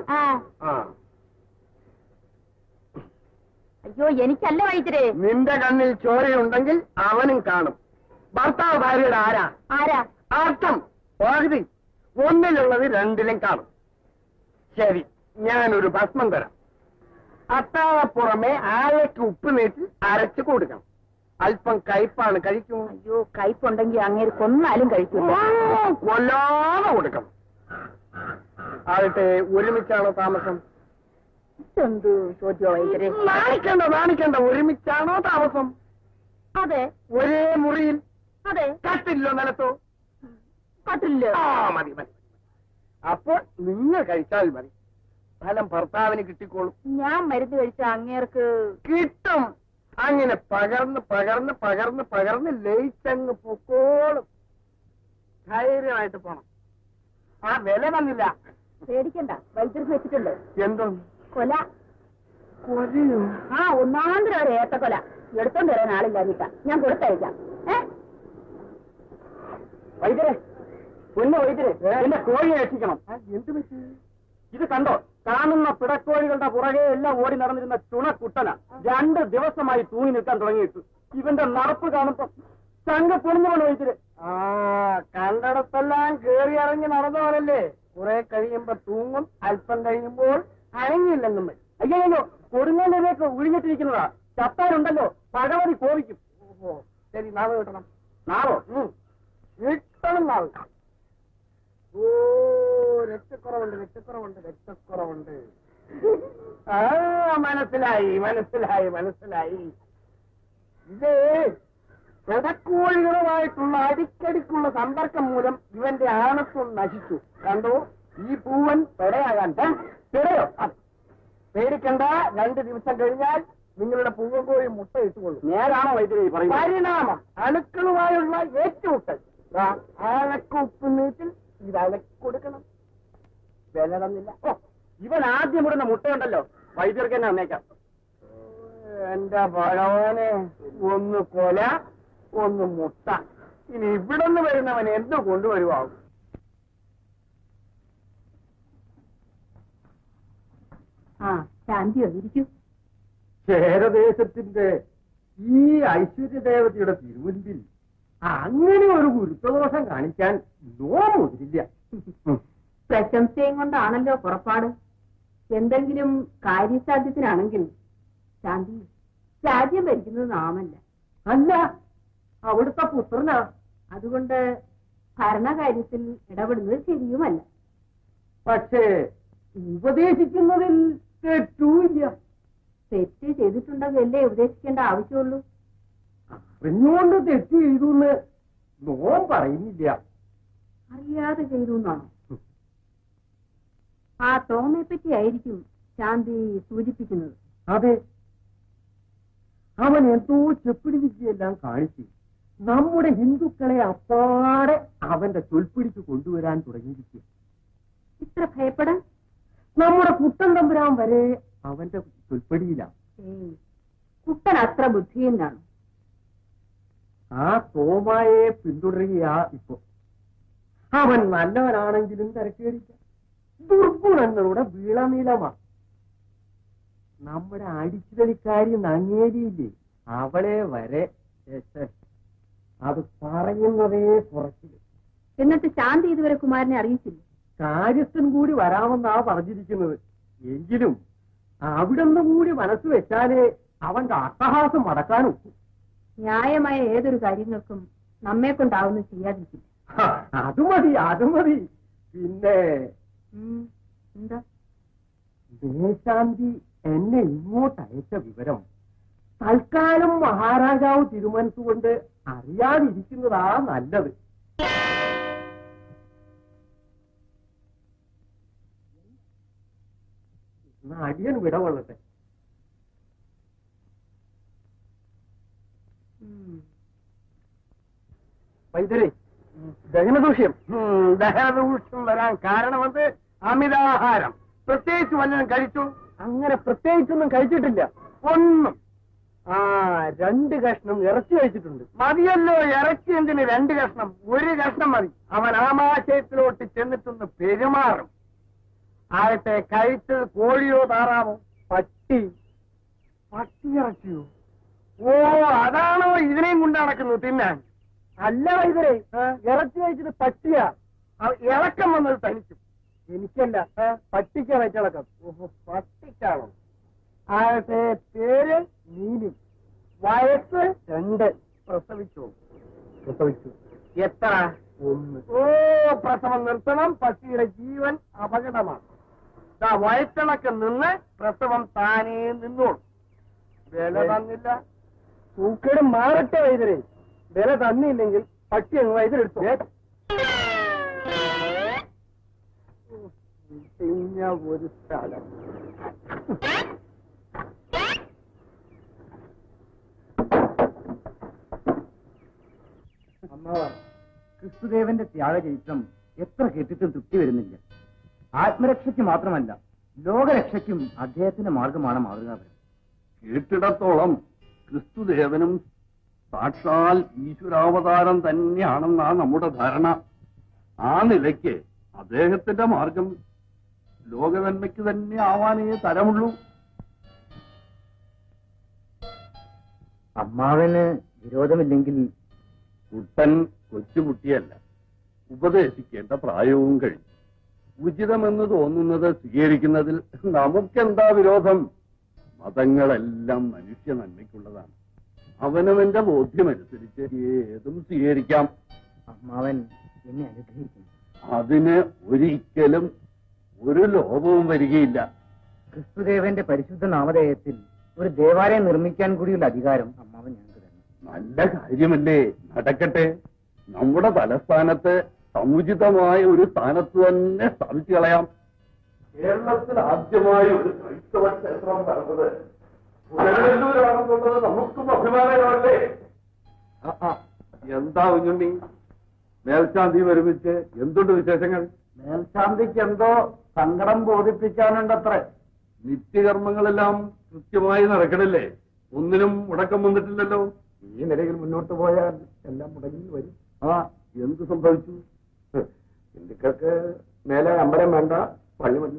അയ്യോ എനിക്കല്ല വൈദ്യരെ. നിന്റെ കണ്ണിൽ ചോരയുണ്ടെങ്കിൽ അവനും കാണും. ഭർത്താവ് ഭാര്യയുടെ ആരാ? അർത്ഥം പകുതി. ഒന്നിലുള്ളത് രണ്ടിലും കാണും. ശരി, ഞാനൊരു ഭസ്മം തരാം. അത്താഴ പുറമെ ആഴയ്ക്ക് ഉപ്പ് നീട്ടി അരച്ചു കൊടുക്കണം. അല്പം കയ്പാണ്, കഴിക്കും. അയ്യോ കയ്പുണ്ടെങ്കിൽ അങ്ങേര് കൊന്നാലും കഴിക്കും. കൊല്ലാതെ കൊടുക്കണം. ആകട്ടെ, ഒരുമിച്ചാണോ താമസം? എന്ത് ചോദ്യോ വൈദ്യരെ? നാണിക്കണ്ട. ഒരുമിച്ചാണോ താമസം? അതെ. ഒരേ മുറിയിൽ? അതെ. കട്ടില്ലോ നിലത്തോ? കട്ടില്ലോ. മതി. അപ്പോൾ നിങ്ങൾ കഴിച്ചാൽ മതി. ഫലം ഭർത്താവിന് കിട്ടിക്കോളും. ഞാൻ മരുന്ന് കഴിച്ച അങ്ങേർക്ക് കിട്ടും. അങ്ങനെ പകർന്ന് ലയിച്ചങ്ങ് പൊക്കോളും. ധൈര്യമായിട്ട് പോണം. ആ വില വന്നില്ല. പേടിക്കണ്ട, വൈദ്യർക്ക് വെച്ചിട്ടുണ്ട്. എന്തോ കൊല? കൊലയോ? ഒന്നാന്തരം ഒരു ഏത്തക്കൊല എടുത്തോണ്ട് വരാൻ ആളില്ലാഞ്ഞിട്ട ഞാൻ കൊടുത്തയക്കാം. വൈദ്യരെ, എന്റെ കോഴിയെ രക്ഷിക്കണം. എന്ത് പറ്റി? ഇത് കണ്ടോ? കാണുന്ന പിടക്കോഴികളുടെ പുറകെ എല്ലാം ഓടി നടന്നിരുന്ന ചുണക്കുട്ടന 2 ദിവസമായി തൂങ്ങി നിൽക്കാൻ തുടങ്ങിയിട്ട്. ഇവന്റെ നടപ്പ് കാണുമ്പോ ചങ്ക പൊളിഞ്ഞു പോലെ വൈദ്യര്. കണ്ടടത്തെല്ലാം കേറി ഇറങ്ങി നടന്നവരല്ലേ. കുറെ കഴിയുമ്പോ തൂങ്ങും, അല്പം കഴിയുമ്പോൾ അനങ്ങിയില്ലെന്നും. അയ്യോ, കൊടുങ്ങല്ലൂരേക്ക് ഒഴിഞ്ഞിട്ടിരിക്കുന്നതാ. ചത്താരുണ്ടല്ലോ ഭഗവതി കോപിക്കും. ഓഹോ, ശരി, നാവ് കിട്ടണം. നാവോ? കിട്ടണം നാവ്. രക്തക്കുറവുണ്ട്. മനസ്സിലായി. ഇത് പിടക്കോഴികളുമായിട്ടുള്ള അടിക്കടിക്കുള്ള സമ്പർക്കം മൂലം ഇവന്റെ ആണത്വം നശിച്ചു. കണ്ടോ, ഈ പൂവൻ പെടയാകാൻ. പെടയോ? പേടിക്കണ്ട, 2 ദിവസം കഴിഞ്ഞാൽ നിങ്ങളുടെ പൂവൻ കോഴി മുട്ട ഇട്ടുകൊള്ളും. നേരാണോ വൈദ്യുതി പറയുന്നത്? പരിണാമം, അണുക്കളുമായുള്ള ഏറ്റുമുട്ടൽ. അഴക്ക് ഉപ്പ് നീട്ടിൽ ഇത് അലക്കി കൊടുക്കണം. വില തന്നില്ല. ഇവൻ ആദ്യം ഇടുന്ന മുട്ടയുണ്ടല്ലോ, വൈദ്യർക്ക് തന്നെ വന്നേക്കാം. എന്റെ ഭഗവാനെ, ഒന്ന് കൊല, ഒന്ന് മുട്ട. ഇനി ഇവിടെ നിന്ന് വരുന്നവൻ എന്ത് കൊണ്ടുവരുവാകും? ശാന്തിയോ ഇരിക്കൂ. ക്ഷേരദേശത്തിന്റെ ഈ ഐശ്വര്യദേവതയുടെ തിരുമുൻപിൽ അങ്ങനെ ഒരു ഗുരുത്വദോഷം കാണിക്കാൻ നോമുതിരില്ല. പ്രശംസയും കൊണ്ടാണല്ലോ പുറപ്പാട്. എന്തെങ്കിലും കാര്യസാധ്യത്തിനാണെങ്കിൽ ശാന്തി രാജ്യം ഭരിക്കുന്നത് നാമല്ല. അല്ല, അവിടുത്തെ പുത്രനാ. അതുകൊണ്ട് ഭരണകാര്യത്തിൽ ഇടപെടുന്നത് ശരിയുമല്ല. പക്ഷേ ഉപദേശിക്കുന്നതിൽ തെറ്റുമില്ല. തെറ്റ് ചെയ്തിട്ടുണ്ടെങ്കിലല്ലേ ഉപദേശിക്കേണ്ട ആവശ്യമുള്ളൂ. അറിഞ്ഞുകൊണ്ട് തെറ്റ് ചെയ്തു എന്ന് നോം പറയുന്നില്ല. അറിയാതെ ചെയ്തു എന്നാണോ? ആ തോമയെ പറ്റി ആയിരിക്കും ശാന്തി സൂചിപ്പിക്കുന്നത്. അതെ, അവൻ എന്തോ ചെപ്പിടി വിദ്യയെല്ലാം കാണിച്ചു നമ്മുടെ ഹിന്ദുക്കളെ അപ്പാടെ അവന്റെ ചൊൽപ്പിടിക്ക് കൊണ്ടുവരാൻ തുടങ്ങിയിരിക്കുക. ഇത്ര ഭയപ്പെടാൻ? നമ്മുടെ കുട്ടൻ തമ്പുരാൻ വരെ അവന്റെ ചൊൽപ്പടിയിലാണ്. കുട്ടൻ അത്ര ബുദ്ധിയെന്നാണ്. ആ തോമായെ പിന്തുടരുകയാ ഇപ്പൊ. അവൻ നല്ലവനാണെങ്കിലും തിരക്കേടില്ല. ദുർഗുണങ്ങളുടെ വീളനീളമാണ്. നമ്മുടെ അടിച്ചുതലിക്കാരി നങ്ങേരിയില്ലേ, അവളെ വരെ അത് പറയുന്നതേ കുറച്ചില്ല. എന്നിട്ട് ശാന്തി ഇതുവരെ കുമാരനെ അറിയിച്ചില്ല. കാര്യസ്ഥൻ കൂടി വരാമെന്നാ പറഞ്ഞിരിക്കുന്നത്. എങ്കിലും അവിടുന്ന് കൂടി മനസ്സ് വെച്ചാലേ അവന്റെ അട്ടഹാസം മടക്കാനും. ന്യായമായ ഏതൊരു കാര്യങ്ങൾക്കും നമ്മെ കൊണ്ടാവുന്ന ചെയ്യാതിരിക്കില്ല. അത് മതി. പിന്നെ എന്താ? ദേശാന്തി എന്നെ ഇങ്ങോട്ട് അയച്ച വിവരം തൽക്കാലം മഹാരാജാവ് തീരുമാനിച്ചുകൊണ്ട് അറിയാതിരിക്കുന്നതാ നല്ലത്. അടിയൻ വിടകൊള്ളട്ടെ. വൈദ്യരെ, ദഹനദൂഷ്യം വരാൻ കാരണമെന്ന് അമിതാഹാരം പ്രത്യേകിച്ച് വല്ലതും കഴിച്ചു? അങ്ങനെ പ്രത്യേകിച്ചൊന്നും കഴിച്ചിട്ടില്ല. ഒന്നും. 2 കഷ്ണം ഇറച്ചി കഴിച്ചിട്ടുണ്ട്. മതിയല്ലോ, ഇറച്ചി എന്തിന് 2 കഷ്ണം? 1 കഷ്ണം മതി. അവൻ ആമാശയത്തിലോട്ട് ചെന്നിട്ടൊന്ന് പെരുമാറും. ആകട്ടെ, കഴിച്ചത് കോഴിയോ താറാവോ? പട്ടി ഇറച്ചിയോ? ഓ, അതാണോ ഇതിനെയും കൊണ്ട് നടക്കുന്നത് തിന്നാൻ? അല്ല വൈദ്യരെ, ഇറച്ചി കഴിച്ചത് പട്ടിയാ. ഇളക്കം വന്നത് തനിക്കും. എനിക്കല്ല, പട്ടിക്കാ വയറ്റിളക്കം. ഓഹോ, പട്ടിക്കാണോ? ആകട്ടെ, പേര് നീലി, വയസ്സ് 2. പ്രസവിച്ചു. എത്ര? 1. ഓ, പ്രസവം നിർത്തണം. പട്ടിയുടെ ജീവൻ അപകടമാണ്. വയറ്റിളക്കം നിന്ന് പ്രസവം താനേ നിന്നോളും. വില തന്നില്ല. സൂക്കേട് മാറട്ടെ വൈദ്യരെ. വില തന്നില്ലെങ്കിൽ പട്ടി അങ്ങ് വൈദ്യരെടുത്തു. ഒരു സ്ഥലം. അമ്മാവ, ക്രിസ്തുദേവന്റെ ത്യാഗചരിത്രം എത്ര കേട്ടിട്ടും തൃപ്തി വരുന്നില്ല. ആത്മരക്ഷയ്ക്ക് മാത്രമല്ല, ലോകരക്ഷയ്ക്കും അദ്ദേഹത്തിന്റെ മാർഗമാണ് മാതൃകാപരം. കേട്ടിടത്തോളം ക്രിസ്തുദേവനും സാക്ഷാൽ ഈശ്വരാവതാരം തന്നെയാണെന്നാണ് നമ്മുടെ ധാരണ. ആ നിലയ്ക്ക് അദ്ദേഹത്തിന്റെ മാർഗം ലോകനന്മയ്ക്ക് തന്നെ ആവാനേ തരമുള്ളൂ. അമ്മാവന് വിരോധമില്ലെങ്കിൽ കുട്ടൻ കൊച്ചുകുട്ടിയല്ല, ഉപദേശിക്കേണ്ട പ്രായവും കഴിഞ്ഞു. ഉചിതമെന്ന് തോന്നുന്നത് സ്വീകരിക്കുന്നതിൽ നമുക്കെന്താ വിരോധം? മതങ്ങളെല്ലാം മനുഷ്യ നന്മയ്ക്കുള്ളതാണ്. അവനവന്റെ ബോധ്യമനുസരിച്ച് ഏതും സ്വീകരിക്കാം. അമ്മാവൻ എന്നെ അനുഗ്രഹിക്കുന്നു. അതിന് ഒരിക്കലും ഒരു ലോപവും വരികയില്ല. ക്രിസ്തുദേവന്റെ പരിശുദ്ധ നാമധേയത്തിൽ ഒരു ദേവാലയം നിർമ്മിക്കാൻ കൂടിയുള്ള അധികാരം അമ്മാവൻ ഞങ്ങൾക്ക് തരണം. നല്ല കാര്യമല്ലേ, നടക്കട്ടെ. നമ്മുടെ തലസ്ഥാനത്ത് സമുചിതമായ ഒരു സ്ഥാനത്ത് തന്നെ സ്ഥാപിച്ചു കളയാം. കേരളത്തിൽ ആദ്യമായി ഒരു ക്രൈസ്തവ ക്ഷേത്രം പറഞ്ഞത് പുനലൂരാണെന്നുള്ളത് നമുക്കും അഭിമാനമല്ലേ? എന്താ കുഞ്ഞുണ്ണി, മേൽശാന്തി ഒരുമിച്ച് എന്തുണ്ട് വിശേഷങ്ങൾ? മേൽശാന്തിക്ക് എന്തോ സങ്കടം ബോധിപ്പിക്കാനുണ്ടത്രേ. നിത്യകർമ്മങ്ങളെല്ലാം കൃത്യമായി നടക്കണില്ലേ? ഒന്നിനും മുടക്കം വന്നിട്ടില്ലല്ലോ. ഈ നിലയിൽ മുന്നോട്ട് പോയാൽ എല്ലാം മുടങ്ങി വരും. എന്ത് സംഭവിച്ചു? ഹിന്ദുക്കൾക്ക് മേലെ അമ്പലം വേണ്ട, പള്ളി മതി.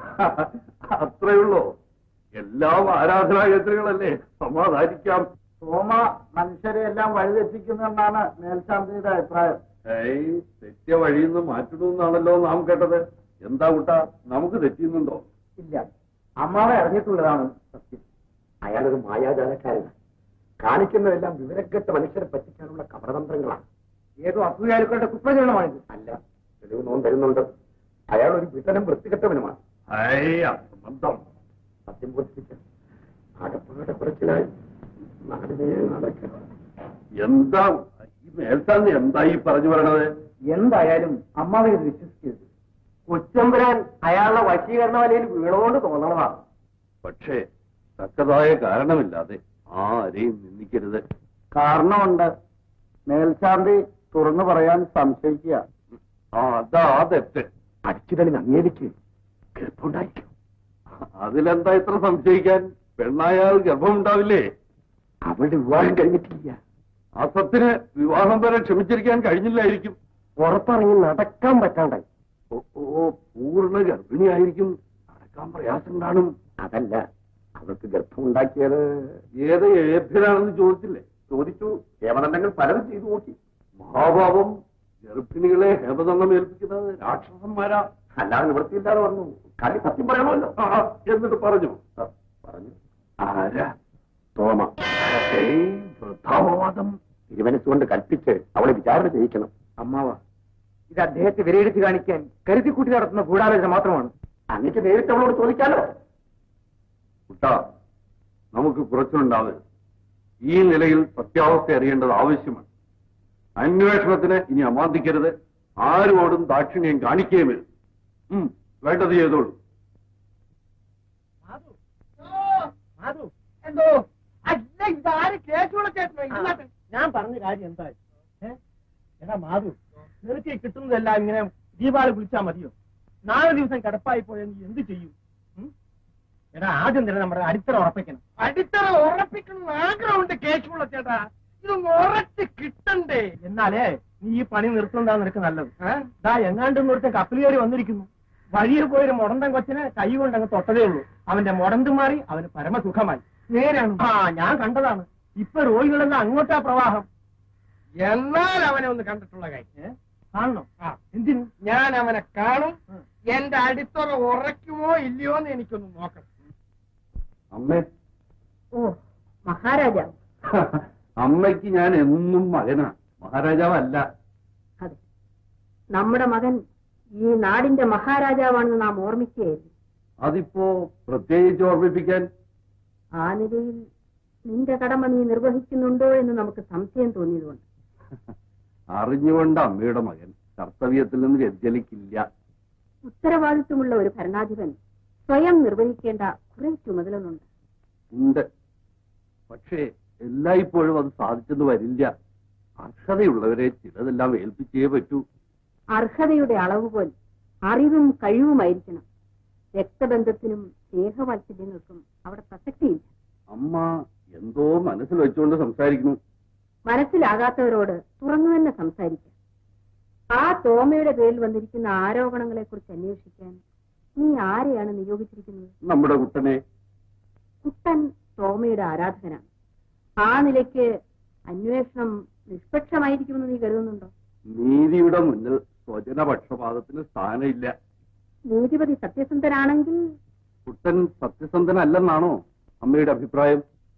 അത്രയുള്ളോ? എല്ലാം ആരാധനാകേന്ദ്രങ്ങളല്ലേ, സമാധാനിക്കാം. സോമ മനുഷ്യരെ എല്ലാം വഴിതെറ്റിക്കുന്നെന്നാണ് മേൽശാന്തിയുടെ അഭിപ്രായം. തെറ്റിയ വഴിയിൽ നിന്ന് മാറ്റണമെന്നാണല്ലോ നാം കേട്ടത്. എന്താ കുട്ടാ, നമുക്ക് തെറ്റിയുന്നുണ്ടോ? ഇല്ല, അമ്മാവെ അറിഞ്ഞിട്ടുള്ളതാണ് സത്യം. അയാളൊരു മായാജാലക്കാരനാണ്. കാണിക്കുന്നതെല്ലാം വിവരക്കെട്ട മനുഷ്യരെ പറ്റിക്കാനുള്ള കപടതന്ത്രങ്ങളാണ്. ഏതോ അസൂയാലുക്കളുടെ കുപ്രചരണമാണിത്. അല്ല, തെളിവ് നോൻ തരുന്നുണ്ട്. അയാൾ ഒരു വിട്ടനും വൃത്തികെട്ടവനുമാണ്. അസംബന്ധം. സത്യം ബോധിപ്പിക്കാൻ ആകപ്പാടെ കുറച്ചിലായി നാടിനെ നടക്കണം. എന്താ ഈ മേൽശാന്തി എന്താ ഈ പറഞ്ഞു പറയണത്? എന്തായാലും അമ്മാവെ ഇത് വിശ്വസിക്കരുത്. കൊച്ചമ്പുരാൻ അയാളുടെ വശീകരണ വലയിൽ വീണുകൊണ്ട് തോന്നണതാണ്. പക്ഷേ തക്കതായ കാരണമില്ലാതെ ആരെയും നിന്ദിക്കരുത്. കാരണമുണ്ട്. മേൽശാന്തി തുറന്നു പറയാൻ സംശയിക്കുക. അതാ തെറ്റ്. അടിച്ചുതളി അങ്ങേലിക്ക് ഗർഭമുണ്ടായിരിക്കും. അതിലെന്താ ഇത്ര സംശയിക്കാൻ? പെണ്ണായാൽ ഗർഭമുണ്ടാവില്ലേ? അവളുടെ വിവാഹം കഴിഞ്ഞിട്ടില്ല. അസത്തിന് വിവാഹം വരെ ക്ഷമിച്ചിരിക്കാൻ കഴിഞ്ഞില്ലായിരിക്കും. പുറത്തിറങ്ങി നടക്കാൻ പറ്റാണ്ടായി. പൂർണ്ണ ഗർഭിണിയായിരിക്കും, നടക്കാൻ പ്രയാസം കാണും. അതല്ല, അവൾക്ക് ഗർഭമുണ്ടാക്കിയത് ഏത് ഏഭ്യനാണെന്ന് ചോദിച്ചില്ലേ? ചോദിച്ചു. ഹേമദണ്ഡങ്ങൾ പലതും ചെയ്തു നോക്കി. മഹാഭാവം ഗർഭിണികളെ ഹേമദണ്ഡം ഏൽപ്പിക്കുന്നത് രാക്ഷസന്മാരാ. അല്ലാതെ നിവൃത്തിയില്ലാതെ പറഞ്ഞു. കളി സത്യം പറയണമല്ലോ. എന്നിട്ട് പറഞ്ഞു. ആരാ? തോമ. വൃദ്ധാപവാദം തിരുവനസുകൊണ്ട് കൽപ്പിച്ച് അവളെ വിചാരണ ചെയ്യിക്കണം. അമ്മാവ, ഇത് അദ്ദേഹത്തെ വിലയിരുത്തി കാണിക്കാൻ കരുതിക്കൂട്ടി നടത്തുന്ന ഗൂഢാലോചന മാത്രമാണ്. അങ്ങക്ക് നേരിട്ട് അവളോട് ചോദിക്കാലോ. കുട്ടാ, നമുക്ക് കുറച്ചുണ്ടാവരുത്. ഈ നിലയിൽ സത്യാവസ്ഥ അറിയേണ്ടത് ആവശ്യമാണ്. അന്വേഷണത്തിന് ഇനി അമാന്തിക്കരുത്. ആരോടും ദാക്ഷിണ്യം കാണിക്കുകയും വരും. വേണ്ടത് ചെയ്തോളൂ. എന്തോ അല്ല, ഇതാര് കേസുള്ള ചേട്ടനോ? ഞാൻ പറഞ്ഞ കാര്യം എന്താ? എടാ മാധു, നിനക്ക് കിട്ടുന്നതെല്ലാം ഇങ്ങനെ ദീപാവലി വിളിച്ചാൽ മതിയോ? 4 ദിവസം കിടപ്പായി പോയാൽ നീ എന്ത് ചെയ്യും? എടാ ആദ്യം തന്നെ നമ്മുടെ അടിത്തറ ഉറപ്പിക്കണം. അടിത്തറ ഉറപ്പിക്കണം ആഗ്രഹമുണ്ട് കേശുള്ള ചേട്ടാ. ഇതൊന്ന് ഉറച്ച് കിട്ടണ്ടേ? എന്നാലേ നീ ഈ പണി നിർത്തുന്നതാ നിനക്ക് നല്ലത്. എങ്ങാണ്ടും ഒരുത്ത കപ്പിൽ കയറി വന്നിരിക്കുന്നു. വഴിയിൽ പോയൊരു മുടന്തൻ കൊച്ചിനെ കൈ കൊണ്ട് അങ്ങ് തൊട്ടതേ ഉള്ളൂ. അവന്റെ മുടന്ത് മാറി അവന് പരമസുഖമായി. നേരാണ്. ഞാൻ കണ്ടതാണ്. ഇപ്പൊ രോഗികളെല്ലാം അങ്ങോട്ടാ പ്രവാഹം. എന്നാൽ അവനെ ഒന്ന് കണ്ടിട്ടുള്ള കാര്യം കാണണം. എന്തിനു? ഞാൻ അവനെ കാണും. എന്റെ അടിത്തറ ഉറയ്ക്കുമോ ഇല്ലയോ എന്ന് എനിക്കൊന്ന് നോക്കണം. അമ്മേ. ഓ മഹാരാജാവ്. അമ്മയ്ക്ക് ഞാൻ എന്നും മകനാ, മഹാരാജാവല്ല. അതെ, നമ്മുടെ മകൻ ഈ നാടിന്റെ മഹാരാജാവാണെന്ന് നാം ഓർമ്മിക്കുകയായിരുന്നു. അതിപ്പോ പ്രത്യേകിച്ച് ഓർമ്മിപ്പിക്കാൻ? ആ നിലയിൽ നിന്റെ കടമ നീ നിർവഹിക്കുന്നുണ്ടോ എന്ന് നമുക്ക് സംശയം തോന്നിയതുകൊണ്ട്. അറിഞ്ഞുകൊണ്ട് അമ്മയുടെ മകൻ കർത്തവ്യത്തിൽ നിന്ന് വ്യതിചലിക്കില്ല. ഉത്തരവാദിത്വമുള്ള ഒരു ഭരണാധിപൻ സ്വയം നിർവഹിക്കേണ്ട കുറെ ചുമതലകളുണ്ട്. ഉണ്ട്. പക്ഷേ എല്ലായ്പ്പോഴും അത് സാധിച്ചെന്ന് വരില്ല. അർഹതയുള്ളവരെ ചിലതെല്ലാം ഏൽപ്പിച്ചേ പറ്റൂ. അർഹതയുടെ അളവുപോൽ അറിവും കഴിവുമായിരിക്കണം. രക്തബന്ധത്തിനും സ്നേഹവാത്സല്യങ്ങൾക്കും അവിടെ പ്രസക്തിയില്ല. അമ്മ എന്തോ മനസ്സിൽ വെച്ചുകൊണ്ട് സംസാരിക്കുന്നു. മനസ്സിലാകാത്തവരോട് തുറന്നു തന്നെ സംസാരിക്കാം. ആ തോമയുടെ പേരിൽ വന്നിരിക്കുന്ന ആരോപണങ്ങളെ കുറിച്ച് അന്വേഷിക്കാൻ നീ ആരെയാണ് നിയോഗിച്ചിരിക്കുന്നത്? നമ്മുടെ കുട്ടനെ. കുട്ടൻ തോമയുടെ ആരാധകനാണ്. ആ നിലയ്ക്ക് അന്വേഷണം നിഷ്പക്ഷമായിരിക്കുമെന്ന് നീ കരുതുന്നുണ്ടോ? നീതിയുടെ മുന്നിൽ സ്വജനപക്ഷപാതത്തിന് സ്ഥാനമില്ല. നീതിപതി സത്യസന്ധനാണെങ്കിൽ കുട്ടൻ സത്യസന്ധനല്ലെന്നാണോ അമ്മയുടെ അഭിപ്രായം?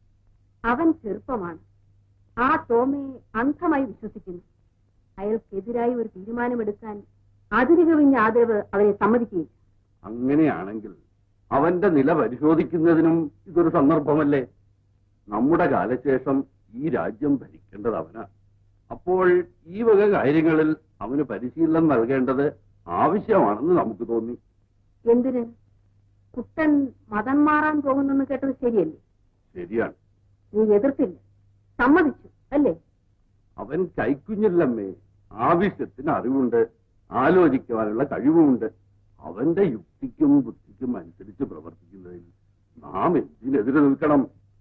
അവൻ ചെറുപ്പമാണ്. ആ തോമയെ അന്ധമായി വിശ്വസിക്കുന്നു. അയാൾക്കെതിരായി ഒരു തീരുമാനമെടുക്കാൻ അതിരുകവിഞ്ഞ ആദരവ് അവരെ സമ്മതിക്കുകയില്ല. അങ്ങനെയാണെങ്കിൽ അവന്റെ നില പരിശോധിക്കുന്നതിനും ഇതൊരു സന്ദർഭമല്ലേ? നമ്മുടെ കാലശേഷം ഈ രാജ്യം ഭരിക്കേണ്ടത് അവനാ. അപ്പോൾ ഈ വക കാര്യങ്ങളിൽ അവന് പരിശീലനം നൽകേണ്ടത് ആവശ്യമാണെന്ന് നമുക്ക് തോന്നി. എന്തിന്? കുട്ടൻ മതം മാറാൻ പോകുന്നെന്ന് കേട്ടത് ശരിയല്ലേ? ശരിയാണ്. നീ എതിർത്തില്ല, സമ്മതിച്ചു അല്ലേ? അവൻ കൈക്കുഞ്ഞില്ലമ്മേ. ആവശ്യത്തിന് അറിവുണ്ട്, ആലോചിക്കുവാനുള്ള കഴിവുമുണ്ട്. അവന്റെ യുക്തിക്കും ബുദ്ധിക്കും അനുസരിച്ച് പ്രവർത്തിക്കുന്നതിൽ നാം എന്തിനെതിരെ നിൽക്കണം?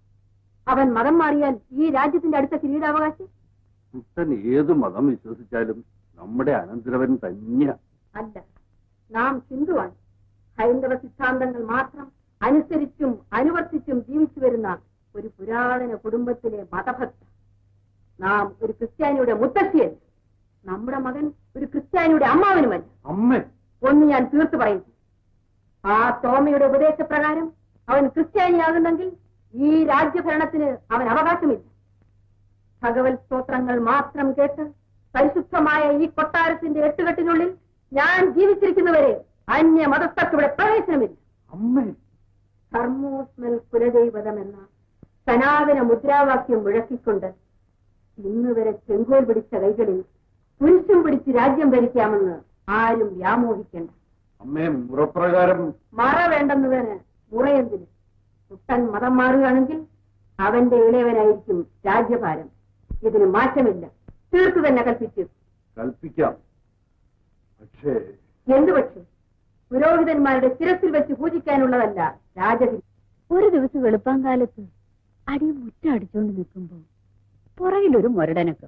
അവൻ മതം മാറിയാൽ ഈ രാജ്യത്തിന്റെ അടുത്ത കിരീടാവകാശി? കുട്ടൻ ഏത് മതം വിശ്വസിച്ചാലും നമ്മുടെ അനന്തരവൻ തന്നെയാ. അല്ല, നാം ഹിന്ദുവാണ്. ഹൈന്ദവ സിദ്ധാന്തങ്ങൾ മാത്രം അനുസരിച്ചും അനുവർത്തിച്ചും ജീവിച്ചു വരുന്ന ഒരു പുരാതന കുടുംബത്തിലെ മതഭക്ത. നാം ഒരു ക്രിസ്ത്യാനിയുടെ മുത്തശ്ശിയല്ല. നമ്മുടെ മകൻ ഒരു ക്രിസ്ത്യാനിയുടെ അമ്മാവനുമല്ല. അമ്മ, ഒന്ന് ഞാൻ തീർത്തു പറയുന്നു. ആ തോമയുടെ ഉപദേശപ്രകാരം അവൻ ക്രിസ്ത്യാനിയാകുന്നെങ്കിൽ ഈ രാജ്യഭരണത്തിന് അവൻ അവകാശമില്ല. ഭഗവത് സ്തോത്രങ്ങൾ മാത്രം കേട്ട് പരിശുദ്ധമായ ഈ കൊട്ടാരത്തിന്റെ എട്ടുകെട്ടിനുള്ളിൽ ഞാൻ ജീവിച്ചിരിക്കുന്നവരെ അന്യ മതസ്ഥർക്കിവിടെ പ്രവേശനമില്ല. ധർമ്മോസ്മൽ കുലദൈവതം എന്ന സനാതന മുദ്രാവാക്യം മുഴക്കിക്കൊണ്ട് ഇന്ന് വരെ ചെങ്കോൽ പിടിച്ച കൈകളിൽ പുരുഷം പിടിച്ച് രാജ്യം ഭരിക്കാമെന്ന് ആരും വ്യാമോഹിക്കേണ്ട. അമ്മേ, മുറപ്രകാരം മറ വേണ്ടെന്നതിന് മുറയെന്തിന്? കുട്ടൻ മതം മാറുകയാണെങ്കിൽ അവന്റെ ഇളയവനായിരിക്കും രാജ്യഭാരം. ഇതിന് മാറ്റമില്ല. തീർത്തു തന്നെ കൽപ്പിക്കാം. പക്ഷേ എന്തു പക്ഷേ? പുരോഹിതന്മാരുടെ ശിരസിൽ വെച്ച് പൂജിക്കാനുള്ളതല്ല രാജഗിരി. ഒരു ദിവസം വെളുപ്പാങ്കാലത്ത് അടി മുറ്റടിച്ചുകൊണ്ട് നിൽക്കുമ്പോ പുറകിലൊരു മുരടനക്കം.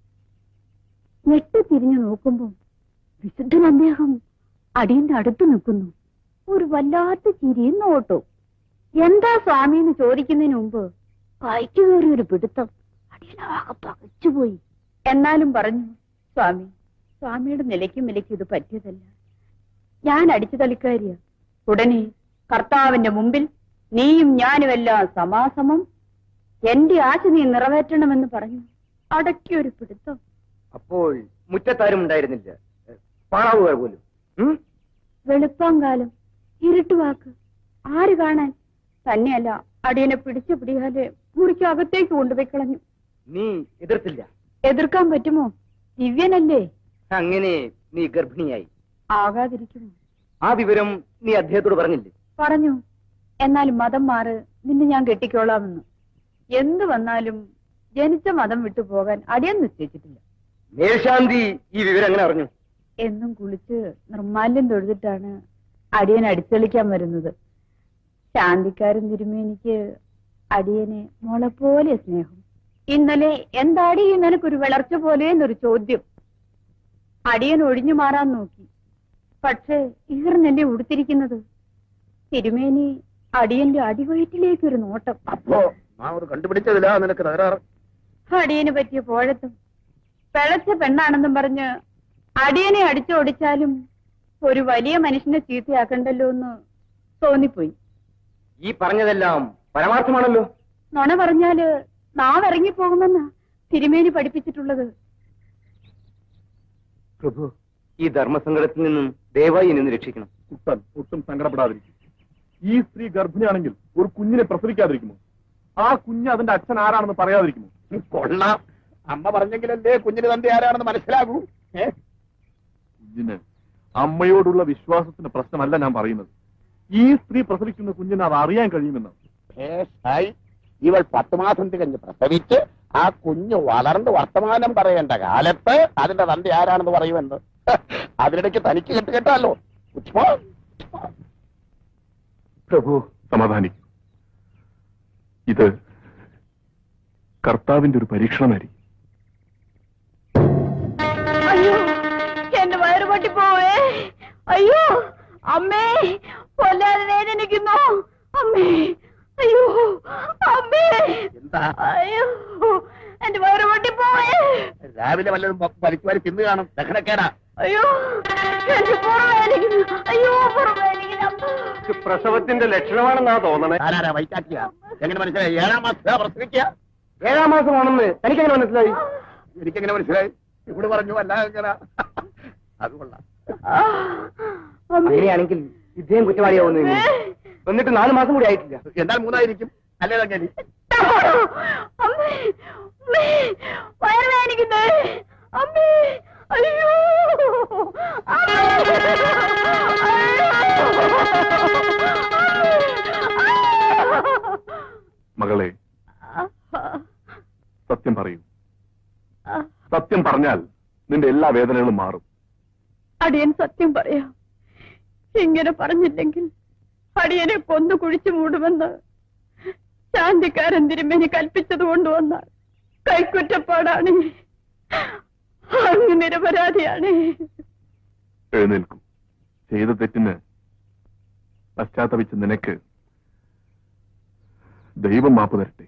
ഞെട്ടി തിരിഞ്ഞു നോക്കുമ്പോ വിശുദ്ധൻ അദ്ദേഹം അടിയന്റെ അടുത്ത് നിൽക്കുന്നു. ഒരു വല്ലാത്ത ചിരിയും നോട്ടവും. എന്താ സ്വാമി എന്ന് ചോദിക്കുന്നതിന് മുമ്പ് കൈക്ക് കയറി ഒരു പിടുത്തം. അടിയനാകെ പകച്ചുപോയി. എന്നാലും പറഞ്ഞു, സ്വാമി, സ്വാമിയുടെ നിലയ്ക്കും വിലയ്ക്കും ഇത് പറ്റിയതല്ല. ഞാൻ അടിച്ചു തളിക്കാരിയ. ഉടനെ കർത്താവിന്റെ മുമ്പിൽ നീയും ഞാനുമെല്ലാം സമാസമം, എന്റെ ആശ നീ നിറവേറ്റണമെന്ന് പറഞ്ഞു. അടക്കിയൊരു പിടുത്തം. അപ്പോൾ മുറ്റത്താരും ഉണ്ടായിരുന്നില്ല, പാറാവുകാർ പോലും. വെളുപ്പാങ്കാലം, ഇരുട്ടുവാക്ക്, ആര് കാണാൻ? തന്നെയല്ല, അടിയനെ പിടിച്ചു പിടിയാലെ മുറിക്ക് അകത്തേക്ക് കൊണ്ടുപോയി കളഞ്ഞു. നീ എതിർത്തില്ല? എതിർക്കാൻ പറ്റുമോ? ദിവ്യനല്ലേ. അങ്ങനെ നീ ഗർഭിണിയായി. ആകാതിരിക്കുമോ? ആ വിവരം നീ അദ്ദേഹത്തോട് പറഞ്ഞില്ലേ? പറഞ്ഞു. എന്നാലും മതം മാറ്, നിന്നെ ഞാൻ കെട്ടിക്കോളാമെന്ന്. എന്ത് വന്നാലും ജനിച്ച മതം വിട്ടുപോകാൻ അടിയൻ നിശ്ചയിച്ചിട്ടില്ല. മേൽശാന്തി ഈ വിവരം എങ്ങനെ അറിഞ്ഞു? എന്നും കുളിച്ച് നിർമ്മാല്യം തൊഴുതിട്ടാണ് അടിയൻ അടിച്ചളിക്കാൻ വരുന്നത്. ശാന്തിക്കാരൻ തിരുമേനിക്ക് അടിയനെ മോളെ പോലെ സ്നേഹം. ഇന്നലെ എന്താടി നിനക്കൊരു വിളർച്ച പോലെ എന്നൊരു ചോദ്യം. അടിയൻ ഒഴിഞ്ഞു മാറാൻ നോക്കി. പക്ഷേ ഈർന്നല്ലേ ഉടുത്തിരിക്കുന്നത്. തിരുമേനി അടിയന്റെ അടിവയറ്റിലേക്കൊരു നോട്ടം. അപ്പോ കണ്ടുപിടിച്ചതില്ല നിനക്ക് തകരാറ്. അടിയന് പറ്റിയ പോഴത്തും പിഴച്ച പെണ്ണാണെന്നും പറഞ്ഞ് അടിയനെ അടിച്ചോടിച്ചാലും ഒരു വലിയ മനുഷ്യനെ ചീത്തയാക്കണ്ടല്ലോ എന്ന് തോന്നിപ്പോയി. ഈ പറഞ്ഞതെല്ലാം പരമാർത്ഥമാണല്ലോ. നുണ പറഞ്ഞാല് നാവിറങ്ങിപ്പോകുമെന്നാ തിരുമേനി പഠിപ്പിച്ചിട്ടുള്ളത്. പ്രഭു, ഈ ധർമ്മസങ്കടത്തിൽ നിന്നും ദയവായി എന്നെ രക്ഷിക്കണം. കുട്ടൻ ഒട്ടും സങ്കടപ്പെടാതിരിക്കും. ഈ സ്ത്രീ ഗർഭിണിയാണെങ്കിൽ ഒരു കുഞ്ഞിനെ പ്രസവിക്കാതിരിക്കുമോ? ആ കുഞ്ഞ് അതിന്റെ അച്ഛൻ ആരാണെന്ന് പറയാതിരിക്കുമോ? കൊള്ളാം. അമ്മ പറഞ്ഞെങ്കിലല്ലേ കുഞ്ഞിന് തന്റെ ആരാണെന്ന് മനസ്സിലാകൂ. കുഞ്ഞിന് അമ്മയോടുള്ള വിശ്വാസത്തിന്റെ പ്രശ്നമല്ല ഞാൻ പറയുന്നത്. ഈ സ്ത്രീ പ്രസവിക്കുന്ന കുഞ്ഞിന് അത് അറിയാൻ കഴിയുമെന്ന്. ഇവൾ 10 മാസം തികഞ്ഞ് പ്രസവിച്ച് ആ കുഞ്ഞ് വളർന്ന് വർത്തമാനം പറയേണ്ട കാലത്ത് അതിന്റെ തന്റെ ആരാണെന്ന് പറയുമെന്ന്. അതിനിടയ്ക്ക് തനിക്ക് കേട്ടാലോ. പ്രഭു, സമാധാനിക്കും. ഇത് കർത്താവിന്റെ ഒരു പരീക്ഷണമായിരിക്കും. അയ്യോ, എന്റെ വയറ് പൊട്ടിപ്പോവേ. അയ്യോ അമ്മേ, കൊല്ലാതെ വേദനിക്കുന്നു അമ്മേ. അയ്യോ അമ്മേ, അയ്യോ എന്റെ വയറ് പൊട്ടിപ്പോവേ. രാവിലെ വല്ലതും വലിക്കുവാരി തിന്നു കാണും. ദഹനക്കേടാ. അയ്യോ എന്റെ പുറവേദനിക്കുന്നു. അയ്യോ പുറവേദനിക്കുന്നു. പ്രസവത്തിന്റെ ലക്ഷണമാണെന്നാ തോന്നണേ. ആരാ വൈറ്റാക്കിയ? എങ്ങനെ മനസ്സിലായി? 7-ാം മാസം പ്രസവിക്കുക. 7-ാം മാസമാണെന്ന് തനിക്കെങ്ങനെ മനസ്സിലായി? എനിക്കെങ്ങനെ മനസ്സിലായി? ഇവിടെ പറഞ്ഞു. അല്ല എങ്ങനെ? അത് കൊള്ളാം. അങ്ങനെയാണെങ്കിൽ ഇദ്ദേഹം കുറ്റവാളിയാവുന്നു. എന്നിട്ട് 4 മാസം കൂടി ആയിട്ടില്ല. എന്നാൽ 3 ആയിരിക്കും. അല്ലേ അങ്ങനെ? വയറുവേദനിക്കുന്നേ അമ്മേ. അയ്യോ മകളെ, സത്യം പറയൂ. സത്യം പറഞ്ഞാൽ നിന്റെ എല്ലാ വേദനകളും മാറും. അടിയൻ സത്യം പറയാം. ഇങ്ങനെ പറഞ്ഞില്ലെങ്കിൽ അടിയനെ കൊന്നു കുഴിച്ചു മൂടുമെന്ന് ശാന്തിക്കാരൻ തിരുമേനി കൽപ്പിച്ചത് കൊണ്ടുവന്ന കൈക്കുറ്റപ്പാടാണ്. അങ്ങ് നിരപരാധിയാണ്. എഴുന്നേൽക്കും. ചെയ്ത തെറ്റിന് പശ്ചാത്തപിച്ച നിനക്ക് ദൈവം മാപ്പ് തരട്ടെ.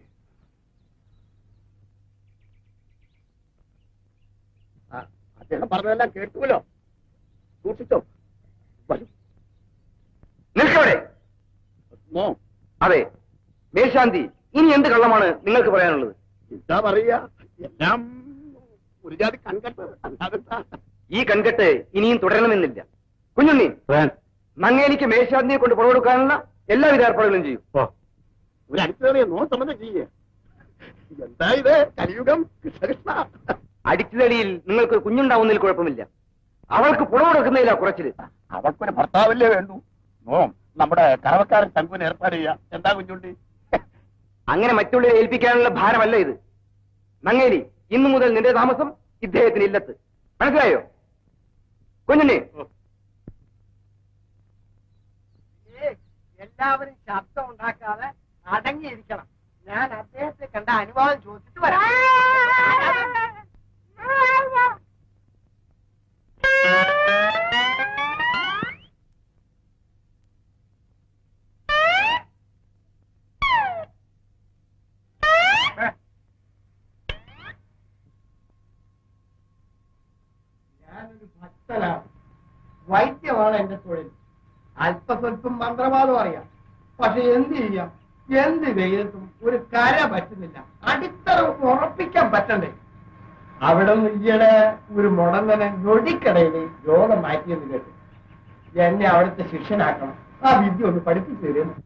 അദ്ദേഹം പറഞ്ഞതെല്ലാം കേട്ടുവല്ലോ. സൂക്ഷിച്ചോ. നിൽക്കവിടെ. അതെ മേൽശാന്തി, ഇനി എന്ത് കള്ളമാണ് നിങ്ങൾക്ക് പറയാനുള്ളത്? എന്താ പറയാ? എല്ലാം ഒരു ജാതി കൺകെട്ട്. ഈ കൺകെട്ട് ഇനിയും തുടരണമെന്നില്ല. കുഞ്ഞുണ്ണി, നങ്ങേലിക്ക് മേൽശാന്തിയെ കൊണ്ട് പുറമെടുക്കാനുള്ള എല്ലാവിധ ഏർപ്പാടുകളും ചെയ്യും. ഒരു അടിച്ചുതളിയെ സംബന്ധം ചെയ്യേ. എന്താ ഇത്? കലിയുഗം. കൃഷ്ണകൃഷ്ണ. അടിച്ചുതളിയിൽ നിങ്ങൾക്ക് കുഞ്ഞുണ്ടാവുന്നതിൽ കുഴപ്പമില്ല. അവൾക്ക് പുറമെടുക്കുന്നതിലാ കുറച്ചില്. അവൾക്കൊരു ഭർത്താവല്ലേ വേണ്ടു. നമ്മുടെ കറവക്കാരൻ തങ്കുവിന് ഏർപ്പാട് ചെയ്യാം. എന്താ കുഞ്ഞുണ്ടി? അങ്ങനെ മറ്റുള്ളവരെ ഏൽപ്പിക്കാനുള്ള ഭാരമല്ല ഇത്. നങ്ങേലി, ഇന്നു മുതൽ നിന്റെ താമസം ഇദ്ദേഹത്തിന് ഇല്ലത്ത്. മനസ്സിലായോ കുഞ്ഞുണ്ണി? എല്ലാവരും ശബ്ദം ഉണ്ടാക്കാതെ അടങ്ങിയിരിക്കണം. ഞാൻ അദ്ദേഹത്തെ കണ്ട അനുവാദം ചോദിച്ചിട്ട് വരാം. ഞാനൊരു ഭക്തനാണ്. വൈദ്യമാണ് എന്റെ തൊഴിൽ. അല്പസ്വല്പം മന്ത്രവാദം അറിയാം. പക്ഷെ എന്ത് ചെയ്യാം? എന്ത് വെയിലത്തും ഒരു കര പറ്റുന്നില്ല. അടിത്തറ ഉറപ്പിക്കാൻ പറ്റണ്ടേ? അവിടെ ഈയിടെ ഒരു മുടന്തനെ ഞൊടിക്കടയിൽ രോഗം മാറ്റിയെന്ന് കേട്ടു. എന്നെ അവിടുത്തെ ശിഷ്യനാക്കണം. ആ വിദ്യ ഒന്ന് പഠിപ്പിച്ചു തരുന്നു.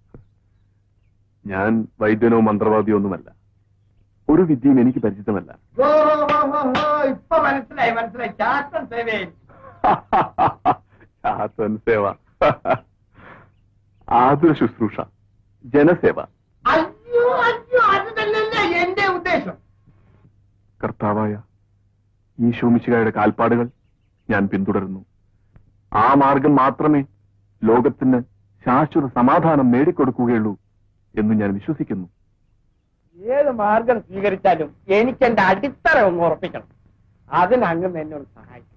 ഞാൻ വൈദ്യനോ മന്ത്രവാദിയോ ഒന്നുമല്ല. ഒരു വിദ്യയും എനിക്ക് പരിചിതമല്ല. ഇപ്പൊ മനസ്സിലായി. ചാത്തൻ സേവയിൽ. ചാത്തൻ സേവ, ആതുര ശുശ്രൂഷ, ജനസേവ. അയ്യോ അയ്യോ, അത് തന്നെയല്ലേ എന്റെ ഉദ്ദേശം. കർത്താവായ ഈശോ മിശിഹായുടെ കാൽപ്പാടുകൾ ഞാൻ പിന്തുടരുന്നു. ആ മാർഗം മാത്രമേ ലോകത്തിന് ശാശ്വത സമാധാനം നേടിക്കൊടുക്കുകയുള്ളൂ എന്ന് ഞാൻ വിശ്വസിക്കുന്നു. ഏത് മാർഗം സ്വീകരിച്ചാലും എനിക്ക് എന്റെ അടിത്തറ ഒന്ന് ഉറപ്പിക്കണം. അതിനങ്ങ് എന്നോട് സഹായിക്കും.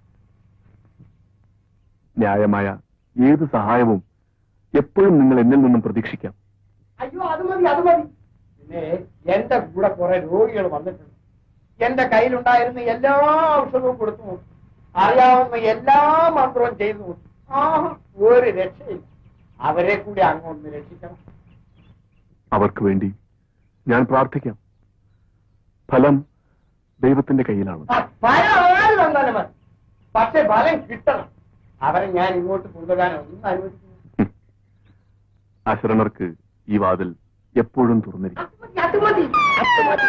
ന്യായമായ ഏത് സഹായവും എപ്പോഴും നിങ്ങൾ എന്നിൽ നിന്നും പ്രതീക്ഷിക്കാം. അയ്യോ, അത് മതി, അത് മതി. പിന്നെ എന്റെ കൂടെ കുറെ രോഗികൾ വന്നിട്ടുണ്ട്. എന്റെ കയ്യിലുണ്ടായിരുന്ന എല്ലാ ഔഷധവും കൊടുത്തു നോക്കി, അറിയാവുന്ന എല്ലാ മന്ത്രവും ചെയ്തു നോക്കി. ഒരു രക്ഷയില്ല. അവരെ കൂടി അങ്ങൊന്ന് രക്ഷിക്കണം. അവർക്ക് വേണ്ടി ഞാൻ പ്രാർത്ഥിക്കാം. ഫലം ദൈവത്തിന്റെ കയ്യിലാണ്. ഫലം ആര് തന്നാലും മതി, പക്ഷെ ഫലം കിട്ടണം. അവരെ ഞാൻ ഇങ്ങോട്ട് കൊണ്ടുവരാനൊന്നും അനുവദിക്കുന്നു. അശരണർക്ക് ഈ വാതിൽ എപ്പോഴും തുറന്നിരിക്കും. അത് മതി, അത് മതി.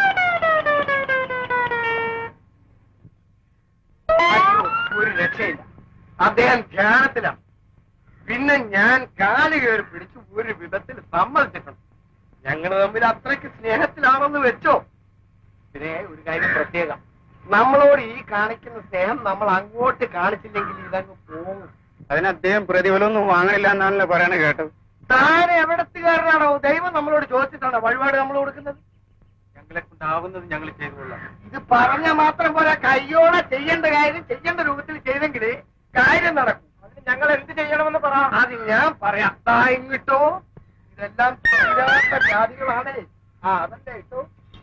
ഒരു രക്ഷയില്ല. അദ്ദേഹം ധ്യാനത്തിലാണ്. പിന്നെ ഞാൻ കാല് കയറി പിടിച്ച് ഒരു വിധത്തിൽ സമ്മതിച്ചിട്ടുണ്ട്. ഞങ്ങൾ തമ്മിൽ അത്രയ്ക്ക് സ്നേഹത്തിലാണെന്ന് വെച്ചോ. പിന്നെ ഒരു കാര്യം പ്രത്യേകം, നമ്മളോട് ഈ കാണിക്കുന്ന സ്നേഹം നമ്മൾ അങ്ങോട്ട് കാണിച്ചില്ലെങ്കിൽ ഇതങ്ങ് പോകും. അതിന് അദ്ദേഹം പ്രതിഫലമൊന്നും വാങ്ങണില്ല എന്നാണല്ലോ പറയണ കേട്ടത്. താൻ എവിടത്തുകാരനാണോ? ദൈവം നമ്മളോട് ചോദിച്ചിട്ടാണോ വഴിപാട് നമ്മൾ കൊടുക്കുന്നത്? ഞങ്ങളെ കൊണ്ടാവുന്നത് ഞങ്ങൾ ചെയ്തുകൊള്ളാം. ഇത് പറഞ്ഞ മാത്രം പോലെ കയ്യോടെ ചെയ്യേണ്ട കാര്യം ചെയ്യേണ്ട രൂപത്തിൽ ചെയ്തെങ്കിൽ കാര്യം നടക്കും. അതിന് ഞങ്ങൾ എന്ത് ചെയ്യണമെന്ന് പറ. അത് ഞാൻ പറയാം. ഇട്ടോ, ഇതെല്ലാം തീരാത്ത ജാതികളാണ്. അതല്ലേ ഇട്ടോ.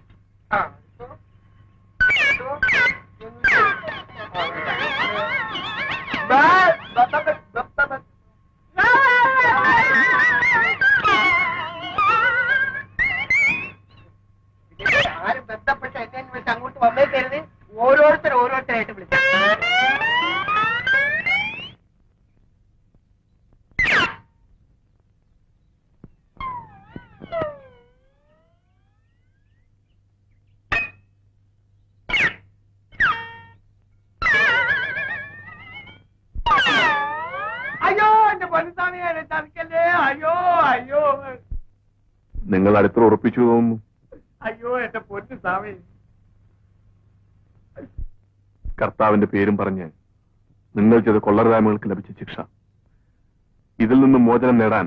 ആരും ബന്ധപ്പെട്ട എന്നെ വെച്ച് അങ്ങോട്ട് വന്നേക്കരുത്. ഓരോരുത്തരായിട്ട് വിളിച്ചു. അയ്യോ, എന്റെ പൊന്നുസ്വാമിയെ ചതിക്കല്ലേ. അയ്യോ അയ്യോ, നിങ്ങൾ അടുത്ത് ഉറപ്പിച്ചു തോന്നുന്നു. അയ്യോ എന്റെ പൊന്നുസ്വാമി. കർത്താവിന്റെ പേരും പറഞ്ഞ് നിങ്ങൾ ചെയ്ത കൊള്ളരുതായ്മകൾക്ക് ലഭിച്ച ശിക്ഷ, ഇതിൽ നിന്നും മോചനം നേടാൻ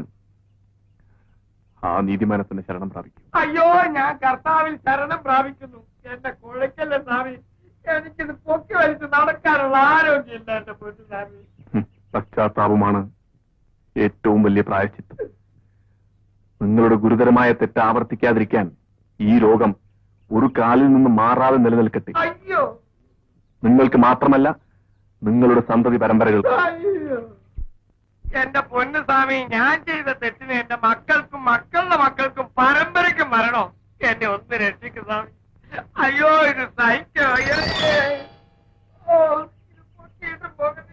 ആ നീതിമാനത്തിന്റെ ശരണം പ്രാപിക്കും. അയ്യോ, ഞാൻ കർത്താവിൽ ശരണം പ്രാപിക്കുന്നു. എന്റെ കുഴക്കല്ലേ സ്വാമി. എനിക്കിത് പൊക്കി വലിച്ച് നടക്കാനുള്ള ആരോഗ്യമില്ല എന്റെ പൊന്നുസ്വാമി. പശ്ചാത്താപമാണ് ഏറ്റവും വലിയ പ്രായശ്ചിത്തം. നിങ്ങളുടെ ഗുരുതരമായ തെറ്റ് ആവർത്തിക്കാതിരിക്കാൻ ഈ രോഗം ഒരു കാലിൽ നിന്ന് മാറാതെ നിലനിൽക്കട്ടെ. അയ്യോ, നിങ്ങൾക്ക് മാത്രമല്ല, നിങ്ങളുടെ സന്തതി പരമ്പരകൾക്ക്. അയ്യോ എന്റെ പൊന്നുസ്വാമി, ഞാൻ ചെയ്ത തെറ്റിന് എന്റെ മക്കൾക്കും മക്കളുടെ മക്കൾക്കും പരമ്പരയ്ക്കും മരണോ. എന്നെ ഒന്ന് രക്ഷിക്കും സ്വാമി. അയ്യോ, ഇത് സഹിക്കോ. അയ്യോ, ഇത് പൊട്ടിയിട്ടും പോകുന്നില്ല.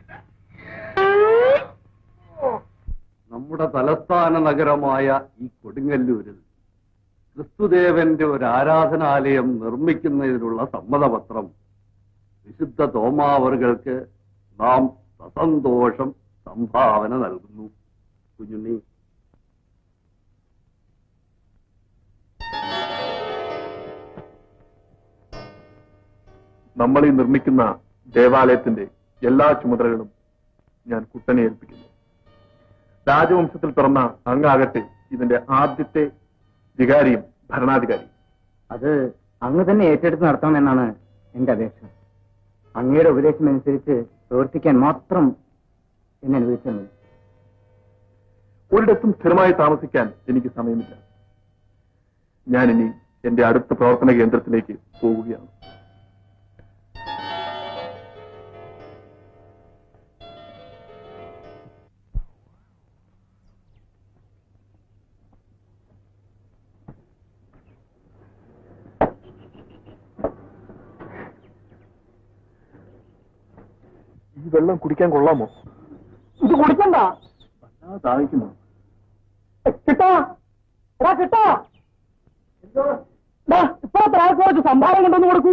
നമ്മുടെ തലസ്ഥാന നഗരമായ ഈ കൊടുങ്ങല്ലൂരിൽ ക്രിസ്തുദേവന്റെ ഒരു ആരാധനാലയം നിർമ്മിക്കുന്നതിനുള്ള സമ്മതപത്രം വിശുദ്ധ തോമാവറുകൾക്ക് നാം സസന്തോഷം സംഭാവന നൽകുന്നു. കുഞ്ഞുണ്ണി, നമ്മൾ ഈ നിർമ്മിക്കുന്ന ദേവാലയത്തിന്റെ എല്ലാ ചുമതലകളും ഞാൻ കുട്ടനെ ഏൽപ്പിക്കുന്നു. രാജവംശത്തിൽ പിറന്ന അങ്ങാകട്ടെ ഇതിന്റെ ആദ്യത്തെ വികാരിയും ഭരണാധികാരിയും. അത് അങ്ങ് തന്നെ ഏറ്റെടുത്ത് നടത്തണമെന്നാണ് എന്റെ അപേക്ഷ. അങ്ങയുടെ ഉപദേശമനുസരിച്ച് പ്രവർത്തിക്കാൻ മാത്രം എന്നെ അനുവദിച്ചാൽ മതി. ഒരിടത്തും സ്ഥിരമായി താമസിക്കാൻ എനിക്ക് സമയമില്ല. ഞാനിനി എന്റെ അടുത്ത പ്രവർത്തന കേന്ദ്രത്തിലേക്ക് പോവുകയാണ്. ഈ വെള്ളം കുടിക്കാൻ കൊള്ളാമോ? ഇത് കുടിക്കണ്ട. ദാഹിക്കുന്നു. കിട്ടോ എടാ, കിട്ടോ. ഇപ്പോഴത്തെ ആൾക്ക് കുറച്ച് സംഭാവന കൊണ്ടൊന്ന് കൊടുക്കൂ.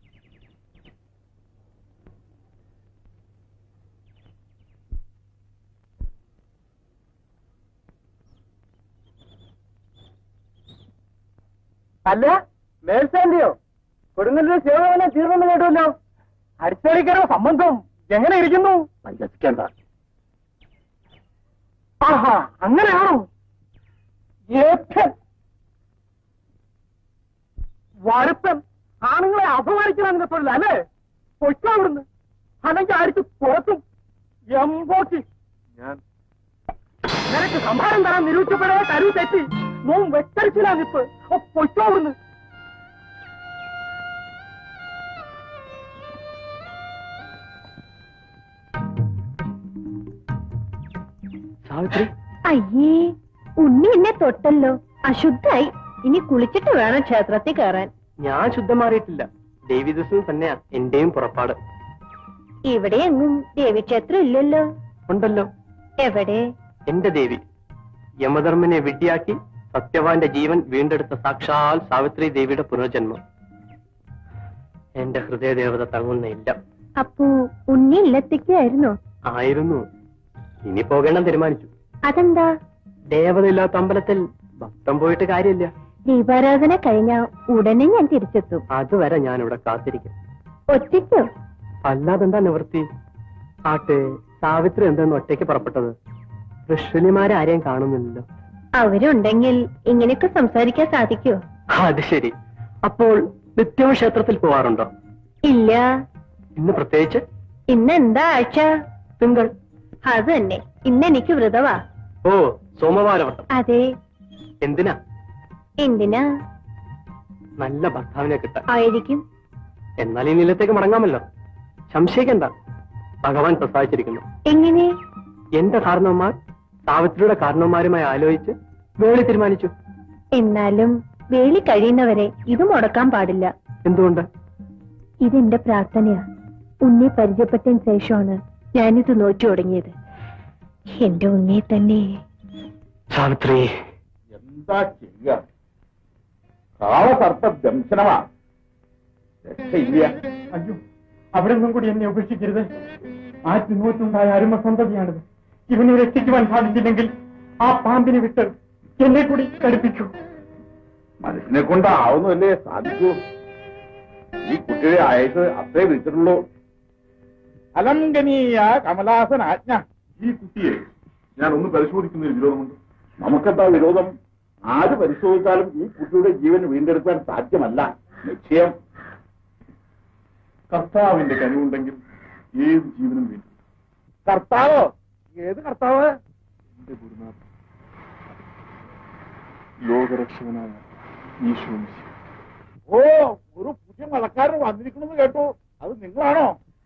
അല്ല, മേൽശാന്തിയോ? കൊടുങ്ങല്ലൂർ സേവനം തീർന്നെന്ന് കേട്ടുമല്ലോ. അടിച്ചടിക്കണോ സംബന്ധം? എങ്ങനെ ഇരിക്കുന്നു? പരിഹസിക്കേണ്ട. ആഹാ, അങ്ങനെയാണോ? വരുത്തൻ ആണുങ്ങളെ അപമാനിക്കണം നിന്റെ തൊഴിൽ അല്ലേ? പൊയ്ക്കോ അവിടുന്ന്, അല്ലെങ്കിൽ അടിച്ച് പുറത്തും. എമ്പോക്കി നിനക്ക് സംഭാരം തരാൻ നിരൂപിച്ചപ്പോഴേ കരു തെറ്റി. നോം വെച്ചടിച്ചില്ല നിപ്പ്. പൊയ്ക്കോ അവിടുന്ന്. സാവിത്രി, അയ്യേ, ഉണ്ണി എന്നെ തൊട്ടല്ലോ. അശുദ്ധായി. ഇനി കുളിച്ചിട്ട് വേണം ക്ഷേത്രത്തിൽ കയറാൻ. ഞാൻ ശുദ്ധം മാറിയിട്ടില്ല. ദേവി ദിവസം തന്നെയാ എന്റെയും പുറപ്പാട്. ഇവിടെ എങ്ങും ദേവീക്ഷേത്രം ഇല്ലല്ലോ. ഉണ്ടല്ലോ. എവിടെ? എന്റെ ദേവി യമധർമ്മനെ വിഡ്ഢിയാക്കി സത്യവാന്റെ ജീവൻ വീണ്ടെടുത്ത സാക്ഷാൽ സാവിത്രി ദേവിയുടെ പുനർജന്മം. എന്റെ ഹൃദയദേവത തങ്ങുന്നില്ല. അപ്പോ ഉണ്ണി ഇല്ലത്തേക്കായിരുന്നോ? ആയിരുന്നു. ഇനി പോകണം തീരുമാനിച്ചു. അതെന്താ? ദേവതയില്ലാത്ത അമ്പലത്തിൽ ഭക്തം പോയിട്ട് കാര്യമില്ല. ദീപാരാധന കഴിഞ്ഞ ഉടനെ ഞാൻ തിരിച്ചെത്തും. അതുവരെ ഞാനിവിടെ കാത്തിരിക്കും. ഒറ്റയ്ക്കോ? അല്ലാതെന്താ നിവൃത്തി? ആട്ടെ, സാവിത്രി എന്തെന്ന് ഒറ്റയ്ക്ക് പുറപ്പെട്ടത്? ഋഷിമാരെ ആരെയും കാണുന്നില്ലല്ലോ. അവരുണ്ടെങ്കിൽ ഇങ്ങനെയൊക്കെ സംസാരിക്കാൻ സാധിക്കുമോ? അത് ശരി. അപ്പോൾ നിത്യവും ക്ഷേത്രത്തിൽ പോവാറുണ്ടോ? ഇല്ല. ഇന്ന് പ്രത്യേകിച്ച്? ഇന്ന് എന്താ ആഴ്ച? തിങ്കൾ. അത് തന്നെ. ഇന്ന് എനിക്ക് വ്രതവാ. ഓ, സോമവാരവട്ടം. അതെ. എന്തിനാ? എന്തിനാ? നല്ല ഭർത്താവിനെ കിട്ടാൻ. ആയിരിക്കും. എന്നാൽ ഈ നിലത്തേക്ക് മടങ്ങാമല്ലോ. സംശയിക്കണ്ട, ഭഗവാൻ പ്രസാദിച്ചിരിക്കുന്നു. എങ്ങനെ? എന്റെ കാരണവന്മാർ സാവിത്രിയുടെ കാരണവന്മാരുമായി ആലോചിച്ച് വേളി തീരുമാനിച്ചു. എന്നാലും വേളി കഴിയുന്നവരെ ഇത് മുടക്കാൻ പാടില്ല. എന്തുകൊണ്ട്? ഇതെന്റെ പ്രാർത്ഥനയാ. ഉണ്ണി പരിചയപ്പെട്ടതിന് ശേഷമാണ് ഞാനിത് നോക്കി തുടങ്ങിയത്. എന്റെ ഉണ്ണിയെ തന്നെ. സാവിത്രി, എന്താ ചെയ്യുക? കാളസർപ്പ ദംശനമാ. രക്ഷയില്ല. അയ്യോ, അവിടെ നിന്നും കൂടി എന്നെ ഉപേക്ഷിക്കരുത്. 1900 അരുമസന്തതിയാണിത്. ഇവനെ രക്ഷിക്കുവാൻ സാധിച്ചില്ലെങ്കിൽ ആ പാമ്പിനെ വിട്ട് എന്നെ കൂടി കടുപ്പിക്കൂ. മനസ്സിനെ കൊണ്ടാവുന്നല്ലേ സാധിക്കൂ. ഈ കുട്ടിയുടെ ആയത് അത്രേ വിളിച്ചിട്ടുള്ളൂ. അലംഘനീയ കമലാസൻ ആജ്ഞ. ഈ കുട്ടിയെ ഞാൻ ഒന്ന് പരിശോധിക്കുന്നതിൽ വിരോധമുണ്ട്. നമുക്കെന്താ വിരോധം? ആര് പരിശോധിച്ചാലും ഈ കുട്ടിയുടെ ജീവൻ വീണ്ടെടുക്കാൻ സാധ്യമല്ല. നിശ്ചയം. കർത്താവിന്റെ കനിവുണ്ടെങ്കിൽ ഏത് ജീവനും വീണ്ടും. കർത്താവോ? ഏത് കർത്താവ്? എന്റെ ഗുരുനാഥൻ, ലോകരക്ഷകനായ ഈശോ മിശിഹ. ഓ, ഒരു പുതിയ മതക്കാരൻ വന്നിരിക്കണമെന്ന് കേട്ടു. അത് നിങ്ങളാണോ?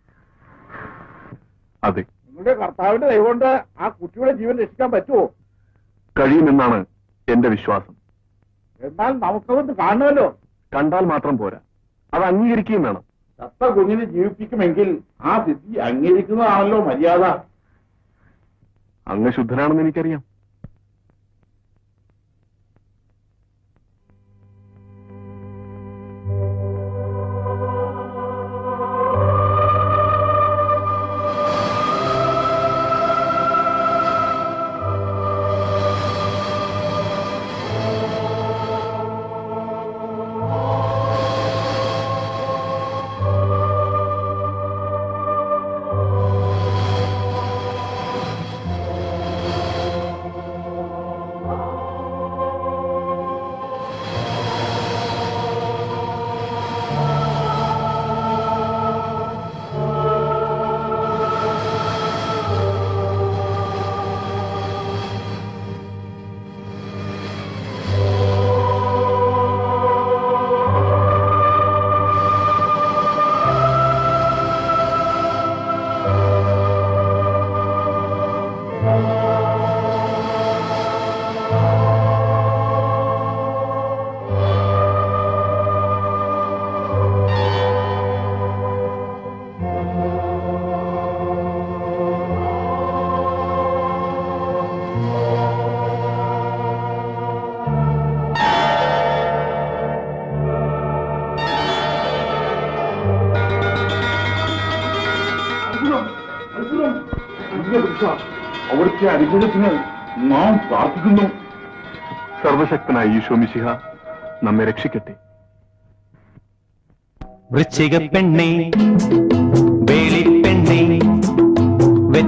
അതെ. നിങ്ങളുടെ കർത്താവിന്റെ ദയ കൊണ്ട് ആ കുട്ടിയുടെ ജീവൻ രക്ഷിക്കാൻ പറ്റുമോ? കഴിയുമെന്നാണ് എന്റെ വിശ്വാസം. എന്നാൽ നമുക്കതൊന്ന് കാണുമല്ലോ. കണ്ടാൽ മാത്രം പോരാ, അത് അംഗീകരിക്കുകയും വേണം. ചത്ത കുഞ്ഞിനെ ജീവിപ്പിക്കുമെങ്കിൽ ആ സിദ്ധി അംഗീകരിക്കുന്നതാണല്ലോ മര്യാദ. അങ്ങ് ശുദ്ധനാണെന്ന് എനിക്കറിയാം. അവിടുത്തെ അനുഗ്രഹത്തിന് നാം പ്രാർത്ഥിക്കുന്നു. സർവശക്തനായ ഈശോ മിശിഹ നമ്മെ രക്ഷിക്കട്ടെ. വൃശ്ചിക പെണ്ണേ, വേളിപ്പെണ്ണേ,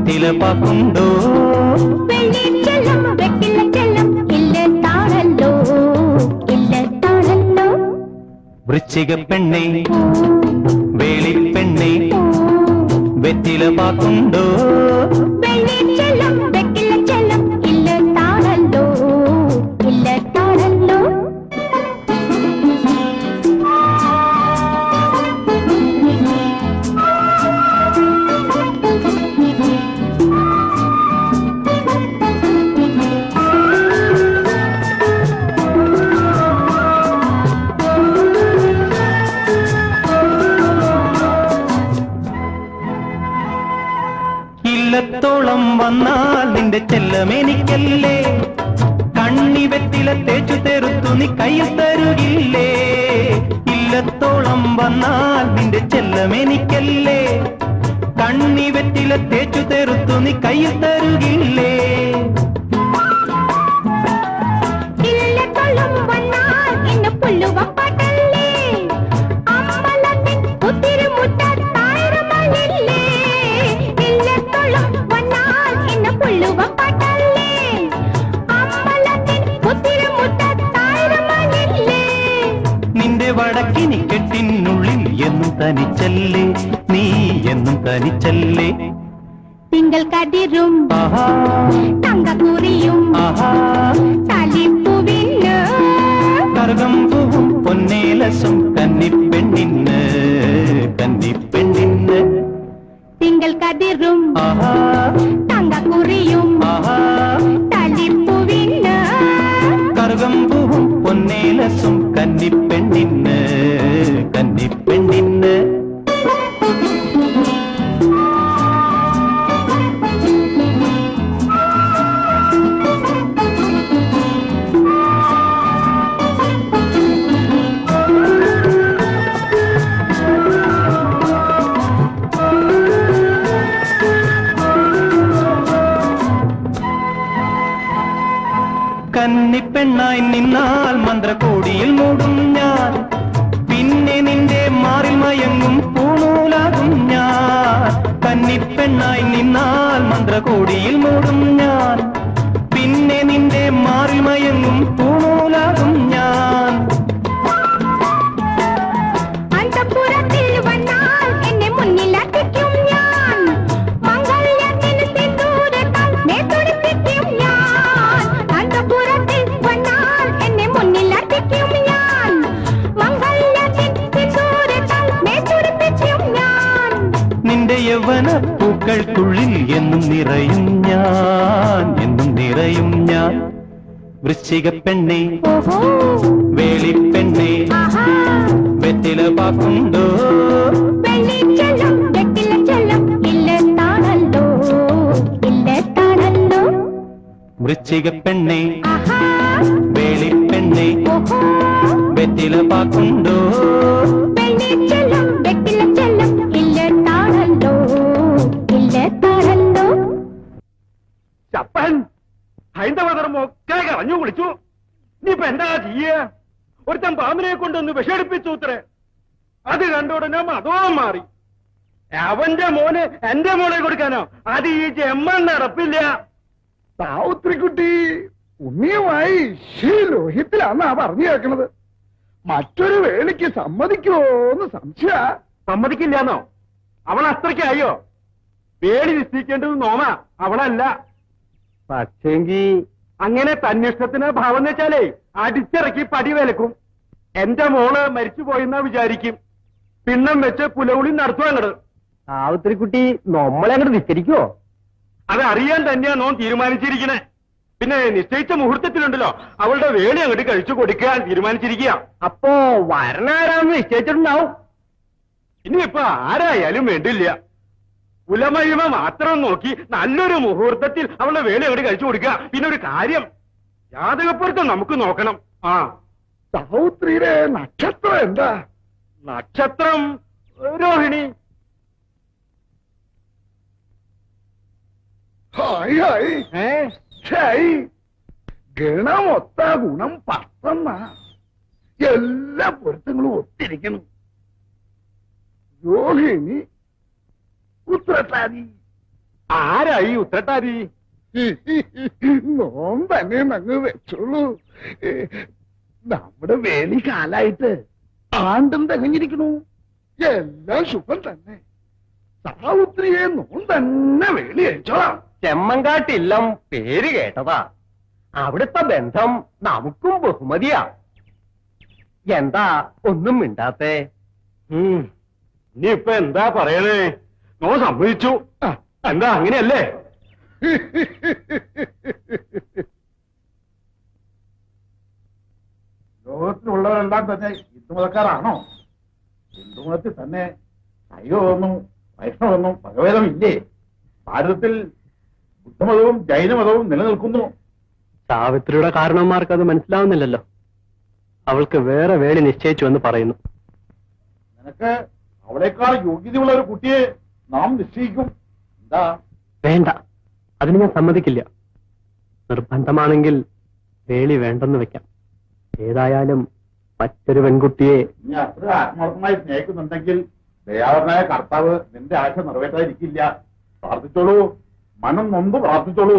വെറ്റില പാക്കുണ്ടോ വെള്ളിച്ചെല്ലം വെറ്റില ചെല്ലം ഇല്ല താളല്ലോ ഇല്ല താളല്ലോ വൃശ്ചിക പെണ്ണെ വേളിപ്പെണ്ണെ വെറ്റില പാക്കുണ്ടോ വെള്ളിച്ചെല്ലം വെറ്റില ചെല്ലം ഇല്ല താളല്ലോ ഇല്ല താളല്ലോ ഇല്ലത്തോളം വന്നാൽ നിന്റെ ചെല്ലമെനിക്കല്ലേ കണ്ണി വെറ്റില തേച്ചു തെറുത്തു നീ കയ്യിൽ തരുകില്ലേ ഇല്ലത്തോളം വന്നാൽ നിന്റെ ചെല്ലമെനിക്കല്ലേ കണ്ണി വെറ്റില തേച്ചു തെറുത്തു നീ കയ്യിൽ തരുകില്ലേ ഇല്ലത്തോളം വന്നാൽ എന്നെ പുല്ലുവപ്പാട്ടല്ലേ അമ്പലത്തിൻ ഒത്തിരി മുട്ടായിരമല്ലേ ഇല്ലത്തോളം വന്നാൽ എന്നെ പുല്ലുവപ്പാട്ടല്ലേ അമ്പലത്തിൻ ഒത്തിരി മുട്ടായിരമല്ലേ നിന്റെ വടക്കിനി കെട്ടിനുള്ളിൽ എന്നും തനിച്ചല്ലേ നീ എന്നും തനിച്ചല്ലേ തിങ്കൾ കതിരും തങ്കക്കുറിയും തലിപ്പൂവിന് കറുകം പൂവും പൊന്നേലസും കന്നിപ്പെണ്ണിന് കന്നിപ്പെണ്ണിന് തിങ്കൾ കതിരും തങ്കക്കുറിയും തലിപ്പൂവിന് കറുകം പൂവും പൊന്നേലസും കന്നിപ്പെണ്ണിന് കന്നിപ്പെണ്ണിന് കന്നിപ്പെണ്ണായി നിന്നാൽ മന്ത്രകോടിയിൽ മൂടും ഞാൻ പിന്നെ നിന്റെ മാറിൽ മയങ്ങും പൂണൂലാകും ഞാൻ കന്നിപ്പെണ്ണായി നിന്നാൽ മന്ത്രകോടിയിൽ മൂടും ഞാൻ പിന്നെ നിന്റെ മാറിൽ മയങ്ങും പൂണൂലാകും ഞാൻ അന്തപുരത്തിൽ വന്നാൽ എന്നെ മുന്നിലെത്തിക്കും ഞാൻ മംഗല്യത്തിന് സിന്ദൂരത്താൽ മേത്തുടിപ്പിക്കും ഞാൻ അന്തപുരത്തിൽ വന്നാൽ എന്നെ മുന്നിലെത്തിക്കും ഞാൻ മംഗല്യത്തിന് സിന്ദൂരത്താൽ മേത്തുടിപ്പിക്കും ഞാൻ നിന്റെ യൗവന പൂക്കൾക്കുള്ളിൽ എന്നും നിറയും ഞാൻ എന്നും നിറയും ഞാൻ വൃശ്ചിക പെണ്ണെ വേളിപ്പെണ്ണെ വെറ്റില പാക്കുണ്ടോ വെള്ളിച്ചെല്ലം വെറ്റില ചെല്ലം ഇല്ല താണല്ലോ ഇല്ല താണല്ലോ വൃശ്ചിക പെണ്ണെ വേളിപ്പെണ്ണെ വെറ്റില പാക്കുണ്ടോ വെള്ളിച്ചെല്ലം വെറ്റില ചെല്ലം ഇല്ല താണല്ലോ ഇല്ല താണല്ലോ ചപ്പൻ ഹൈന്ദവ ധർമ്മം ഒക്കെ കളഞ്ഞു കുളിച്ചു നീയിപ്പൊ എന്താ ചെയ്യ ഒരുത്തൻ പാമ്പിനെ കൊണ്ടൊന്ന് വിഷടിപ്പിച്ചു ഉത്തരേ അത് കണ്ടുടനെ മതവും മാറി അവന്റെ മോന് എന്റെ മോളെ കൊടുക്കാനോ അത് ഈ ജമ്മൻ നടപ്പില്ല സാവുത്രിക്കുട്ടി ഉണ്ണിയുമായി ലോഹിത്തിലാന്നാ പറഞ്ഞു കേൾക്കണത് മറ്റൊരു വേളിക്ക് സമ്മതിക്കുമോന്ന് സംശയ സമ്മതിക്കില്ലാന്നോ അവൾ അത്രയ്ക്കായോ വേളി നിശ്ചയിക്കേണ്ടത് നോമ അവളല്ല പക്ഷേങ്കി അങ്ങനെ തന്നിഷ്ടത്തിന് ഭാവം വെച്ചാലേ അടിച്ചിറക്കി പടി വിലക്കും എന്റെ മോള് മരിച്ചുപോയെന്നാ വിചാരിക്കും പിണ്ണം വെച്ച് പുലവുളി നടത്തുക അങ്ങട് സാവിത്രിക്കുട്ടി നമ്മളെ അങ്ങോട്ട് വിസ്തരിക്കോ അത് അറിയാൻ തന്നെയാ നോൻ തീരുമാനിച്ചിരിക്കണേ പിന്നെ നിശ്ചയിച്ച മുഹൂർത്തത്തിലുണ്ടല്ലോ അവളുടെ വേളി അങ്ങോട്ട് കഴിച്ചു കൊടുക്കാൻ തീരുമാനിച്ചിരിക്കുക അപ്പോ വരണാരാന്ന് നിശ്ചയിച്ചിട്ടുണ്ടാവും ഇനിയിപ്പോ ആരായാലും വേണ്ടില്ല കുലമഹിമ മാത്രം നോക്കി നല്ലൊരു മുഹൂർത്തത്തിൽ അവളുടെ വേളി അങ്ങോട്ട് കഴിച്ചു കൊടുക്കുക പിന്നെ ഒരു കാര്യം ജാതകപ്പൊരുത്തം നമുക്ക് നോക്കണം ആ സാവുത്രിയുടെ നക്ഷത്രം എന്താ നക്ഷത്രം രോഹിണി ഹായ് ഹായ് ഗണമൊത്ത ഗുണം പത്തെന്ന എല്ലാ പൊരുത്തങ്ങളും ഒത്തിരിക്കണം രോഹിണി ഉത്രട്ടാതി ആരായി ഉത്രട്ടാരി? നോം തന്നെ അങ്ങ് വെച്ചോളൂ. നമ്മുടെ വേലി കാലായിട്ട് ആണ്ടും തികഞ്ഞിരിക്കണു. എല്ലാം ശുഭം തന്നെ. സാവിത്രിയെ നോം തന്നെ വേലി അയച്ചോളാം. ചെമ്മങ്കാട്ടില്ലം പേര് കേട്ടതാ. അവിടുത്തെ ബന്ധം നമുക്കും ബഹുമതിയാ. എന്താ ഒന്നും മിണ്ടാത്തേ? നീ ഇപ്പൊ എന്താ പറയണേ? നോ സമ്മതിച്ചു. എന്താ അങ്ങനെയല്ലേ? ലോകത്തിലുള്ളവരെല്ലാം തന്നെ ഹിന്ദുമതക്കാരാണോ? ഹിന്ദുമതത്തിൽ തന്നെ ശൈവമെന്നും വൈഷ്ണവെന്നും ഭഗവേദമില്ലേ? ഭാരതത്തിൽ ബുദ്ധമതവും ജൈനമതവും നിലനിൽക്കുന്നു. സാവിത്രിയുടെ കാരണവന്മാർക്ക് അത് മനസ്സിലാവുന്നില്ലല്ലോ. അവൾക്ക് വേറെ വേളി നിശ്ചയിച്ചു എന്ന് പറയുന്നു. നിനക്ക് അവളെക്കാൾ യോഗ്യതയുള്ള ഒരു കുട്ടിയെ നാം നിശ്ചയിക്കും. എന്താ? വേണ്ട, അതിന് ഞാൻ സമ്മതിക്കില്ല. നിർബന്ധമാണെങ്കിൽ വേളി വേണ്ടെന്ന് വെക്കാം. ഏതായാലും മറ്റൊരു പെൺകുട്ടിയെ നീ അത്ര ആത്മാർത്ഥമായി സ്നേഹിക്കുന്നുണ്ടെങ്കിൽ ദയാവനായ കർത്താവ് നിന്റെ ആശ നിറവേറ്റാതിരിക്കില്ല. പ്രാർത്ഥിച്ചോളൂ, മനം നൊന്ത് പ്രാർത്ഥിച്ചോളൂ.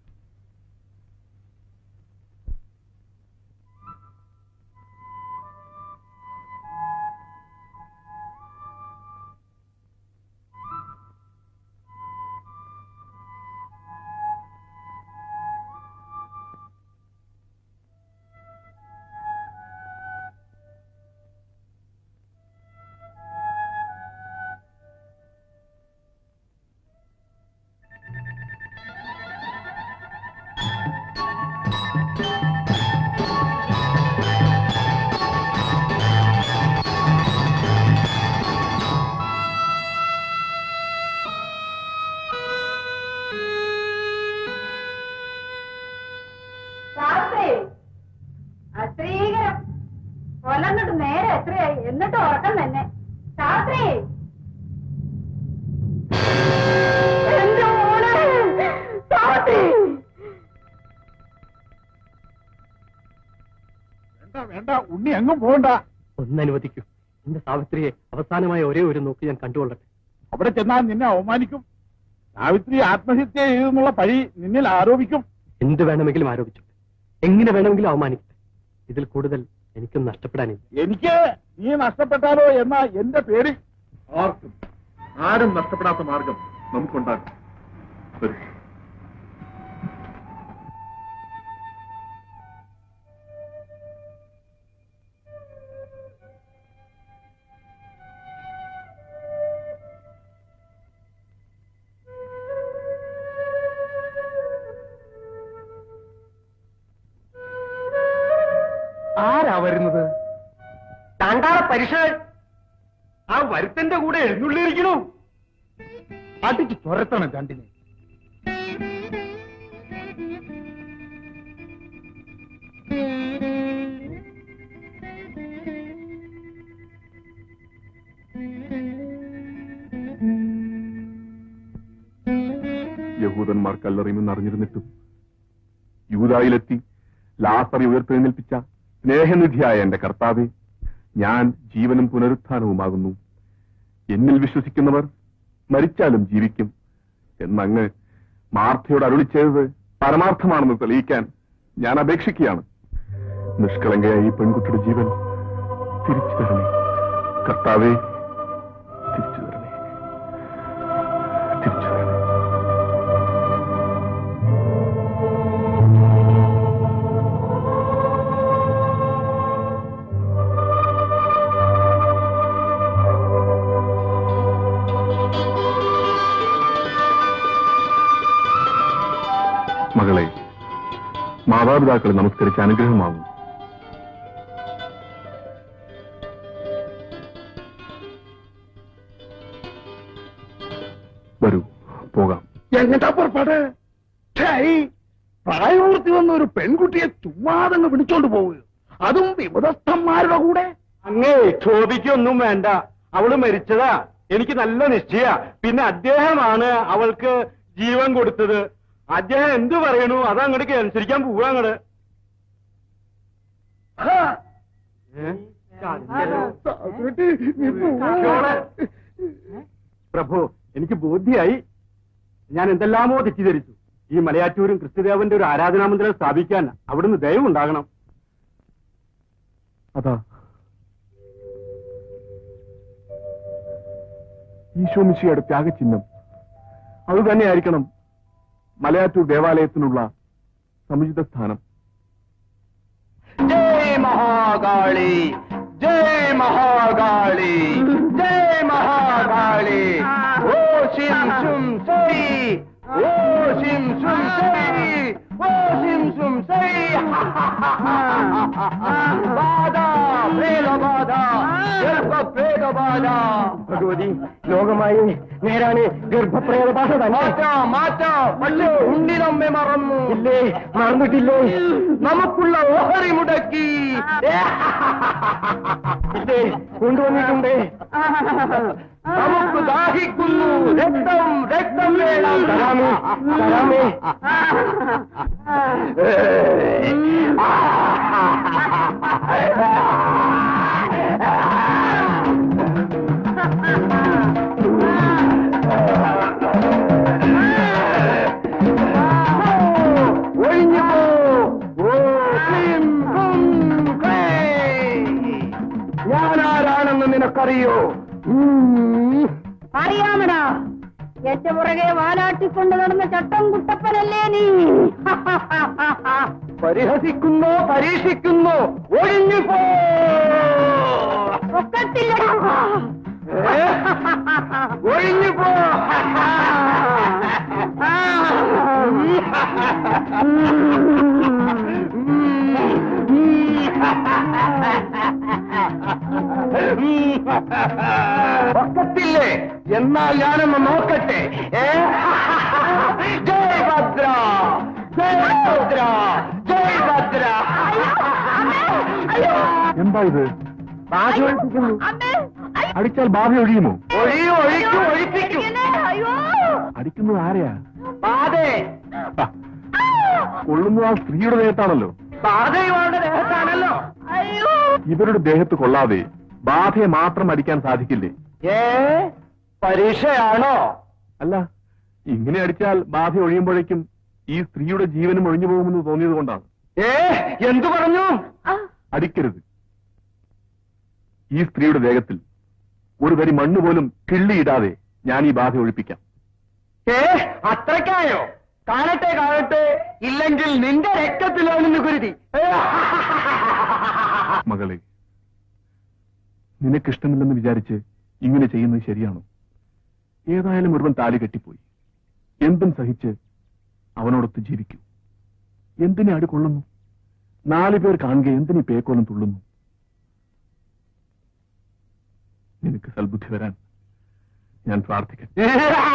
ഉണ്ണി എങ്ങും പോകണ്ട. ഒന്നനുവദിക്കൂ. എന്റെ സാവിത്രിയെ അവസാനമായ ഒരേ ഒരു നോക്ക് ഞാൻ കണ്ടുകൊള്ളട്ടെ. അവിടെ ചെന്നാൽ നിന്നെ അവമാനിക്കും. സാവിത്രി ആത്മഹത്യ ചെയ്തെന്നുള്ള പഴി നിന്നിൽ ആരോപിക്കും. എന്ത് വേണമെങ്കിലും ആരോപിച്ചു, എങ്ങനെ വേണമെങ്കിലും അവമാനിക്കട്ടെ. ഇതിൽ കൂടുതൽ എനിക്കും നഷ്ടപ്പെടാനില്ല. എനിക്ക് നീ നഷ്ടപ്പെട്ടാലോ എന്ന എന്റെ പേടി. ആരും നഷ്ടപ്പെടാത്ത മാർഗം നമുക്കുണ്ടാകും. ആരാ വരുന്നത്? താണ്ടാള പരിശോധന. ആ വരുത്തന്റെ കൂടെ എഴുന്നള്ളിയിരിക്കണു. അടിച്ച് തുരത്തണം രണ്ടിനെ. യഹൂദന്മാർ കല്ലെറിയുമെന്ന് അറിഞ്ഞിരുന്നിട്ടും യൂദായിലെത്തി ലാസറി ഉയർത്തെഴുന്നേൽപ്പിച്ച സ്നേഹനിധിയായ എന്റെ കർത്താവേ, ഞാൻ ജീവനും പുനരുത്ഥാനവുമാകുന്നു. എന്നിൽ വിശ്വസിക്കുന്നവർ മരിച്ചാലും ജീവിക്കും എന്നങ്ങ് മാർത്തയോട് അരുളി ചെയ്തത് പരമാർത്ഥമാണെന്ന് തെളിയിക്കാൻ ഞാൻ അപേക്ഷിക്കുകയാണ്. നിഷ്കളങ്കയായ ഈ പെൺകുട്ടിയുടെ ജീവൻ തിരിച്ചു തരണേ കർത്താവേ, തിരിച്ചു തരണേ, തിരിച്ചു തരണേ. മകളെ, മാതാപിതാക്കളെ നമസ്കരിച്ച് അനുഗ്രഹമാകും. വരൂ, പോകാം. എങ്ങട്ടാ പുറപ്പാട്? പ്രായപൂർത്തി വന്ന ഒരു പെൺകുട്ടിയെ ചുമ്മാതങ്ങ് പിടിച്ചോണ്ട് പോവുക, അതും വിമതസ്ഥന്മാരുടെ കൂടെ. അങ്ങേ ചോദിക്കൊന്നും വേണ്ട. അവള് മരിച്ചതാ എനിക്ക് നല്ല നിശ്ചയ. പിന്നെ അദ്ദേഹമാണ് അവൾക്ക് ജീവൻ കൊടുത്തത്. അദ്ദേഹം എന്തു പറയണു അതങ്ങോട്ട് അനുസരിക്കാൻ പോവാ അങ്ങട്. പ്രഭു, എനിക്ക് ബോധ്യായി. ഞാൻ എന്തെല്ലാമോ തെറ്റിദ്ധരിച്ചു. ഈ മലയാറ്റൂരും ക്രിസ്തുദേവന്റെ ഒരു ആരാധനാമന്ദിരം സ്ഥാപിക്കാൻ അവിടുന്ന് ദയവുണ്ടാകണം. അതാ ഈശോമിശിയുടെ ത്യാഗചിഹ്നം. അത് തന്നെയായിരിക്കണം മലയാറ്റൂർ ദേവാലയത്തിനുള്ള സമുചിത സ്ഥാനം. ജയ് മഹാകാളി, ജയ് മഹാകാളി, ജയ് മഹാകാളി. ഓ ശിം ശും സൈ, ഓ ശിം ശും സൈ, ഓ ശിം ശും സൈ. ബാധ ഭേദബാധ, ഗർഭഭേദബാധ. ഭഗവതി, ലോകമായി നേരാണ് ഗർഭപ്രേതബാധ തന്നെ. മാറ്റാം മാറ്റാം. പക്ഷേ ഉണ്ണി നമ്മെ മറന്നു. ഇല്ലേ, മറന്നിട്ടില്ലേ? നമുക്കുള്ള ഓഹരി മുടക്കി. ഇല്ലേ, കൊണ്ടുവന്നിട്ടുണ്ട്. നമുക്ക് ദാഹിക്കുന്നു. രക്തം രക്തം വേണം. തരാമേ തരാമേ. ഒഴിഞ്ഞു പോ. ഞാനാരാണെന്ന് നിനക്കറിയോ? അറിയാമടാ, എന്റെ പുറകെ വാലാട്ടിക്കൊണ്ട് നടന്ന ചട്ടം കുട്ടപ്പനല്ലേ നീ? പരിഹസിക്കുന്നോ പരീക്ഷിക്കുന്നോ? ഒഴിഞ്ഞു പോ. ഒക്കത്തില്ലടാ. ഒഴിഞ്ഞു പോ. ഒക്കത്തില്ലേ? എന്നാൽ ഞാനൊന്ന് നോക്കട്ടെ. ജയ് ഭദ്ര, ജയ് ഭദ്ര, ജയ് ഭദ്ര. എന്താ ഇത്? ബാധ ഒഴിപ്പിക്കുന്നു. അടിച്ചാൽ ബാധ ഒഴിയുമോ? ഒഴിയും, ഒഴിക്കും, ഒഴിപ്പിക്കും. അടിക്കുന്നത് ആരെയാ? ബാധേ. കൊള്ളുന്നത് ആ സ്ത്രീയുടെ ദേഹത്താണല്ലോ. ബാധ ഇവളുടെ ദേഹത്താണല്ലോ. ഇവരുടെ ദേഹത്ത് കൊള്ളാതെ ബാധയെ മാത്രം അടിക്കാൻ സാധിക്കില്ലേ? പരീക്ഷയാണോ? അല്ല, ഇങ്ങനെ അടിച്ചാൽ ബാധ ഒഴിയുമ്പോഴേക്കും ഈ സ്ത്രീയുടെ ജീവനും ഒഴിഞ്ഞു പോകുമെന്ന് തോന്നിയത് കൊണ്ടാണ്. എന്തു പറഞ്ഞു? അടിക്കരുത്. ഈ സ്ത്രീയുടെ ദേഹത്തിൽ ഒരു തരി മണ്ണ് പോലും കിള്ളിയിടാതെ ഞാൻ ഈ ബാധ ഒഴിപ്പിക്കാം. അത്രയ്ക്കായോ? കാണട്ടെ കാണട്ടെ. ഇല്ലെങ്കിൽ നിന്റെ രക്തത്തിലാണെന്ന് കരുതി. മകളെ, നിനക്കിഷ്ടമില്ലെന്ന് വിചാരിച്ച് ഇങ്ങനെ ചെയ്യുന്നത് ശരിയാണോ? ഏതായാലും ഒരുവൻ താലി കെട്ടിപ്പോയി. എന്തും സഹിച്ച് അവനോടൊത്ത് ജീവിക്കൂ. എന്തിനെ അടി കൊള്ളുന്നു? 4 പേർ കാണുക എന്തിനീ പേക്കോലം തുള്ളുന്നു? നിനക്ക് സൽബുദ്ധി വരാൻ ഞാൻ പ്രാർത്ഥിക്കട്ടെ.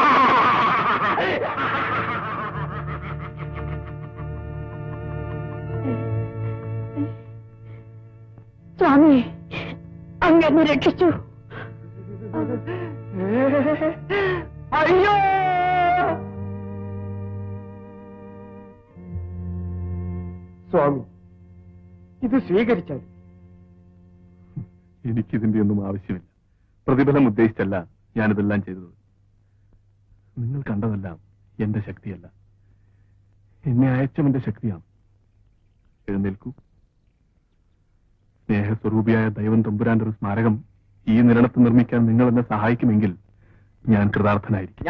സ്വാമി, അങ്ങെന്നെ രക്ഷിച്ചു. അയ്യോ, സ്വാമി, ഇത് സ്വീകരിച്ചാൽ. എനിക്കിതിന്റെ ഒന്നും ആവശ്യമില്ല. പ്രതിഫലം ഉദ്ദേശിച്ചല്ല ഞാനിതെല്ലാം ചെയ്തത്. നിങ്ങൾ കണ്ടതെല്ലാം എന്റെ ശക്തിയല്ല, എന്നെ അയച്ചവന്റെ ശക്തിയാണ്. എഴുന്നേൽക്കൂ. സ്നേഹസ്വരൂപിയായ ദൈവം തമ്പുരാന്റെ ഒരു സ്മാരകം ഈ നിരണത്ത് നിർമ്മിക്കാൻ നിങ്ങൾ എന്നെ സഹായിക്കുമെങ്കിൽ ഞാൻ കൃതാർത്ഥനായിരിക്കും.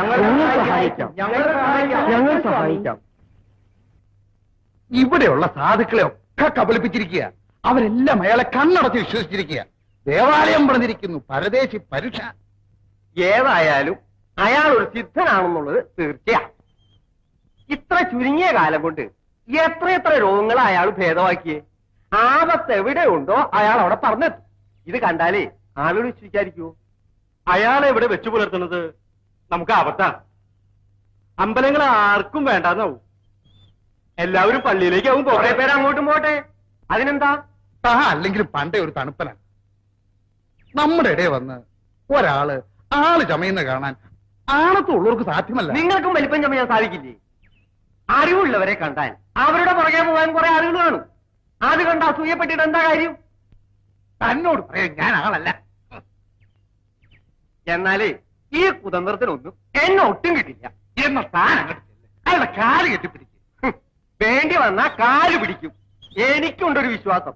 ഞങ്ങൾ സഹായിക്കാം. ഇവിടെയുള്ള സാധുക്കളെ ഒക്കെ കബളിപ്പിച്ചിരിക്കുക. അവരെല്ലാം അയാളെ കണ്ണടച്ച് വിശ്വസിച്ചിരിക്കുക. ദേവാലയം പറഞ്ഞിരിക്കുന്നു പരദേശി പരുഷ. ഏതായാലും അയാൾ ഒരു സിദ്ധനാണെന്നുള്ളത് തീർച്ചയാണ്. ഇത്ര ചുരുങ്ങിയ കാലം കൊണ്ട് എത്രയെത്ര രോഗങ്ങൾ അയാൾ ഭേദമാക്കിയേ. ആപത്ത് എവിടെയുണ്ടോ അയാൾ അവിടെ പറഞ്ഞെത്തും. ഇത് കണ്ടാലേ ആളുകൾ വിശ്വസിക്കാതിരിക്കുവോ? അയാളെ ഇവിടെ വെച്ചു പുലർത്തുന്നത് നമുക്ക് ആപത്താണ്. അമ്പലങ്ങൾ ആർക്കും വേണ്ടാന്നാവും. എല്ലാവരും പള്ളിയിലേക്കാവും. കുറെ പേര് അങ്ങോട്ടും പോട്ടെ, അതിനെന്താ? അല്ലെങ്കിൽ പണ്ടേ ഒരു തണുപ്പനാണ്. നമ്മുടെ ഇടയിൽ വന്ന് ഒരാള് ആള് ചമയുന്ന കാണാൻ ആണത്തുള്ളവർക്ക് സാധ്യമല്ല. നിങ്ങൾക്കും വലിപ്പം ചമയാൻ സാധിക്കില്ലേ? അറിവുള്ളവരെ കണ്ടാൽ അവരുടെ പുറകെ പോകാൻ കുറെ ആളുകൾ കാണും. അത് കണ്ട് അസൂയപ്പെട്ടിട്ട് എന്താ കാര്യം? തന്നോട് പറയാൻ ഞാൻ ആളല്ല. എന്നാലേ ഈ കുതന്ത്രത്തിനൊന്നും എന്നെ ഒട്ടും കിട്ടില്ല. എന്ന താൻ അങ്ങോട്ട് അയാളുടെ കാല് കെട്ടിപ്പിടിക്കും. വേണ്ടി വന്നാ കാല് പിടിക്കും. എനിക്കുണ്ടൊരു വിശ്വാസം.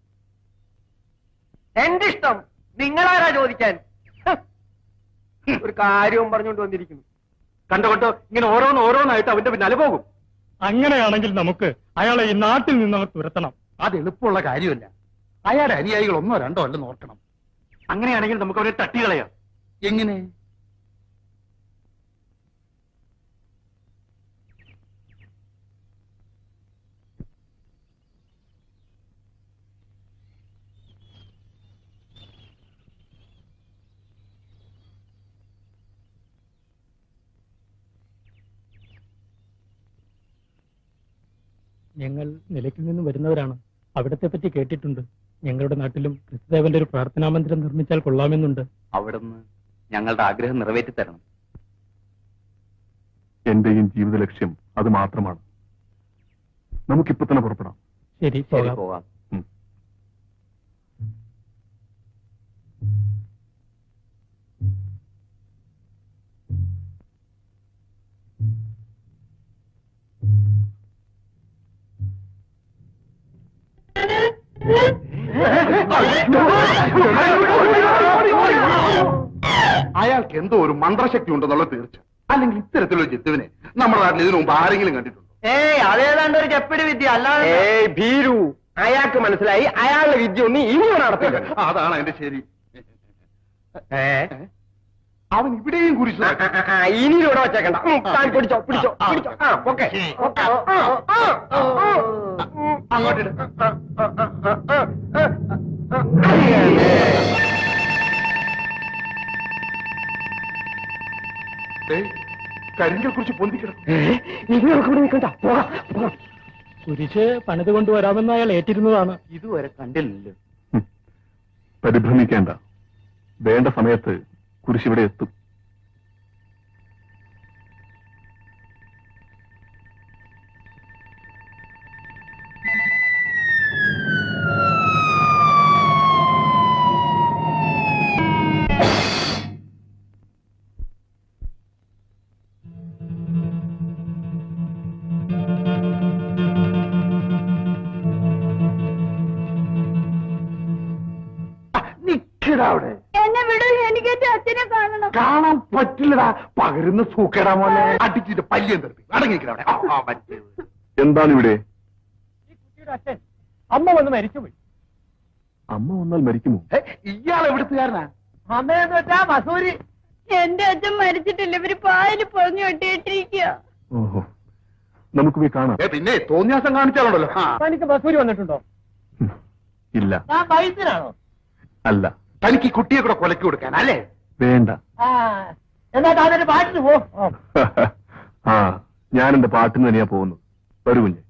എന്റെ ഇഷ്ടം. നിങ്ങളാരാ ചോദിക്കാൻ? ഒരു കാര്യവും പറഞ്ഞുകൊണ്ട് വന്നിരിക്കുന്നു. കണ്ടോ ഇങ്ങനെ ഓരോന്നായിട്ട് അവന്റെ പിന്നാലെ പോകും. അങ്ങനെയാണെങ്കിൽ നമുക്ക് അയാളെ ഈ നാട്ടിൽ നിന്ന് തുരത്തണം. അത് എളുപ്പമുള്ള കാര്യമല്ല. അയാളുടെ അനുയായികൾ 1 or 2 അല്ലെന്ന് ഓർക്കണം. അങ്ങനെയാണെങ്കിൽ നമുക്ക് അവരെ തട്ടികളയാം. എങ്ങനെ? ഞങ്ങൾ നിലയ്ക്കിൽ നിന്നും വരുന്നവരാണ്. അവിടത്തെ പറ്റി കേട്ടിട്ടുണ്ട്. ഞങ്ങളുടെ നാട്ടിലും ക്രിസ്തുദേവന്റെ ഒരു പ്രാർത്ഥനാ മന്ദിരം നിർമ്മിച്ചാൽ കൊള്ളാമെന്നുണ്ട്. അവിടുന്ന് ഞങ്ങളുടെ ആഗ്രഹം നിറവേറ്റി തരണം. എന്റെയും ജീവിത ലക്ഷ്യം അത് മാത്രമാണ്. നമുക്കിപ്പോ തന്നെ പുറപ്പെടാം. ശരി, പോകാം. അയാൾക്ക് എന്തോ ഒരു മന്ത്രശക്തി ഉണ്ടെന്നുള്ള തീർച്ച. അല്ലെങ്കിൽ ഇത്തരത്തിലുള്ള ജത്തുവിനെ നമ്മുടെ നാട്ടിൽ ഇതിനു മുമ്പ് ആരെങ്കിലും കണ്ടിട്ടുണ്ടോ? അതേതാണ്ട് ഒരു ചെപ്പിടി വിദ്യ അല്ലാതെ. ഭീരു, അയാൾക്ക് മനസ്സിലായി അയാളുടെ വിദ്യ ഒന്നും ഇനി നടത്തില്ല. അതാണ് അതിന്റെ ശരി. അവൻ ഇവിടെയും കുറിച്ചു. ഇനി ഇവിടെ വച്ചേക്കണ്ട. പിടിച്ചോ പിടിച്ചോ പിടിച്ചോ. അങ്ങോട്ട് കരിങ്കൽ കുറിച്ച് പൊന്തിക്കിടക്കും. കുരിശ് പണിത് കൊണ്ടുവരാമെന്ന് അയാൾ ഏറ്റിരുന്നതാണ്. ഇതുവരെ കണ്ടില്ലല്ലോ. പരിഭ്രമിക്കേണ്ട. വേണ്ട സമയത്ത് കുരിശ് ഇവിടെ എത്തും. എന്നെ വിടൂ, എനിക്ക് എന്റെ അച്ഛനെ കാണണം. കാണാൻ പറ്റില്ലടാ. പകരുന്ന സൂക്കേടാ മോനെ. അടിച്ചിട്ട് പല്യം തെറിപ്പി. അടങ്ങിക്കവിടെ. എന്താണ് ഇവിടെ? ഈ കുട്ടിയുടെ അച്ഛൻ അമ്മ വന്ന് മരിച്ചുപോയി. അമ്മ വന്നാൽ മരിക്കുമോ? ഇയാൾ എവിടുത്തുകാരനാ? അമ്മയെന്ന് വെച്ചാ മസൂരി. എന്റെ അച്ഛൻ മരിച്ചിട്ടില്ല. ഇവര് പായല് പൊറഞ്ഞു കെട്ടിയിട്ടിരിക്കുക. ഓഹോ, നമുക്ക് പോയി കാണാം. പിന്നെ തോന്നിയാസം കാണിച്ചാലുണ്ടല്ലോ. തനിക്ക് മസൂരി വന്നിട്ടുണ്ടോ? ഇല്ല. ഞാൻ വൈദ്യനാണോ? അല്ല. തനിക്ക് ഈ കുട്ടിയെ കൂടെ കൊലക്ക് കൊടുക്കാൻ അല്ലേ? വേണ്ട. എന്നാ താനൊരു പാട്ടിന് പോ. ആ, ഞാൻ എന്റെ പാട്ടിന് തന്നെയാ പോകുന്നത്. വരൂ കുഞ്ഞെ.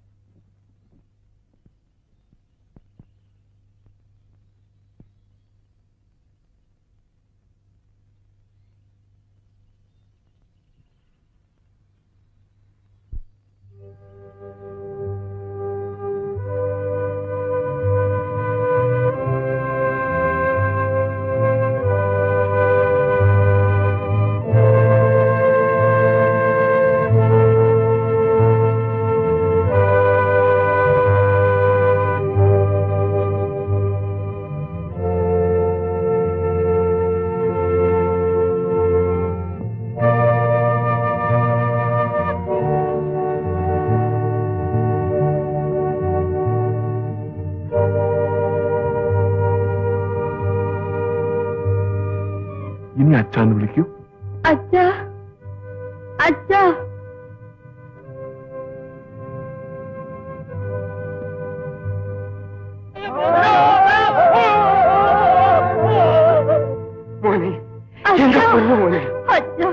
ഇനി അച്ഛാന്ന് വിളിക്കൂ. അച്ഛാ, അച്ഛാ. മോനെ, എന്റെ പൊന്നു മോനെ. അച്ഛാ.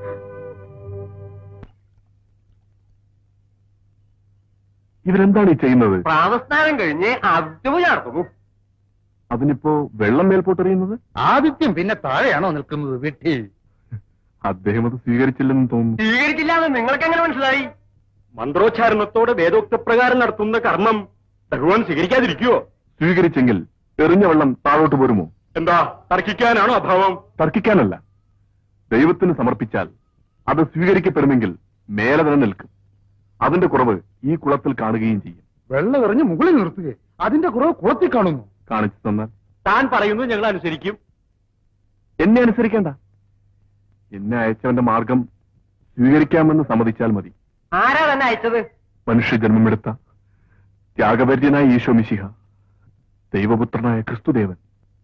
ഇവരെന്താണ് ഈ ചെയ്യുന്നത്? പ്രാതസ്നാനം കഴിഞ്ഞ് അദ്ഭുത നടത്തുന്നു. അതിനിപ്പോ വെള്ളം മേൽപോട്ടെറിയുന്നത്? ആദിത്യം പിന്നെ താഴെയാണോ നിൽക്കുന്നത്? വീട്ടിൽ അദ്ദേഹം അത് സ്വീകരിച്ചില്ലെന്ന് തോന്നുന്നു. സ്വീകരിച്ചില്ലാന്ന് നിങ്ങൾക്ക് എങ്ങനെ മനസ്സിലായി? മന്ത്രോച്ചാരണത്തോടെ വേദോക്തപ്രകാരം നടത്തുന്ന കർമ്മം ഭഗവാൻ സ്വീകരിക്കാതിരിക്കുവോ? സ്വീകരിച്ചെങ്കിൽ എറിഞ്ഞ വെള്ളം താഴോട്ട് പോരുമോ? എന്താ തർക്കിക്കാനാണോ അഭാവം? തർക്കിക്കാനല്ല. ദൈവത്തിന് സമർപ്പിച്ചാൽ അത് സ്വീകരിക്കപ്പെടുമെങ്കിൽ മേലെ തന്നെ നിൽക്കും. അതിന്റെ കുറവ് ഈ കുളത്തിൽ കാണുകയും ചെയ്യും. വെള്ളം എറിഞ്ഞ് മുകളിൽ നിർത്തുകയെ അതിന്റെ കുറവ് കുളത്തിൽ കാണുന്നു. കാണിച്ചു തന്നാൽ താൻ പറയുന്നത് ഞങ്ങൾ അനുസരിക്കും. എന്നെ അനുസരിക്കേണ്ട. എന്നെ അയച്ചവന്റെ മാർഗം സ്വീകരിക്കാമെന്ന് സമ്മതിച്ചാൽ മതി. ആരാ തന്നെ അയച്ചത്? മനുഷ്യജന്മമെടുത്ത ത്യാഗപര്യനായ ഈശോ മിശിഹ, ദൈവപുത്രനായ ക്രിസ്തുദേവൻ.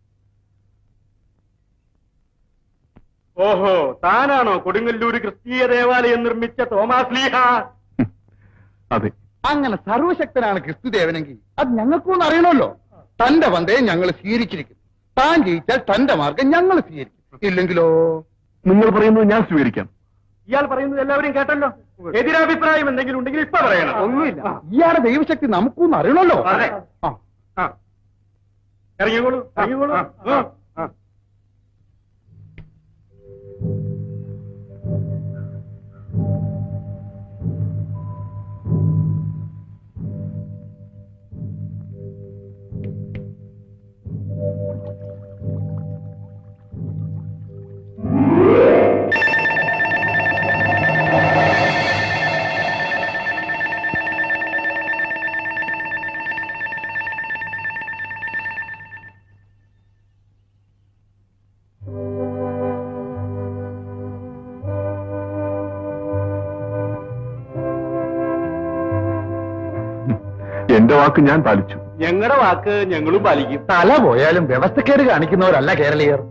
ഓഹോ, താനാണോ കൊടുങ്ങല്ലൂർ ക്രിസ്തീയ ദേവാലയം നിർമ്മിച്ച തോമാസ്ലീഹ? അതെ. അങ്ങനെ സർവശക്തനാണ് ക്രിസ്തുദേവനെങ്കിൽ അത് ഞങ്ങൾക്കൊന്നും അറിയണമല്ലോ. തന്റെ പന്തയെ ഞങ്ങൾ സ്വീകരിച്ചിരിക്കും. താൻ ജയിച്ചാൽ തന്റെ മാർഗം ഞങ്ങൾ സ്വീകരിക്കും. ഇല്ലെങ്കിലോ? നിങ്ങൾ പറയുന്നത് ഞാൻ സ്വീകരിക്കാം. ഇയാൾ പറയുന്നത് എല്ലാവരും കേട്ടല്ലോ. എതിരഭിപ്രായം എന്തെങ്കിലും ഉണ്ടെങ്കിൽ ഇപ്പൊ പറയണം. ഒന്നുമില്ല. ഇയാളുടെ ദൈവശക്തി നമുക്കൊന്നും അറിയണമല്ലോ. അതെ. ഇറങ്ങിക്കോളൂ, ഇറങ്ങിക്കോളൂ. എന്റെ വാക്ക് ഞാൻ പാലിച്ചു. ഞങ്ങളുടെ വാക്ക് ഞങ്ങളും പാലിക്കും. തല പോയാലും വ്യവസ്ഥക്കേട് കാണിക്കുന്നവരല്ല കേരളീയർ.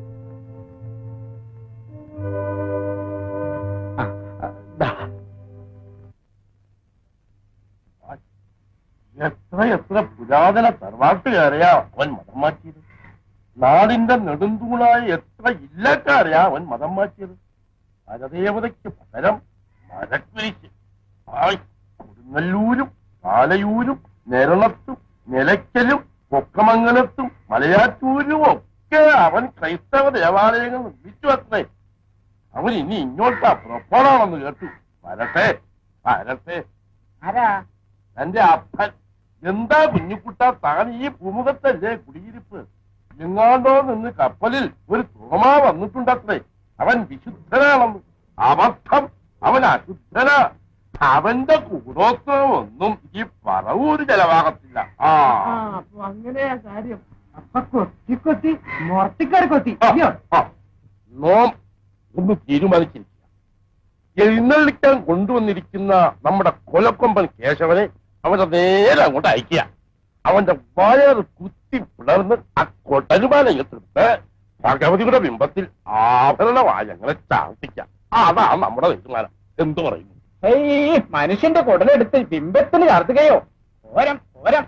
എത്ര പുരാതന തറവാട്ടുകാരെയാ അവൻ മതം മാറ്റിയത്. നാടിന്റെ നെടുന്തൂണായ എത്ര ഇല്ലക്കാരെയാ അവൻ മതം മാറ്റിയത്. പരദേവതയ്ക്ക് പകരം മരക്കുരിശ്. കൊടുങ്ങല്ലൂരും പാലയൂരും നിരണത്തും നിലയ്ക്കലും കൊക്കമംഗലത്തും മലയാറ്റൂരും ഒക്കെ അവൻ ക്രൈസ്തവ ദേവാലയങ്ങൾ നിർമ്മിച്ചു അത്രേ. അവൻ ഇനി ഇങ്ങോട്ടാ പുറപ്പെടാണെന്ന് കേട്ടു. വരട്ടെ വരട്ടെ. തന്റെ അപ്പൻ. എന്താ കുഞ്ഞുകുട്ട, താൻ ഈ ഭൂമുഖത്തല്ലേ കുടിയിരിപ്പ്? എങ്ങാണ്ടോ നിന്ന് കപ്പലിൽ ഒരു തോമാ വന്നിട്ടുണ്ടത്രേ. അവൻ വിശുദ്ധനാണെന്ന്. അബദ്ധം, അവൻ അശുദ്ധനാ. അവന്റെ കൂടോത്സവം ഒന്നും ഈ പറവൂര് ചെലവാകത്തില്ല. അങ്ങനെയാ കാര്യം. അപ്പൊ കൊത്തി മുറത്തിക്കാർ കൊത്തി നോം ഒന്ന് തീരുമാനിച്ചിരിക്കുക. എഴുന്നള്ളിക്കാൻ കൊണ്ടുവന്നിരിക്കുന്ന നമ്മുടെ കൊലക്കൊമ്പൻ കേശവനെ അവന്റെ നേരെ അങ്ങോട്ട് അയക്കുക. അവന്റെ വയറ് കുത്തി പിളർന്ന് ആ കൊട്ടരുമാലയത്തിട്ട് ഭഗവതിയുടെ ബിംബത്തിൽ ആഭരണവായങ്ങളെ ചാർത്തിക്കാം. അതാണ് നമ്മുടെ തീരുമാനം. എന്തു പറയുന്നു? മനുഷ്യന്റെ കുടലെടുത്ത് ബിംബത്തിന് ചാർത്തുകയോ? ഓരം ഓരം.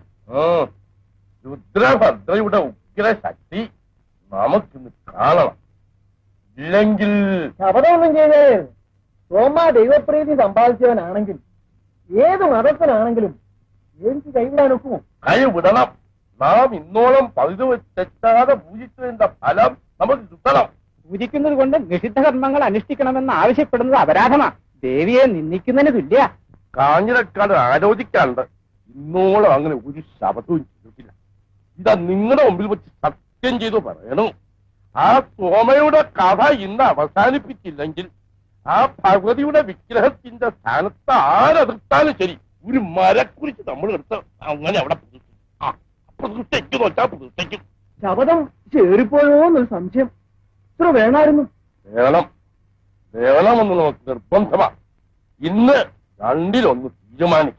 രുദ്രഭദ്രയുടെ ഉഗ്ര ശക്തി നമുക്കിന്ന് കാണണം. ഇല്ലെങ്കിൽ ശപഥമൊന്നും ചെയ്തേ. റോമാ ദൈവപ്രീതി സമ്പാദിച്ചവനാണെങ്കിൽ ഏത് മതത്തിനാണെങ്കിലും എനിക്ക് കൈവിടാൻ ഒക്കുമോ? കൈവിടണം. നാം ഇന്നോളം പഴുതു തെറ്റാതെ പൂജിച്ചതിന്റെ ഫലം നമുക്ക് കിട്ടണം. പൂജിക്കുന്നത് കൊണ്ട് നിഷിദ്ധ കർമ്മങ്ങൾ അനുഷ്ഠിക്കണമെന്ന് ആവശ്യപ്പെടുന്നത് അപരാധമാണ്. ദേവിയെ നിന്ദിക്കുന്നതിന് തുല്യ. കാഞ്ഞിരക്കാട് ആലോചിക്കാണ്ട് ഇന്നോളം അങ്ങനെ ഒരു ശബ്ദവും ചെയ്തിട്ടില്ല. ഇതാ നിങ്ങളുടെ മുമ്പിൽ വെച്ച് സത്യം ചെയ്തു പറയണു. ആ തോമയുടെ കഥ ഇന്ന് അവസാനിപ്പിച്ചില്ലെങ്കിൽ ആ ഭഗവതിയുടെ വിഗ്രഹത്തിന്റെ സ്ഥാനത്ത് ആരെതിർത്താലും ശരി ഒരു മരക്കുറിച്ച് നമ്മൾ എടുത്ത് അങ്ങനെ അവിടെ പ്രതിഷ്ഠയ്ക്ക് നോച്ചാൽ പ്രതിഷ്ഠയ്ക്കും. ശപഥം ചേറിപ്പോയോ എന്നൊരു സംശയം. ഇത്ര വേണമായിരുന്നു. വേണം വേണമെന്ന് നമുക്ക് നിർബന്ധമാണ്. ഇന്ന് രണ്ടിലൊന്ന് തീരുമാനിക്കും.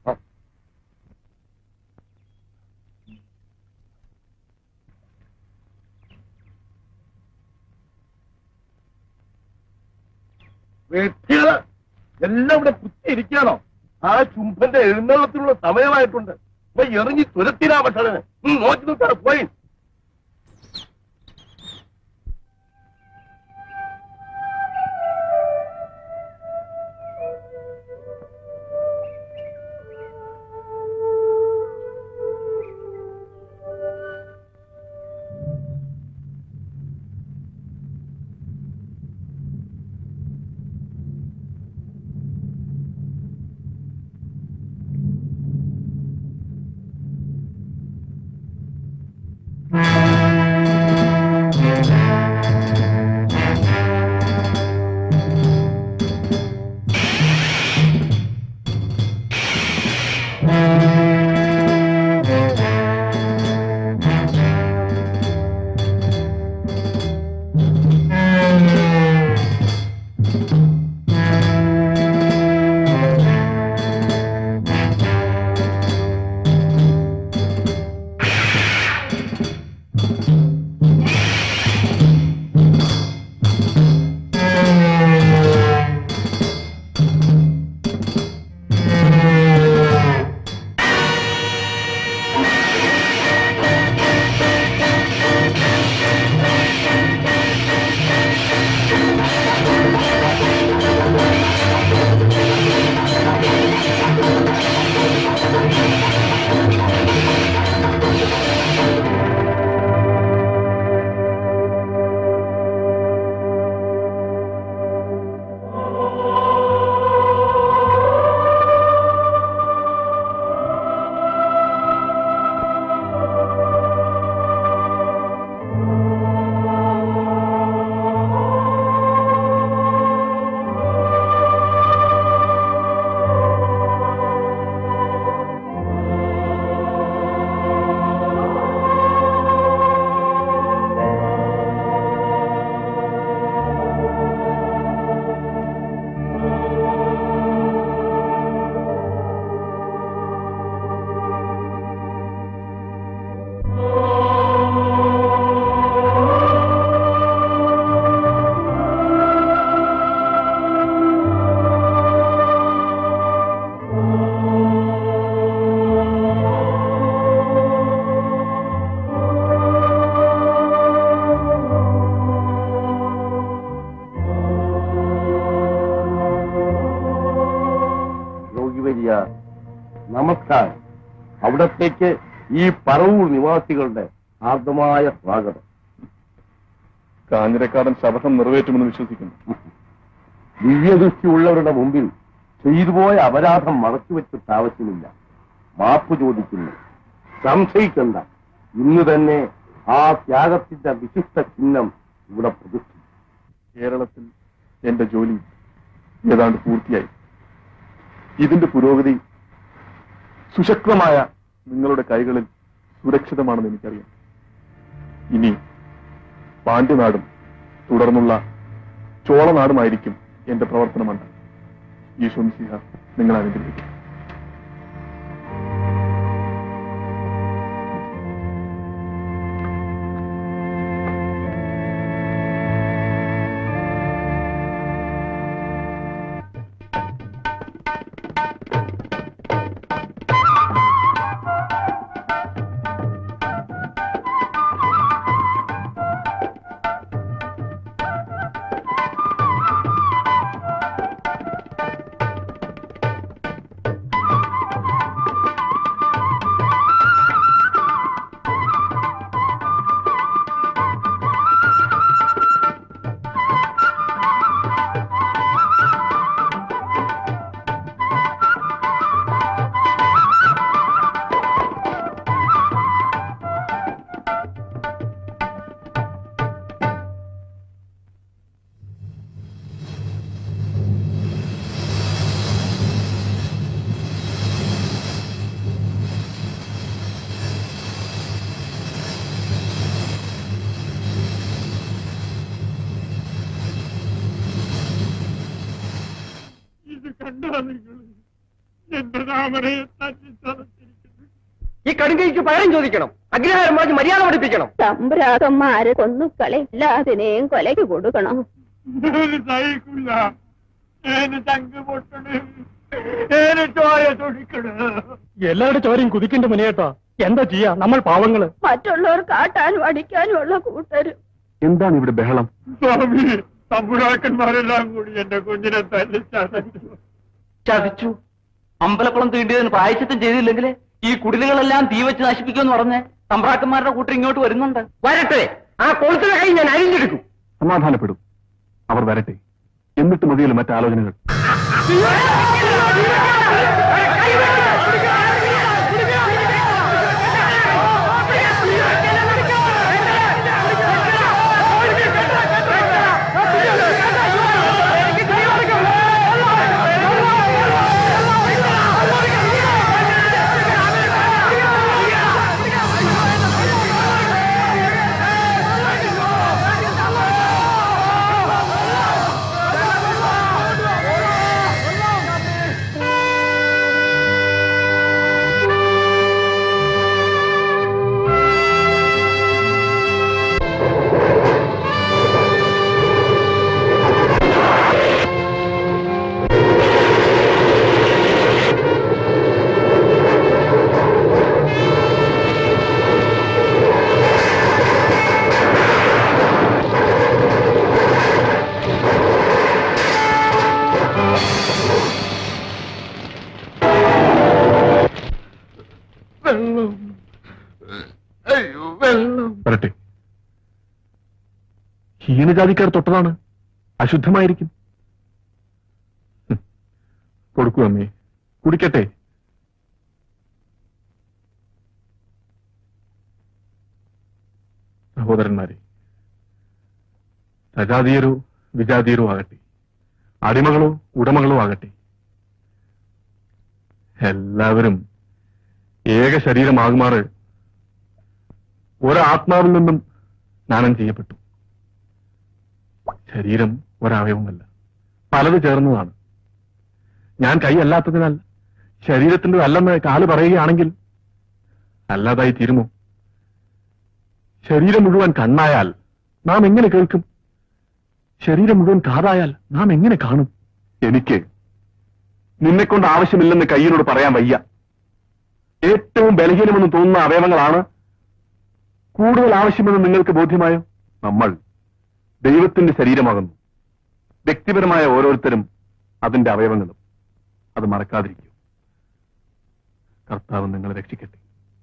വ്യക്തികള് എല്ലാം ഇവിടെ കുത്തിയിരിക്കണോ? ആ ചുംബന്റെ എഴുന്നള്ളത്തിനുള്ള സമയമായിട്ടുണ്ട്. അപ്പൊ ഇറങ്ങി തുരത്തിനാ ഭക്ഷണന് നോക്കി നിൽക്കാതെ പോയി. വരിക. നമസ്കാരം. അവിടത്തേക്ക് ഈ പറവൂർ നിവാസികളുടെ ആർദ്രമായ സ്വാഗതം. കാഞ്ഞിരക്കാരൻ ശപഥം നിറവേറ്റുമെന്ന് വിശ്വസിക്കുന്നു. ദിവ്യദൃഷ്ടിയുള്ളവരുടെ മുമ്പിൽ ചെയ്തുപോയ അപരാധം മറച്ചുവെച്ചിട്ട് ആവശ്യമില്ല. മാപ്പ് ചോദിക്കുന്നു. സംശയിക്കണ്ട. ഇന്ന് തന്നെ ആ ത്യാഗത്തിന്റെ വിശിഷ്ട ചിഹ്നം ഇവിടെ പ്രതിഷ്ഠിക്കും. കേരളത്തിൽ എന്റെ ജോലി ഏതാണ്ട് പൂർത്തിയായി. ഇതിന്റെ പുരോഗതി സുശക്തമായ നിങ്ങളുടെ കൈകളിൽ സുരക്ഷിതമാണെന്ന് എനിക്കറിയാം. ഇനി പാണ്ഡ്യനാടും തുടർന്നുള്ള ചോളനാടുമായിരിക്കും എന്റെ പ്രവർത്തനമണ്ഡലം. ഈശോ മിശിഹ നിങ്ങൾ അനുഗ്രഹിക്കും. ഈ കടുങ്കയ്ക്ക് പകരം ചോദിക്കണം. അഗ്രഹാരം പറഞ്ഞ് മര്യാദ പഠിപ്പിക്കണം. തമ്പുരാക്കന്മാരെ കൊന്നുക്കളെ എല്ലാത്തിനെയും കൊലയ്ക്ക് കൊടുക്കണം. എല്ലാവരുടെ ചോരയും കുതിക്കേണ്ട മുനേട്ടാ. എന്താ ചെയ്യാ? നമ്മൾ പാവങ്ങള്. മറ്റുള്ളവർ കാട്ടാനും അടിക്കാനും ഉള്ള കൂട്ടരും. എന്താണ് ഇവിടെ ബഹളം? സ്വാമി, തമ്പുരാക്കന്മാരെല്ലാം കൂടി എന്റെ കുഞ്ഞിനെ തന്നെ ചതിച്ചു. അമ്പലക്കുളം തീണ്ടിയതിന് പ്രായശ്ചിത്തം ചെയ്തില്ലെങ്കിൽ ഈ കുടിലുകളെല്ലാം തീ വെച്ച് നശിപ്പിക്കുമെന്ന് പറഞ്ഞ് തമ്പ്രാക്കന്മാരുടെ കൂട്ടർ ഇങ്ങോട്ട് വരുന്നുണ്ട്. വരട്ടെ. ആ കൊളുത്തിലെ കൈ ഞാൻ അരിഞ്ഞെടുക്കും. സമാധാനപ്പെടും. അവർ വരട്ടെ. എന്നിട്ട് മതിയല്ലോ മറ്റാലോചനകൾ. വരട്ടെ. ഹീനജാതിക്കാർ തൊട്ടതാണ്. അശുദ്ധമായിരിക്കും. കൊടുക്കൂ അമ്മേ, കുടിക്കട്ടെ. സഹോദരന്മാരെ, സജാതീയരോ വിജാതീയരോ ആകട്ടെ, അടിമകളോ ഉടമകളോ ആകട്ടെ, എല്ലാവരും ഏക ശരീരമാകുമാറ് ഒരാത്മാവിൽ നിന്നും സ്നാനം ചെയ്യപ്പെട്ടു. ശരീരം ഒരവയവമല്ല, പലത് ചേർന്നതാണ്. ഞാൻ കൈയല്ലാത്തതിനാൽ ശരീരത്തിന്റെ അല്ലെന്ന് കാല് പറയുകയാണെങ്കിൽ അല്ലാതായി തീരുമോ? ശരീരം മുഴുവൻ കണ്ണായാൽ നാം എങ്ങനെ കേൾക്കും? ശരീരം മുഴുവൻ കാതായാൽ നാം എങ്ങനെ കാണും? എനിക്ക് നിന്നെക്കൊണ്ട് ആവശ്യമില്ലെന്ന് കയ്യിനോട് പറയാൻ വയ്യ. ഏറ്റവും ബലഹീനമെന്ന് തോന്നുന്ന അവയവങ്ങളാണ് കൂടുതൽ ആവശ്യമെന്ന് നിങ്ങൾക്ക് ബോധ്യമായോ? നമ്മൾ ദൈവത്തിന്റെ ശരീരമാകുന്നു. വ്യക്തിപരമായ ഓരോരുത്തരും അതിന്റെ അവയവങ്ങളും. അത് മറക്കാതിരിക്കും. കർത്താവ് നിങ്ങളെ രക്ഷിക്കട്ടെ.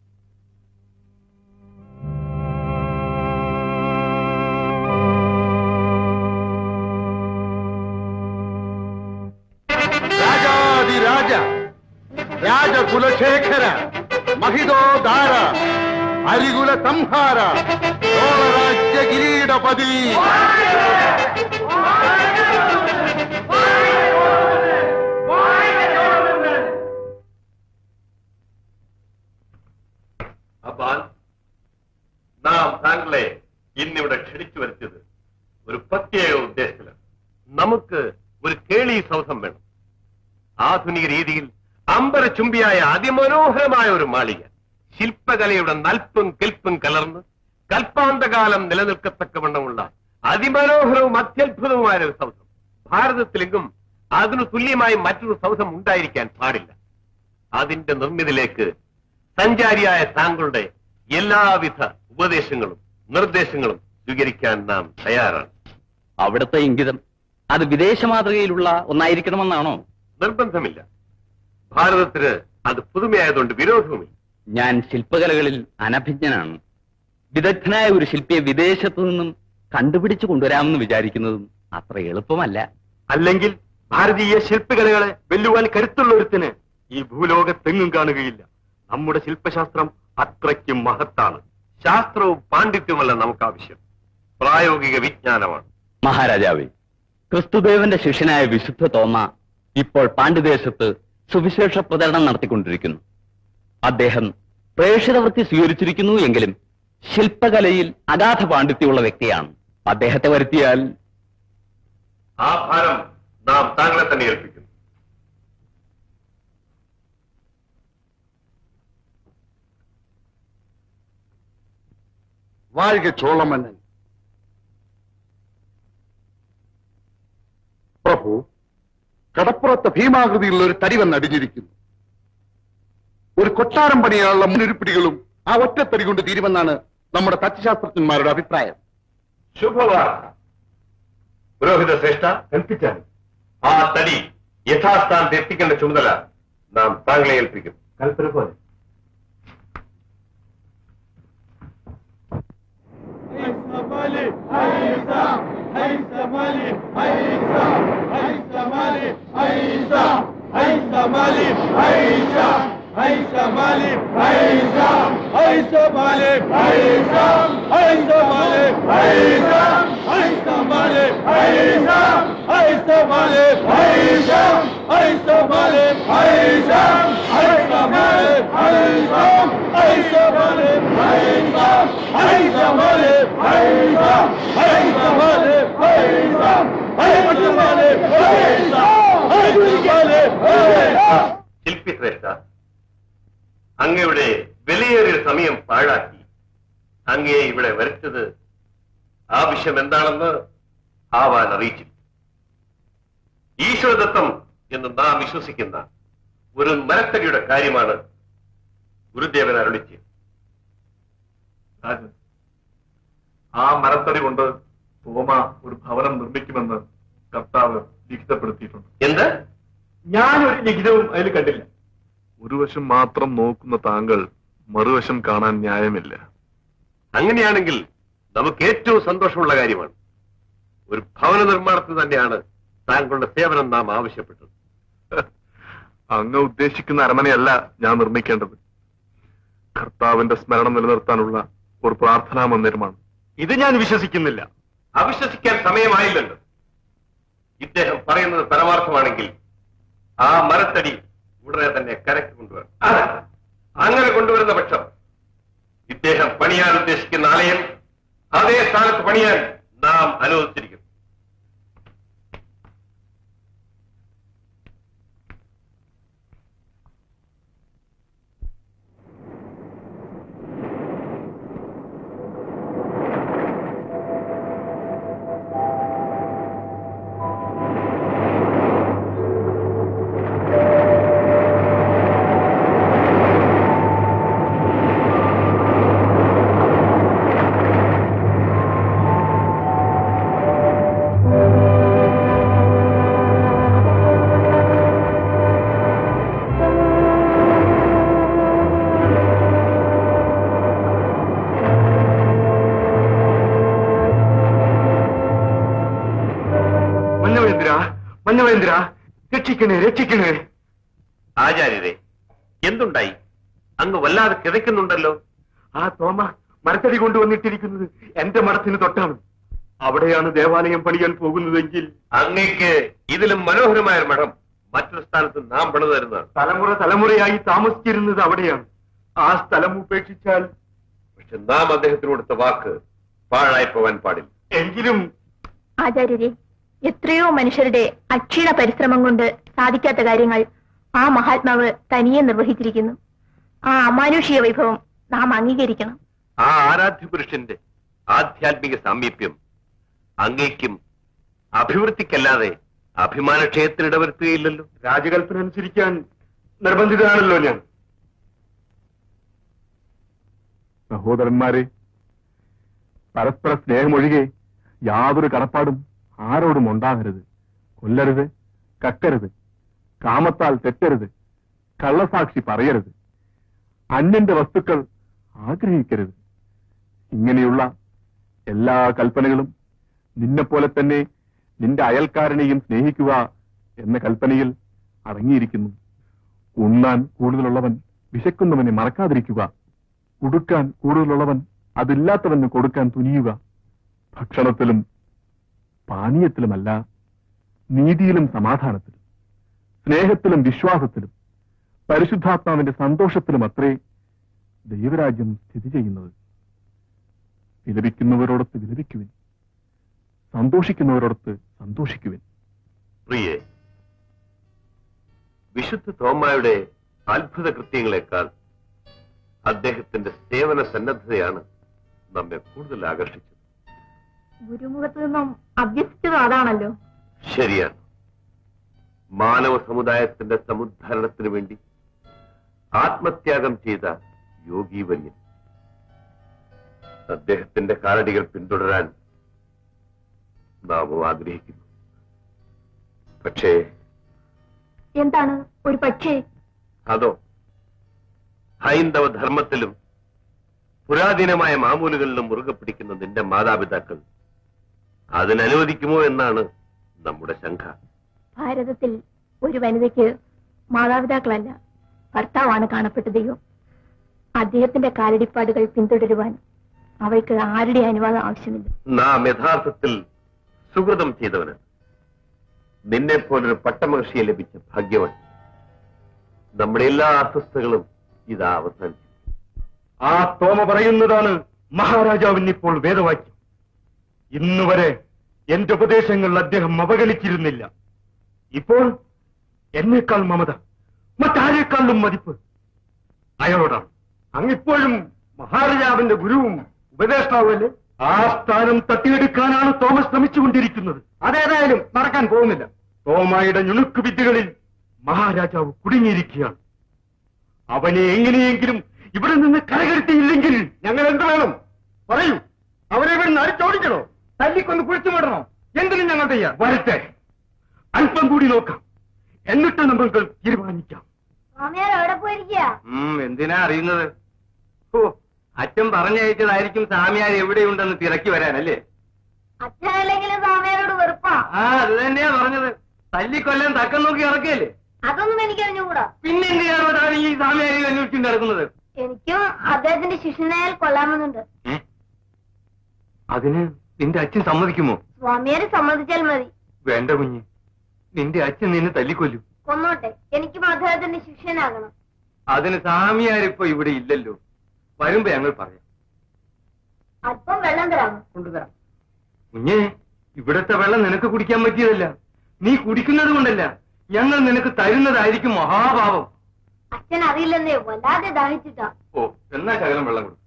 രാജാതിരാജ രാജകുലശേഖര മഹിതോദാര അരികുല സംഹാര ചോളരാജ്യ കിരീടപതി അപ്പാൻ, നാം താങ്കളെ ഇന്നിവിടെ ക്ഷണിച്ചു വരുത്തിയത് ഒരു പ്രത്യേക ഉദ്ദേശത്തിലാണ്. നമുക്ക് ഒരു കേളി സൗധം വേണം. ആധുനിക രീതിയിൽ അമ്പരചുംബിയായ അതിമനോഹരമായ ഒരു മാളിക, ശില്പകലയുടെ നൽപ്പും കെൽപ്പും കലർന്ന് കൽപ്പാന്തകാലം നിലനിൽക്കത്തക്കവണ്ണമുള്ള അതിമനോഹരവും അത്യത്ഭുതവുമായ ഒരു സൗധം. ഭാരതത്തിലെങ്കും അതിനു തുല്യമായി മറ്റൊരു സൗധം ഉണ്ടായിരിക്കാൻ പാടില്ല. അതിന്റെ നിർമ്മിതിയിലേക്ക് സഞ്ചാരിയായ താങ്കളുടെ എല്ലാവിധ ഉപദേശങ്ങളും നിർദ്ദേശങ്ങളും സ്വീകരിക്കാൻ നാം തയ്യാറാണ്. അവിടുത്തെ ഇംഗിതം അത് വിദേശ മാതൃകയിലുള്ള ഒന്നായിരിക്കണമെന്നാണോ? നിർബന്ധമില്ല. ഭാരതത്തിന് അത് പുതുമയായതുകൊണ്ട് വിരോധവുമില്ല. ഞാൻ ശില്പകലകളിൽ അനഭിജ്ഞനാണ്. വിദഗ്ധനായ ഒരു ശില്പിയെ വിദേശത്തു നിന്നും കണ്ടുപിടിച്ചു കൊണ്ടുവരാമെന്ന് വിചാരിക്കുന്നതും അത്ര എളുപ്പമല്ല. അല്ലെങ്കിൽ ഭാരതീയ ശില്പകലകളെ വെല്ലുവാൻ കരുത്തുള്ള ഒരുത്തിന് ഈ ഭൂലോകത്തെങ്ങും കാണുകയില്ല. നമ്മുടെ ശില്പശാസ്ത്രം അത്രയ്ക്കും മഹത്താണ്. ശാസ്ത്രവും പാണ്ഡിത്യമല്ല നമുക്ക് ആവശ്യം, പ്രായോഗിക വിജ്ഞാനമാണ്. മഹാരാജാവേ, ക്രിസ്തുദേവന്റെ ശിഷ്യനായ വിശുദ്ധ തോമ ഇപ്പോൾ പാണ്ഡ്യദേശത്ത് സുവിശേഷ പ്രചരണം നടത്തിക്കൊണ്ടിരിക്കുന്നു. അദ്ദേഹം പ്രേക്ഷിതവൃത്തി സ്വീകരിച്ചിരിക്കുന്നു എങ്കിലും ശില്പകലയിൽ അഗാധ പാണ്ഡിത്യമുള്ള വ്യക്തിയാണ്. അദ്ദേഹത്തെ വരുത്തിയാൽ ആ ഭാരം നാം താങ്കളെ തന്നെ ഏൽപ്പിക്കുന്നു. வாழ்க ചോളമന്നൻ. പ്രഭു, കടപ്പുറത്ത് ഭീമാകൃതിയുള്ള ഒരു തടി വന്നടിഞ്ഞിരിക്കുന്നു. ഒരു കൊട്ടാരം പണിയാനുള്ള മുന്നൊരുപ്പിടികളും ആ ഒറ്റത്തടി കൊണ്ട് തീരുമെന്നാണ് നമ്മുടെ തച്ചുശാസ്ത്രജ്ഞന്മാരുടെ അഭിപ്രായം. ശുഭവാർത്ത. പുരോഹിത ശ്രേഷ്ഠ, കൽപ്പിച്ചാൽ ആ തടി യഥാസ്ഥാനത്ത് എത്തിക്കേണ്ട ചുമതല നാം താങ്കളെ ഏൽപ്പിക്കും. കൽപ്പന പോലെ. ശില്പി ശ്രേഷ്ഠ, അങ്ങയുടെ വിലയേറിയ സമയം പാഴാക്കി അങ്ങയെ ഇവിടെ വരുത്തത് ആവശ്യം എന്താണെന്ന് ആവാൻ അറിയിച്ചു. ഈശ്വരദത്തം എന്ന് നാം വിശ്വസിക്കുന്ന ഒരു മരത്തടിയുടെ കാര്യമാണ് ഗുരുദേവൻ അരുളിച്ചത്. ആ മരത്തടി കൊണ്ട് തോമ ഒരു ഭവനം നിർമ്മിക്കുമെന്ന് കർത്താവ് ലിഖിതപ്പെടുത്തിയിട്ടുണ്ട്. എന്ത്? ഞാനൊരു ലിഖിതവും അതിൽ കണ്ടില്ല. ഒരു വശം മാത്രം നോക്കുന്ന താങ്കൾ മറുവശം കാണാൻ ന്യായമില്ല. അങ്ങനെയാണെങ്കിൽ നമുക്ക് ഏറ്റവും സന്തോഷമുള്ള കാര്യമാണ്. ഒരു ഭവന നിർമ്മാണത്തിന് തന്നെയാണ് താങ്കളുടെ സേവനം നാം ആവശ്യപ്പെട്ടത്. അങ്ങ് ഉദ്ദേശിക്കുന്ന അരമനയല്ല ഞാൻ നിർമ്മിക്കേണ്ടത്. കർത്താവിന്റെ സ്മരണം നിലനിർത്താനുള്ള ഒരു പ്രാർത്ഥനാ മന്ദിരമാണ്. ഇത് ഞാൻ വിശ്വസിക്കുന്നില്ല. അവിശ്വസിക്കാൻ സമയമായില്ലല്ലോ. ഇദ്ദേഹം പറയുന്നത് പരമാർത്ഥമാണെങ്കിൽ ആ മരത്തടി ഉടനെ തന്നെ കരയ്ക്ക് കൊണ്ടുവരണം. അങ്ങനെ കൊണ്ടുവരുന്ന പക്ഷം ഇദ്ദേഹം പണിയാൻ ഉദ്ദേശിക്കുന്ന ആലയം അതേ സ്ഥാനത്ത് പണിയാൻ നാം അനുവദിച്ചിരിക്കുന്നു. അന്നവേന്ദ്ര, രക്ഷിക്കണേ, രക്ഷിക്കണേ. ആചാര്യരെ, എന്തുണ്ടായി? അങ്ങ് വല്ലാതെ കിതയ്ക്കുന്നുണ്ടല്ലോ. ആ തോമ മരത്തടി കൊണ്ടുവന്നിട്ടിരിക്കുന്നത് എന്റെ മഠത്തിന് തൊട്ടാണ്. അവിടെയാണ് ദേവാലയം പണിയാൻ പോകുന്നതെങ്കിൽ അങ്ങേക്ക് ഇതിലും മനോഹരമായ മഠം മറ്റൊരു സ്ഥാനത്ത് നാം പണിതു തരുന്നതാണ്. തലമുറ തലമുറയായി താമസിച്ചിരുന്നത് അവിടെയാണ്. ആ സ്ഥലം ഉപേക്ഷിച്ചാൽ പക്ഷെ നാം അദ്ദേഹത്തിന് കൊടുത്ത വാക്ക് പാഴായി പോവാൻ പാടില്ല. എങ്കിലും ആചാര്യരെ, എത്രയോ മനുഷ്യരുടെ അക്ഷീണ പരിശ്രമം കൊണ്ട് സാധിക്കാത്ത കാര്യങ്ങൾ ആ മഹാത്മാവ് തനിയെ നിർവഹിച്ചിരിക്കുന്നു. ആ അമാനുഷിക വൈഭവം നാം അംഗീകരിക്കണം. ആ ആരാധ്യ പുരുഷന്റെ ആധ്യാത്മിക സാമീപ്യം അങ്ങേക്കും അഭിവൃദ്ധിക്കല്ലാതെ അഭിമാനക്ഷയത്തിന് ഇടവരുത്തുകയില്ലല്ലോ. രാജകൽപ്പന അനുസരിക്കാൻ നിർബന്ധിതനാണല്ലോ ഞാൻ. സഹോദരന്മാരെ, പരസ്പര സ്നേഹമൊഴികെ യാതൊരു കടപ്പാടും ആരോടും ഉണ്ടാകരുത്. കൊല്ലരുത്, കക്കരുത്, കാമത്താൽ തെറ്റരുത്, കള്ളസാക്ഷി പറയരുത്, അന്യന്റെ വസ്തുക്കൾ ആഗ്രഹിക്കരുത്. ഇങ്ങനെയുള്ള എല്ലാ കൽപ്പനകളും നിന്നെപ്പോലെ തന്നെ നിന്റെ അയൽക്കാരനെയും സ്നേഹിക്കുക എന്ന കൽപ്പനയിൽ അടങ്ങിയിരിക്കുന്നു. ഉണ്ണാൻ കൂടുതലുള്ളവൻ വിശക്കുന്നവനെ മറക്കാതിരിക്കുക. ഉടുക്കാൻ കൂടുതലുള്ളവൻ അതില്ലാത്തവന് കൊടുക്കാൻ തുനിയുക. ഭക്ഷണത്തിലും പാനീയത്തിലുമല്ല, നീതിയിലും സമാധാനത്തിലും, സ്നേഹത്തിലും വിശ്വാസത്തിലും, പരിശുദ്ധാത്മാവിന്റെ സന്തോഷത്തിലും അത്രേ ദൈവരാജ്യം സ്ഥിതി ചെയ്യുന്നത്. വിലപിക്കുന്നവരോടൊത്ത് വിലപിക്കുവിൻ, സന്തോഷിക്കുന്നവരോടൊത്ത് സന്തോഷിക്കുവിൻ. പ്രിയേ, വിശുദ്ധ തോമായുടെ അത്ഭുത കൃത്യങ്ങളെക്കാൾ അദ്ദേഹത്തിന്റെ സേവന സന്നദ്ധതയാണ് നമ്മെ കൂടുതൽ ആകർഷിച്ചത്. ഗുരുമുഖത്ത് നിന്നും അഭ്യസിച്ചത് അതാണല്ലോ. ശരിയാണ്. മാനവ സമുദായത്തിന്റെ സമുദ്ധാരണത്തിന് വേണ്ടി ആത്മത്യാഗം ചെയ്ത യോഗീവര്യൻ. അദ്ദേഹത്തിന്റെ കാലടികൾ പിന്തുടരാൻ നാം ആഗ്രഹിക്കുന്നു. പക്ഷേ എന്താണ് ഒരു പക്ഷേ? അതോ ഹൈന്ദവ ധർമ്മത്തിലും പുരാതനമായ മാമൂലുകളിലും മുറുകെ പിടിക്കുന്ന നിന്റെ മാതാപിതാക്കൾ അതിനനുവദിക്കുമോ എന്നാണ് നമ്മുടെ ശങ്ക. ഭാരതത്തിൽ ഒരു വനിതയ്ക്ക് മാതാപിതാക്കളല്ല, ഭർത്താവാണ് കാണപ്പെട്ട ദൈവം. അദ്ദേഹത്തിന്റെ കാലടിപ്പാടുകൾ പിന്തുടരുവാൻ അവൾക്ക് ആരുടെ അനുവാദം ആവശ്യമില്ല. നാം യഥാർത്ഥത്തിൽ സുഹൃതം ചെയ്തവന്. നിന്നെ പോലൊരു പട്ടമഹർഷിയെ ലഭിച്ച ഭാഗ്യവൻ. നമ്മുടെ എല്ലാ അസ്വസ്ഥകളും ഇതാ അവസാനിച്ചു. ആ തോമ പറയുന്നതാണ് മഹാരാജാവിന് ഇപ്പോൾ വേദവാക്യം. ഇന്നുവരെ എന്റെ ഉപദേശങ്ങൾ അദ്ദേഹം അവഗണിച്ചിരുന്നില്ല. ഇപ്പോൾ എന്നേക്കാൾ മമത, മറ്റാരേക്കാളും മതിപ്പ് അയാളോടാണ്. അങ്ങിപ്പോഴും മഹാരാജാവിന്റെ ഗുരുവും ഉപദേഷ്ടാവുമല്ലേ? ആ സ്ഥാനം തട്ടിയെടുക്കാനാണ് തോമസ് ശ്രമിച്ചുകൊണ്ടിരിക്കുന്നത്. അതേതായാലും നടക്കാൻ പോകുന്നില്ല. തോമയുടെ ഞുണുക്ക് വിദ്യകളിൽ മഹാരാജാവ് കുടുങ്ങിയിരിക്കുകയാണ്. അവനെ എങ്ങനെയെങ്കിലും ഇവിടെ നിന്ന് കരകരുത്തിയില്ലെങ്കിൽ ഞങ്ങൾ എന്ത് വേണം പറയൂ? അവരെ ഇവിടെ നരിച്ചോടിക്കണോ? തല്ലിക്കൊന്ന് കുഴിച്ചുവിടണോ? എന്തിനും ഞങ്ങൾ തയ്യാർ. വരട്ടെ, അല്പം കൂടി നോക്കാം, എന്നിട്ട് നമുക്ക് തീരുമാനിക്കാം. എവിടെ പോയിരിക്കുക? എന്തിനാ അറിയുന്നത്? ഓ, അച്ഛൻ പറഞ്ഞയച്ചതായിരിക്കും സ്വാമിയാർ എവിടെയുണ്ടെന്ന് തിരക്കി വരാനല്ലേ? അച്ഛനല്ലെങ്കിലും സ്വാമിയാരോട് വെറുപ്പാ. ആ, അത് തന്നെയാ പറഞ്ഞത്. തല്ലിക്കൊല്ലാൻ തക്കം നോക്കി ഇറക്കിയല്ലേ? അതൊന്നും എനിക്ക് അറിഞ്ഞുകൂടാ. പിന്നെ എന്തിനാണ് ഈ സ്വാമിയാരെ അന്വേഷിച്ചുകൊണ്ട് നടക്കുന്നത്? എനിക്കും അദ്ദേഹത്തിന്റെ ശിഷ്യനായാൽ കൊള്ളാമെന്നുണ്ട്. അതിന് നിന്റെ അച്ഛൻ സമ്മതിക്കുമോ? സ്വാമിയാരെ സമ്മതിച്ചാൽ മതി. വേണ്ട കുഞ്ഞ്, നിന്റെ അച്ഛൻ നിന്നെ തല്ലിക്കൊല്ലും. കൊന്നോട്ടെ, എനിക്കും അദ്ദേഹത്തിന്റെ ശിഷ്യനാകണം. അതിന് സ്വാമിയാരിപ്പോ ഇവിടെ ഇല്ലല്ലോ. വരുമ്പോ ഞങ്ങൾ പറയാം. അല്പം വെള്ളം തരാമോ? കൊണ്ടുതരാം. കുഞ്ഞെ, ഇവിടത്തെ വെള്ളം നിനക്ക് കുടിക്കാൻ പറ്റിയതല്ല. നീ കുടിക്കുന്നത് കൊണ്ടല്ല, ഞങ്ങൾ നിനക്ക് തരുന്നതായിരിക്കും മഹാഭാവം. അച്ഛൻ അറിയില്ലെന്നേ, വല്ലാതെ ദാഹിച്ചിട്ടാ. ഓ, എന്നാ ശകലം വെള്ളം കൊടുക്കും.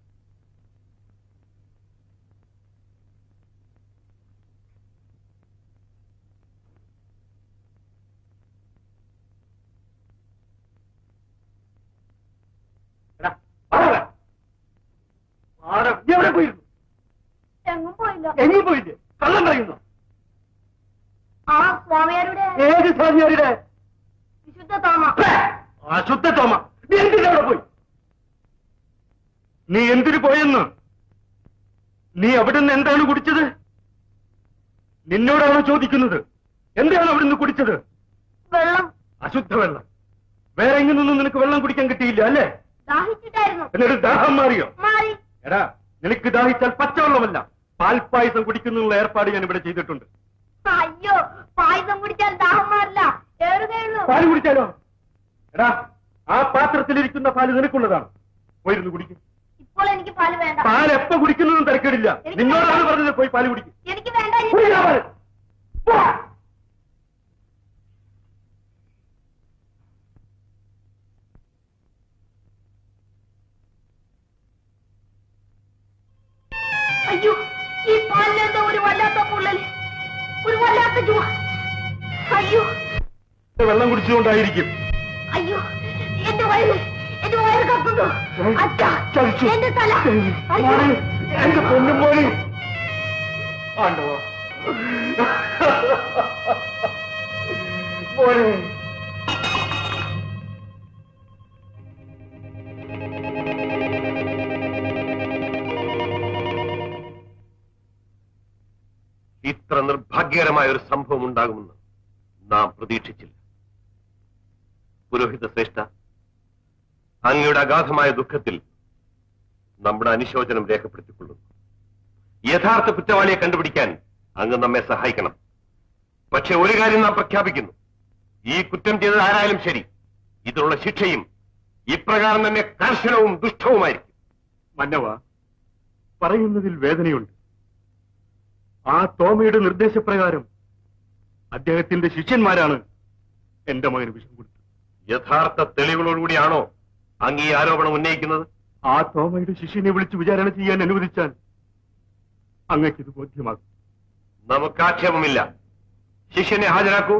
എവിടെ പോയിരുന്നു? എങ്ങും പോയില്ല. എങ്ങും പോയില്ലേ? കള്ളം പറയുന്നു. ആ സ്വാമിയാരുടെ. ഏത് സ്വാമിയാരുടെ? വിശുദ്ധ തോമ. അശുദ്ധ തോമ, നീ എന്തിനവിടെ പോയി? നീ എന്തിനു പോയെന്ന്? നീ അവിടെ നിന്ന് എന്താണ് കുടിച്ചത്? നിന്നോടാണോ ചോദിക്കുന്നത്? എന്താണ് അവിടുന്ന് കുടിച്ചത്? വെള്ളം. അശുദ്ധ വെള്ളം. വേറെ എങ്ങനൊന്നും നിനക്ക് വെള്ളം കുടിക്കാൻ കിട്ടിയില്ല അല്ലേ? ദാഹിച്ചിട്ടായിരുന്നു. എന്നിട്ട് ദാഹം മാറിയോ? മാറി. എടാ, നിനക്ക് ദാഹിച്ചാൽ പച്ചവെള്ളമല്ല പാൽപ്പായസം കുടിക്കുന്നുള്ള ഏർപ്പാട് ഞാൻ ഇവിടെ ചെയ്തിട്ടുണ്ട്. അയ്യോ, പായസം കുടിച്ചാൽ ദാഹം മാറില്ല, ഏറുകയുള്ളൂ. പാല് കുടിച്ചാലോ? എടാ, ആ പാത്രത്തിലിരിക്കുന്ന പാല് നിനക്കുള്ളതാണ്. പോയിരുന്നു കുടിക്കും. ഇപ്പോൾ എനിക്ക് പാല് വേണ്ട. പാല് എപ്പോ കുടിക്കുന്നതും തിരക്കേടില്ല. നിന്നോടാണ് പറഞ്ഞത് പോയി പാല് കുടിക്കും. എനിക്ക് വേണ്ട. അയ്യോ, ഈ പാലിലെന്താ ഒരു വല്ലാത്ത പൊള്ളല്, ഒരു വല്ലാത്ത ചുവ. അയ്യോ, വെള്ളം കുടിച്ചുകൊണ്ടായിരിക്കും. അയ്യോ, എന്റെ വയറ് കത്തുന്നു. എന്റെ തല. എന്റെ പൊന്നും മോനെ. ആണ്ടവാ മോനെ. ഇത്ര നിർഭാഗ്യകരമായ ഒരു സംഭവം ഉണ്ടാകുമെന്ന് നാം പ്രതീക്ഷിച്ചില്ല. പുരോഹിത ശ്രേഷ്ഠ, അങ്ങയുടെ അഗാധമായ ദുഃഖത്തിൽ നമ്മുടെ അനുശോചനം രേഖപ്പെടുത്തിക്കൊള്ളുന്നു. യഥാർത്ഥ കുറ്റവാളിയെ കണ്ടുപിടിക്കാൻ അങ്ങ് നമ്മെ സഹായിക്കണം. പക്ഷെ ഒരു കാര്യം നാം പ്രഖ്യാപിക്കുന്നു: ഈ കുറ്റം ചെയ്തത് ആരായാലും ശരി, ഇതിനുള്ള ശിക്ഷയും ഇപ്രകാരം തന്നെ കർശനവും ദുഷ്ടവുമായിരിക്കും. മന്നവ, പറയുന്നതിൽ വേദനയുണ്ട്. ആ തോമയുടെ നിർദ്ദേശപ്രകാരം അദ്ദേഹത്തിന്റെ ശിഷ്യന്മാരാണ് എന്റെ മകന് വിഷം കൊടുത്തത്. യഥാർത്ഥ തെളിവുകളോടുകൂടിയാണോ അങ്ങ് ഈ ആരോപണം ഉന്നയിക്കുന്നത്? ആ തോമയുടെ ശിഷ്യനെ വിളിച്ച് വിചാരണ ചെയ്യാൻ അനുവദിച്ചാൽ അങ്ങയ്ക്കിത് ബോധ്യമാകും. നമുക്ക് ആക്ഷേപമില്ല. ശിഷ്യനെ ഹാജരാക്കൂ.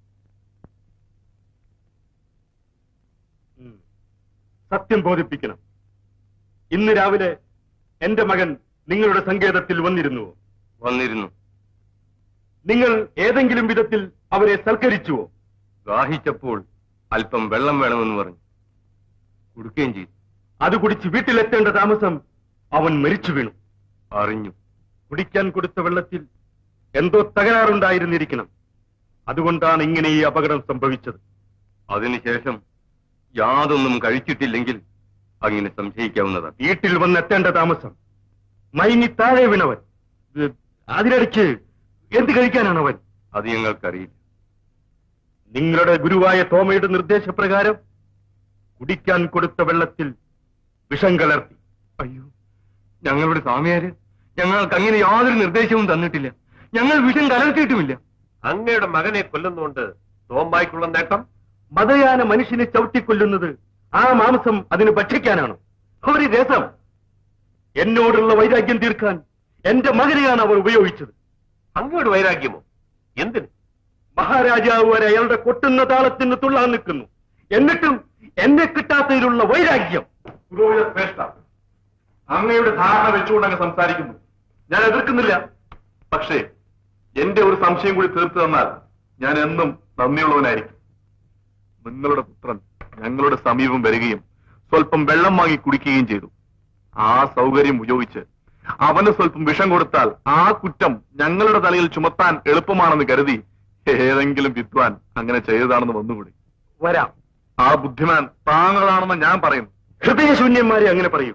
സത്യം ബോധിപ്പിക്കണം. ഇന്ന് രാവിലെ എന്റെ മകൻ നിങ്ങളുടെ സങ്കേതത്തിൽ വന്നിരുന്നുവോ? വന്നിരുന്നു. നിങ്ങൾ ഏതെങ്കിലും വിധത്തിൽ അവരെ സൽക്കരിച്ചുവോ? ദാഹിച്ചപ്പോൾ അല്പം വെള്ളം വേണമെന്ന് പറഞ്ഞു കൊടുക്കുകയും ചെയ്തു. അത് കുടിച്ച് വീട്ടിലെത്തേണ്ട താമസം അവൻ മരിച്ചു വീണു. അറിഞ്ഞു. കുടിക്കാൻ കൊടുത്ത വെള്ളത്തിൽ എന്തോ തകരാറുണ്ടായിരുന്നിരിക്കണം. അതുകൊണ്ടാണ് ഇങ്ങനെ ഈ അപകടം സംഭവിച്ചത്. അതിനുശേഷം യാതൊന്നും കഴിച്ചിട്ടില്ലെങ്കിൽ അങ്ങനെ സംശയിക്കാവുന്നതാണ്. വീട്ടിൽ വന്നെത്തേണ്ട താമസം മയങ്ങി താഴെ വീണവൻ. അതിനിടയ്ക്ക് എന്ത് കഴിക്കാനാണ് അവൻ? അത് ഞങ്ങൾക്കറിയില്ല. നിങ്ങളുടെ ഗുരുവായ തോമയുടെ നിർദ്ദേശപ്രകാരം കുടിക്കാൻ കൊടുത്ത വെള്ളത്തിൽ വിഷം കലർത്തി. അയ്യോ, ഞങ്ങളുടെ സ്വാമിയാര് ഞങ്ങൾക്ക് അങ്ങനെ യാതൊരു നിർദ്ദേശവും തന്നിട്ടില്ല. ഞങ്ങൾ വിഷം കലർത്തിയിട്ടുമില്ല. അങ്ങയുടെ മകനെ കൊല്ലുന്നുകൊണ്ട് തോമ്പായ്ക്കുള്ള നേട്ടം? മതയാന മനുഷ്യനെ ചവിട്ടിക്കൊല്ലുന്നത് ആ മാംസം അതിന് ഭക്ഷിക്കാനാണോ? ഒരു രസം. എന്നോടുള്ള വൈരാഗ്യം തീർക്കാൻ എന്റെ മകനെയാണ് അവർ ഉപയോഗിച്ചത്. അങ്ങയുടെ വൈരാഗ്യമോ? എന്തിന്? മഹാരാജാവ് വരെ അയാളുടെ കൊട്ടുന്ന താളത്തിന് തുള്ളാൻ നിൽക്കുന്നു. എന്നിട്ടും എന്നെ കിട്ടാത്തതിലുള്ള വൈരാഗ്യം. പുരോഹിത ശ്രേഷ്ഠ, അങ്ങയുടെ ധാരണ വെച്ചുകൊണ്ട് അങ്ങ് സംസാരിക്കുന്നു. ഞാൻ എതിർക്കുന്നില്ല. പക്ഷേ എന്റെ ഒരു സംശയം കൂടി തീർത്തു തന്നാൽ ഞാൻ എന്നും നന്ദിയുള്ളവനായിരിക്കും. നിങ്ങളുടെ പുത്രൻ ഞങ്ങളുടെ സമീപം വരികയും സ്വല്പം വെള്ളം വാങ്ങി കുടിക്കുകയും ചെയ്തു. ആ സൗകര്യം ഉപയോഗിച്ച് അവന് സ്വല്പം വിഷം കൊടുത്താൽ ആ കുറ്റം ഞങ്ങളുടെ തലയിൽ ചുമത്താൻ എളുപ്പമാണെന്ന് കരുതി ഏതെങ്കിലും വിദ്വാൻ അങ്ങനെ ചെയ്തതാണെന്ന് വന്നുകൂടി. വരാം. ആ ബുദ്ധിമാൻ താങ്കളാണെന്ന് ഞാൻ പറയുന്നു. ഹൃദയശൂന്യന്മാരെ അങ്ങനെ പറയൂ.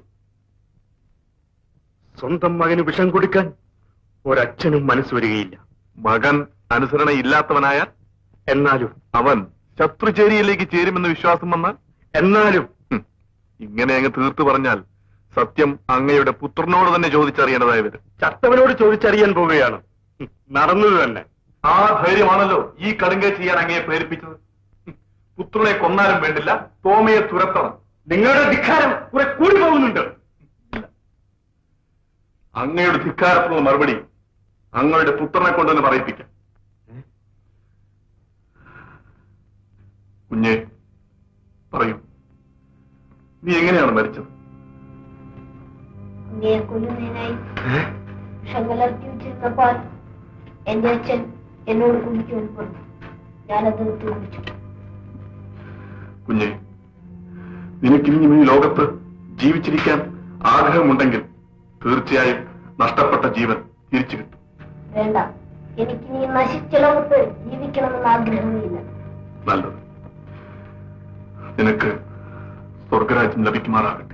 സ്വന്തം മകന് വിഷം കൊടുക്കാൻ ഒരച്ഛനും മനസ്സ് വരികയില്ല. മകൻ അനുസരണയില്ലാത്തവനായാൽ? എന്നാലും അവൻ ശത്രുചേരിയിലേക്ക് ചേരുമെന്ന് വിശ്വാസം വന്നാൽ? എന്നാലും ഇങ്ങനെ അങ്ങ് തീർത്തു പറഞ്ഞാൽ സത്യം അങ്ങയുടെ പുത്രനോട് തന്നെ ചോദിച്ചറിയേണ്ടതായി വരും. ചത്തവനോട് ചോദിച്ചറിയാൻ പോവുകയാണ്. നടന്നത് തന്നെ. ആ ധൈര്യമാണല്ലോ ഈ കടുങ്കൈ ചെയ്യാൻ അങ്ങയെ പ്രേരിപ്പിച്ചത്. പുത്രനെ കൊന്നാലും വേണ്ടില്ല, തോമയെ തുരത്തണം. നിങ്ങളുടെ ധിക്കാരം കുറെ കൂടി പോകുന്നുണ്ട്. അങ്ങയുടെ ധിക്കാരത്തിനുള്ള മറുപടി അങ്ങയുടെ പുത്രനെ കൊണ്ടുതന്നെ പറയിപ്പിക്കാം. കുഞ്ഞെ, പറയൂ, നീ എങ്ങനെയാണ് മരിച്ചത്? അങ്ങയെ കൊല്ലുന്നതിനായി വിഷം കലർത്തി വെച്ചിരുന്ന പാൽ എന്റെ അച്ഛൻ എന്നോട് കുടിക്കാൻ പറഞ്ഞു. ഞാനത് കുടിച്ചു. കുഞ്ഞെ, നിനക്കിനിയും ഈ ലോകത്ത് ജീവിച്ചിരിക്കാൻ ആഗ്രഹമുണ്ടെങ്കിൽ തീർച്ചയായും നഷ്ടപ്പെട്ട ജീവൻ തിരിച്ചു കിട്ടും. വേണ്ട, എനിക്ക് നീ നശിച്ച ലോകത്ത് ജീവിക്കണമെന്ന് ആഗ്രഹമില്ല. നല്ലത്. നിനക്ക് സ്വർഗരാജ്യം ലഭിക്കുമാറാകട്ടെ.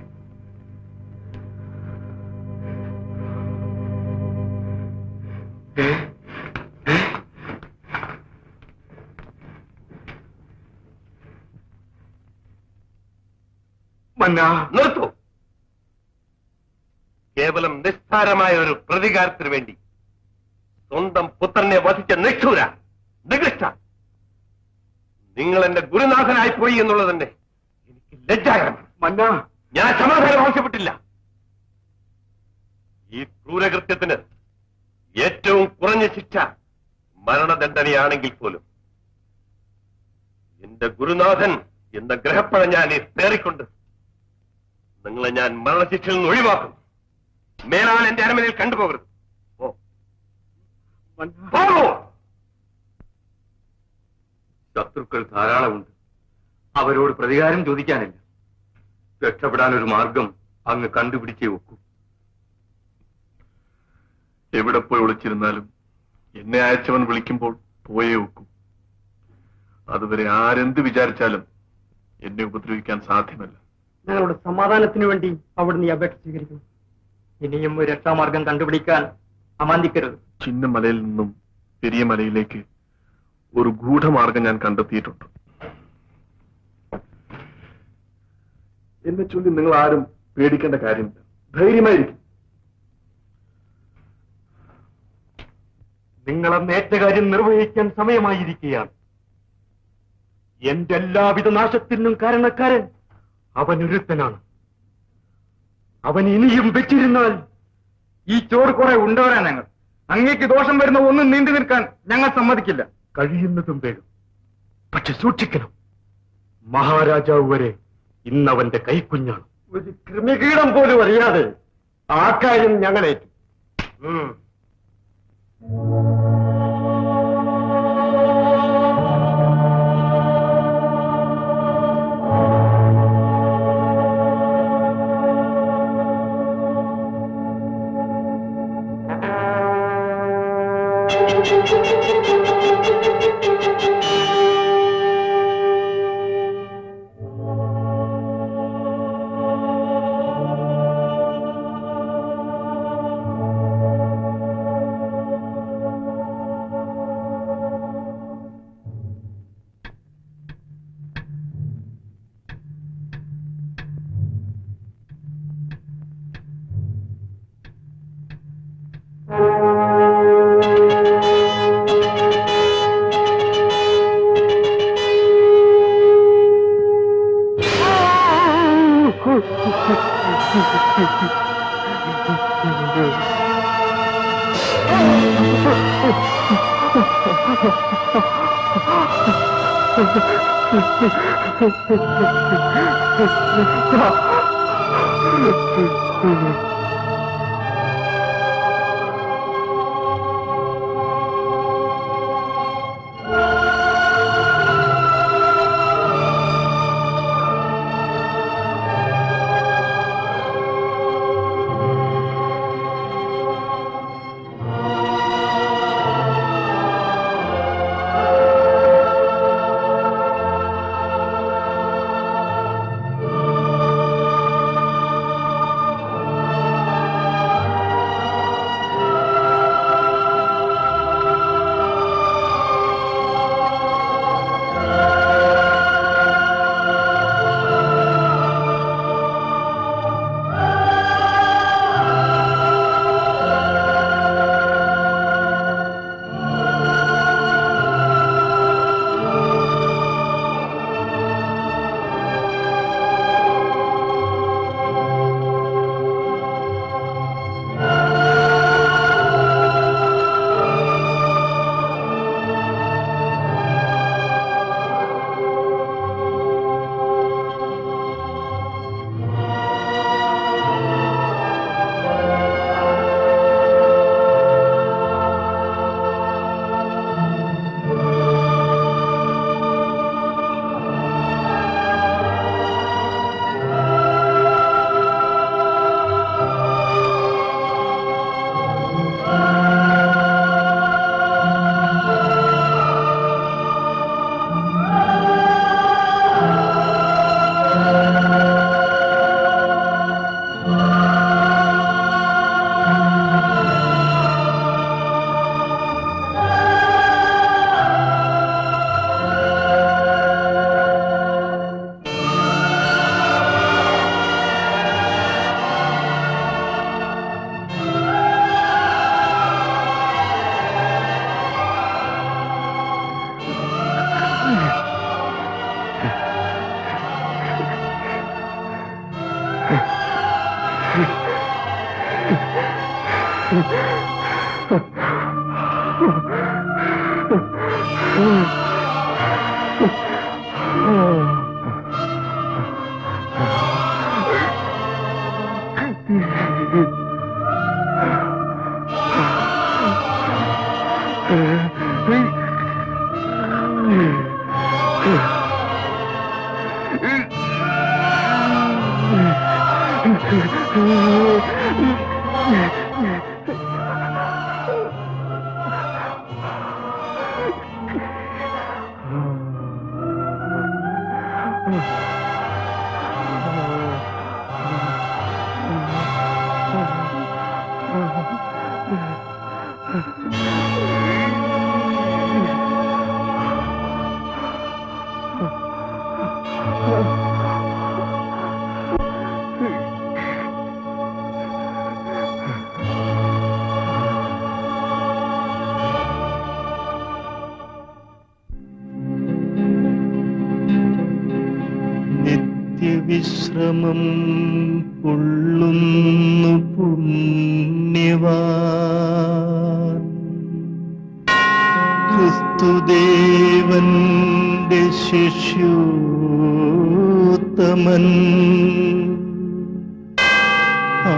നിർത്തൂ. കേവലം നിസ്സാരമായ ഒരു പ്രതികാരത്തിന് വേണ്ടി സ്വന്തം പുത്രനെ വധിച്ച നിഷ്ഠൂര, നികൃഷ്ട, നിങ്ങൾ എന്റെ ഗുരുനാഥനായി പോയി എന്നുള്ളത് തന്നെ എനിക്ക് ലജ്ജാകരമാണ്. ഞാൻ സമാധാനം ആവശ്യപ്പെട്ടില്ല. ഈ ക്രൂരകൃത്യത്തിന് ഏറ്റവും കുറഞ്ഞ ശിക്ഷ മരണദണ്ഡനയാണെങ്കിൽ പോലും എന്റെ ഗുരുനാഥൻ എന്ന ഗ്രഹപ്പഴ ഞാൻ പേറിക്കൊണ്ട് നിങ്ങളെ ഞാൻ മരണശിക്ഷയിൽ നിന്ന് ഒഴിവാക്കും. മേലാൽ എന്റെ അരമനയിൽ കണ്ടുപോകരുത്. ശത്രുക്കൾ ധാരാളമുണ്ട്. അവരോട് പ്രതികാരം ചോദിക്കാനില്ല. രക്ഷപ്പെടാൻ ഒരു മാർഗം അങ്ങ് കണ്ടുപിടിച്ചേ വെക്കൂ. എവിടെ പോയി ഒളിച്ചിരുന്നാലും എന്നെ അയച്ചവൻ വിളിക്കുമ്പോൾ പോയേ വെക്കൂ. അതുവരെ ആരെന്ത് വിചാരിച്ചാലും എന്നെ ഉപദ്രവിക്കാൻ സാധ്യമല്ല. ഞങ്ങളുടെ സമാധാനത്തിനു വേണ്ടി അവിടുന്ന് ഈ അപേക്ഷ സ്വീകരിക്കുന്നു. ഇനിയും ഒരു രക്ഷാമാർഗം കണ്ടുപിടിക്കാൻ അമാന്തിക്കരുത്. ചിന്ന മലയിൽ നിന്നും പെരിയ മലയിലേക്ക് ഒരു ഗൂഢമാർഗം ഞാൻ കണ്ടെത്തിയിട്ടുണ്ട്. എന്നെ ചൊല്ലി നിങ്ങൾ ആരും പേടിക്കേണ്ട കാര്യമില്ല. ധൈര്യമായിരിക്കും. നിങ്ങളന്ന് ഏറ്റ കാര്യം നിർവഹിക്കാൻ സമയമായിരിക്കുകയാണ്. എന്റെ എല്ലാവിധ നാശത്തിനും കാരണക്കാരൻ അവനൊരുത്തനാണ്. അവൻ ഇനിയും വെച്ചിരുന്നാൽ ഈ ചോറ് കുറെ ഉണ്ടവരാ ഞങ്ങൾ. അങ്ങേക്ക് ദോഷം വരുന്ന ഒന്നും നീണ്ടു നിൽക്കാൻ ഞങ്ങൾ സമ്മതിക്കില്ല. കഴിയുന്നതും വേഗം. പക്ഷെ സൂക്ഷിക്കണം. മഹാരാജാവ് വരെ ഇന്നവന്റെ കൈക്കുഞ്ഞാണ്. ഒരു കൃമികീടം പോലും അറിയാതെ ആ കാര്യം ഞങ്ങളേറ്റു. വിശ്രമം കൊള്ളുന്നു പുണ്യവാൻ ക്രിസ്തുദേവന്റെ ശിഷ്യോത്തമൻ ആ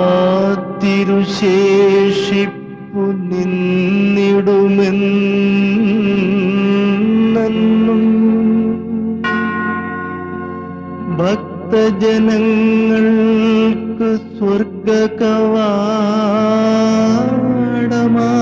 തിരുശേഷിപ്പു നിന്നിടുമെന്നും ഭക്തജനങ്ങൾക്ക് സ്വർഗകവാടമാ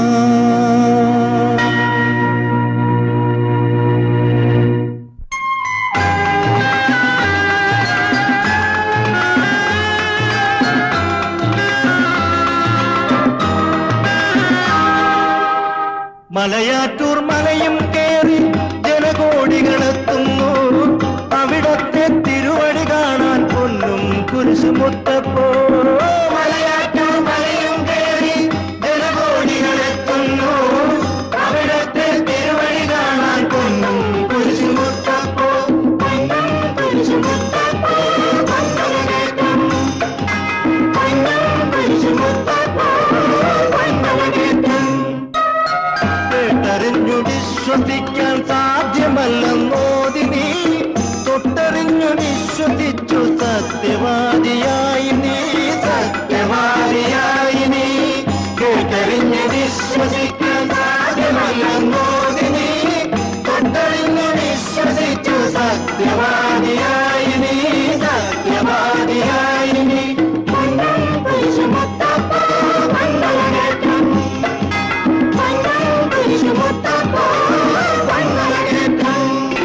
മലയാറ്റൂർ മലയും കേറി ജനകോടികളെത്തുന്നു അവിടത്തെ തിരുവടി കാണാൻ പൊന്നും കുരിശുമുത്തപ്പോ. മലയാറ്റൂർ മലയും കേറി ജനകോടികളെത്തുന്നു അവിടത്തെ തിരുവടി കാണാൻ പൊന്നും കുരിശുമുത്തപ്പോ. പൊന്നും കുരിശുമുത്തപ്പോ പൊന്നും കേട്ടും പൊന്നും കുരിശുമുത്തപ്പോ പൊന്നും കേട്ടും കേട്ടറിഞ്ഞു വിശ്വസിക്കാൻ സാധ്യമല്ലെന്നോതി നീ തൊട്ടറിഞ്ഞു വിശ്വസിച്ചു സത്യവാദിയായി നീ സത്യവാദിയായി നീ കേട്ടറിഞ്ഞു വിശ്വസിക്കാൻ സാധ്യമല്ലെന്നോതി നീ തൊട്ടറിഞ്ഞു വിശ്വസിച്ചു സത്യവാദിയായി നീ സത്യവാദിയായി നീ പൊന്നും കുരിശുമുത്തപ്പോ പൊന്നും കേട്ടും പൊന്നും കുരിശുമുത്തപ്പോ പൊന്നും കേട്ടും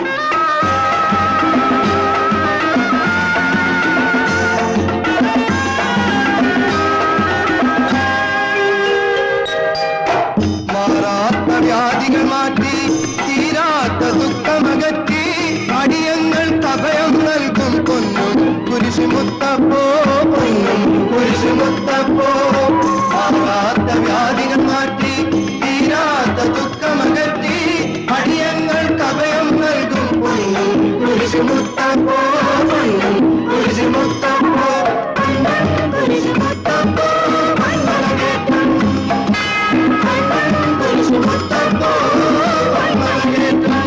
മാറാത്ത വ്യാധികൾ മാറ്റി തീരാത്ത ദുഃഖമകറ്റി അടിയങ്ങൾക്ക് അഭയം നൽകും പൊന്നും കുരിശുമുത്തപ്പോ പൊന്നും കുരിശുമുത്തപ്പോ. മാറാത്ത വ്യാധികൾ മാറ്റി തീരാത്ത ദുഃഖമകറ്റി അടിയങ്ങൾക്ക് അഭയം നൽകും പൊന്നും കുരിശുമുത്തപ്പോ പൊന്നും കുരിശുമുത്തപ്പോ. പൊന്നും കുരിശുമുത്തപ്പോ പൊന്നും കേട്ടും പൊന്നും കുരിശുമുത്തപ്പോ പൊന്നും കേട്ടും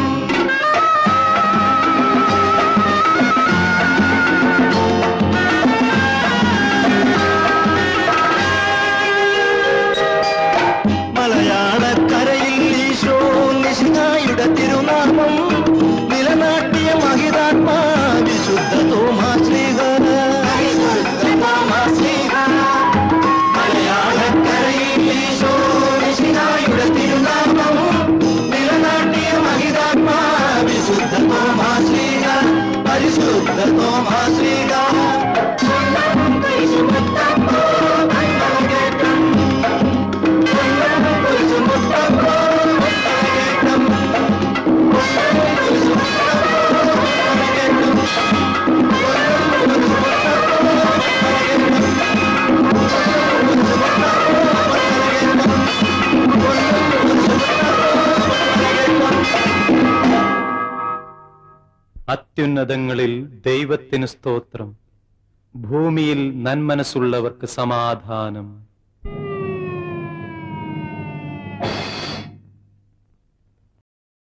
മലയാളക്കരയിൽ ഈശോ നിശിഹായുടെ തിരുനാമം നിലനാട്ടിയ മഹിതാത്മാ വിശുദ്ധ തോമാശ്ലീഹ. മലയാളക്കരയിൽ ഈശോ നിശിഹായുടെ തിരുനാമം നിലനാട്ടിയ മഹിതാത്മാ വിശുദ്ധ തോമാശ്ലീഹ പരിശുദ്ധ തോമാശ്ലീഹ. പൊന്നും കുരിശുമുത്തപ്പോ പൊന്നും കേട്ടും പൊന്നും കുരിശുമുത്തപ്പോ പൊന്നും കേട്ടും പൊന്നും കുരിശുമുത്തപ്പോ പൊന്നും കേട്ടും പൊന്നും അത്യുന്നതങ്ങളിൽ ദൈവത്തിന് സ്തോത്രം, ഭൂമിയിൽ നന്മനസ്സുള്ളവർക്ക് സമാധാനം.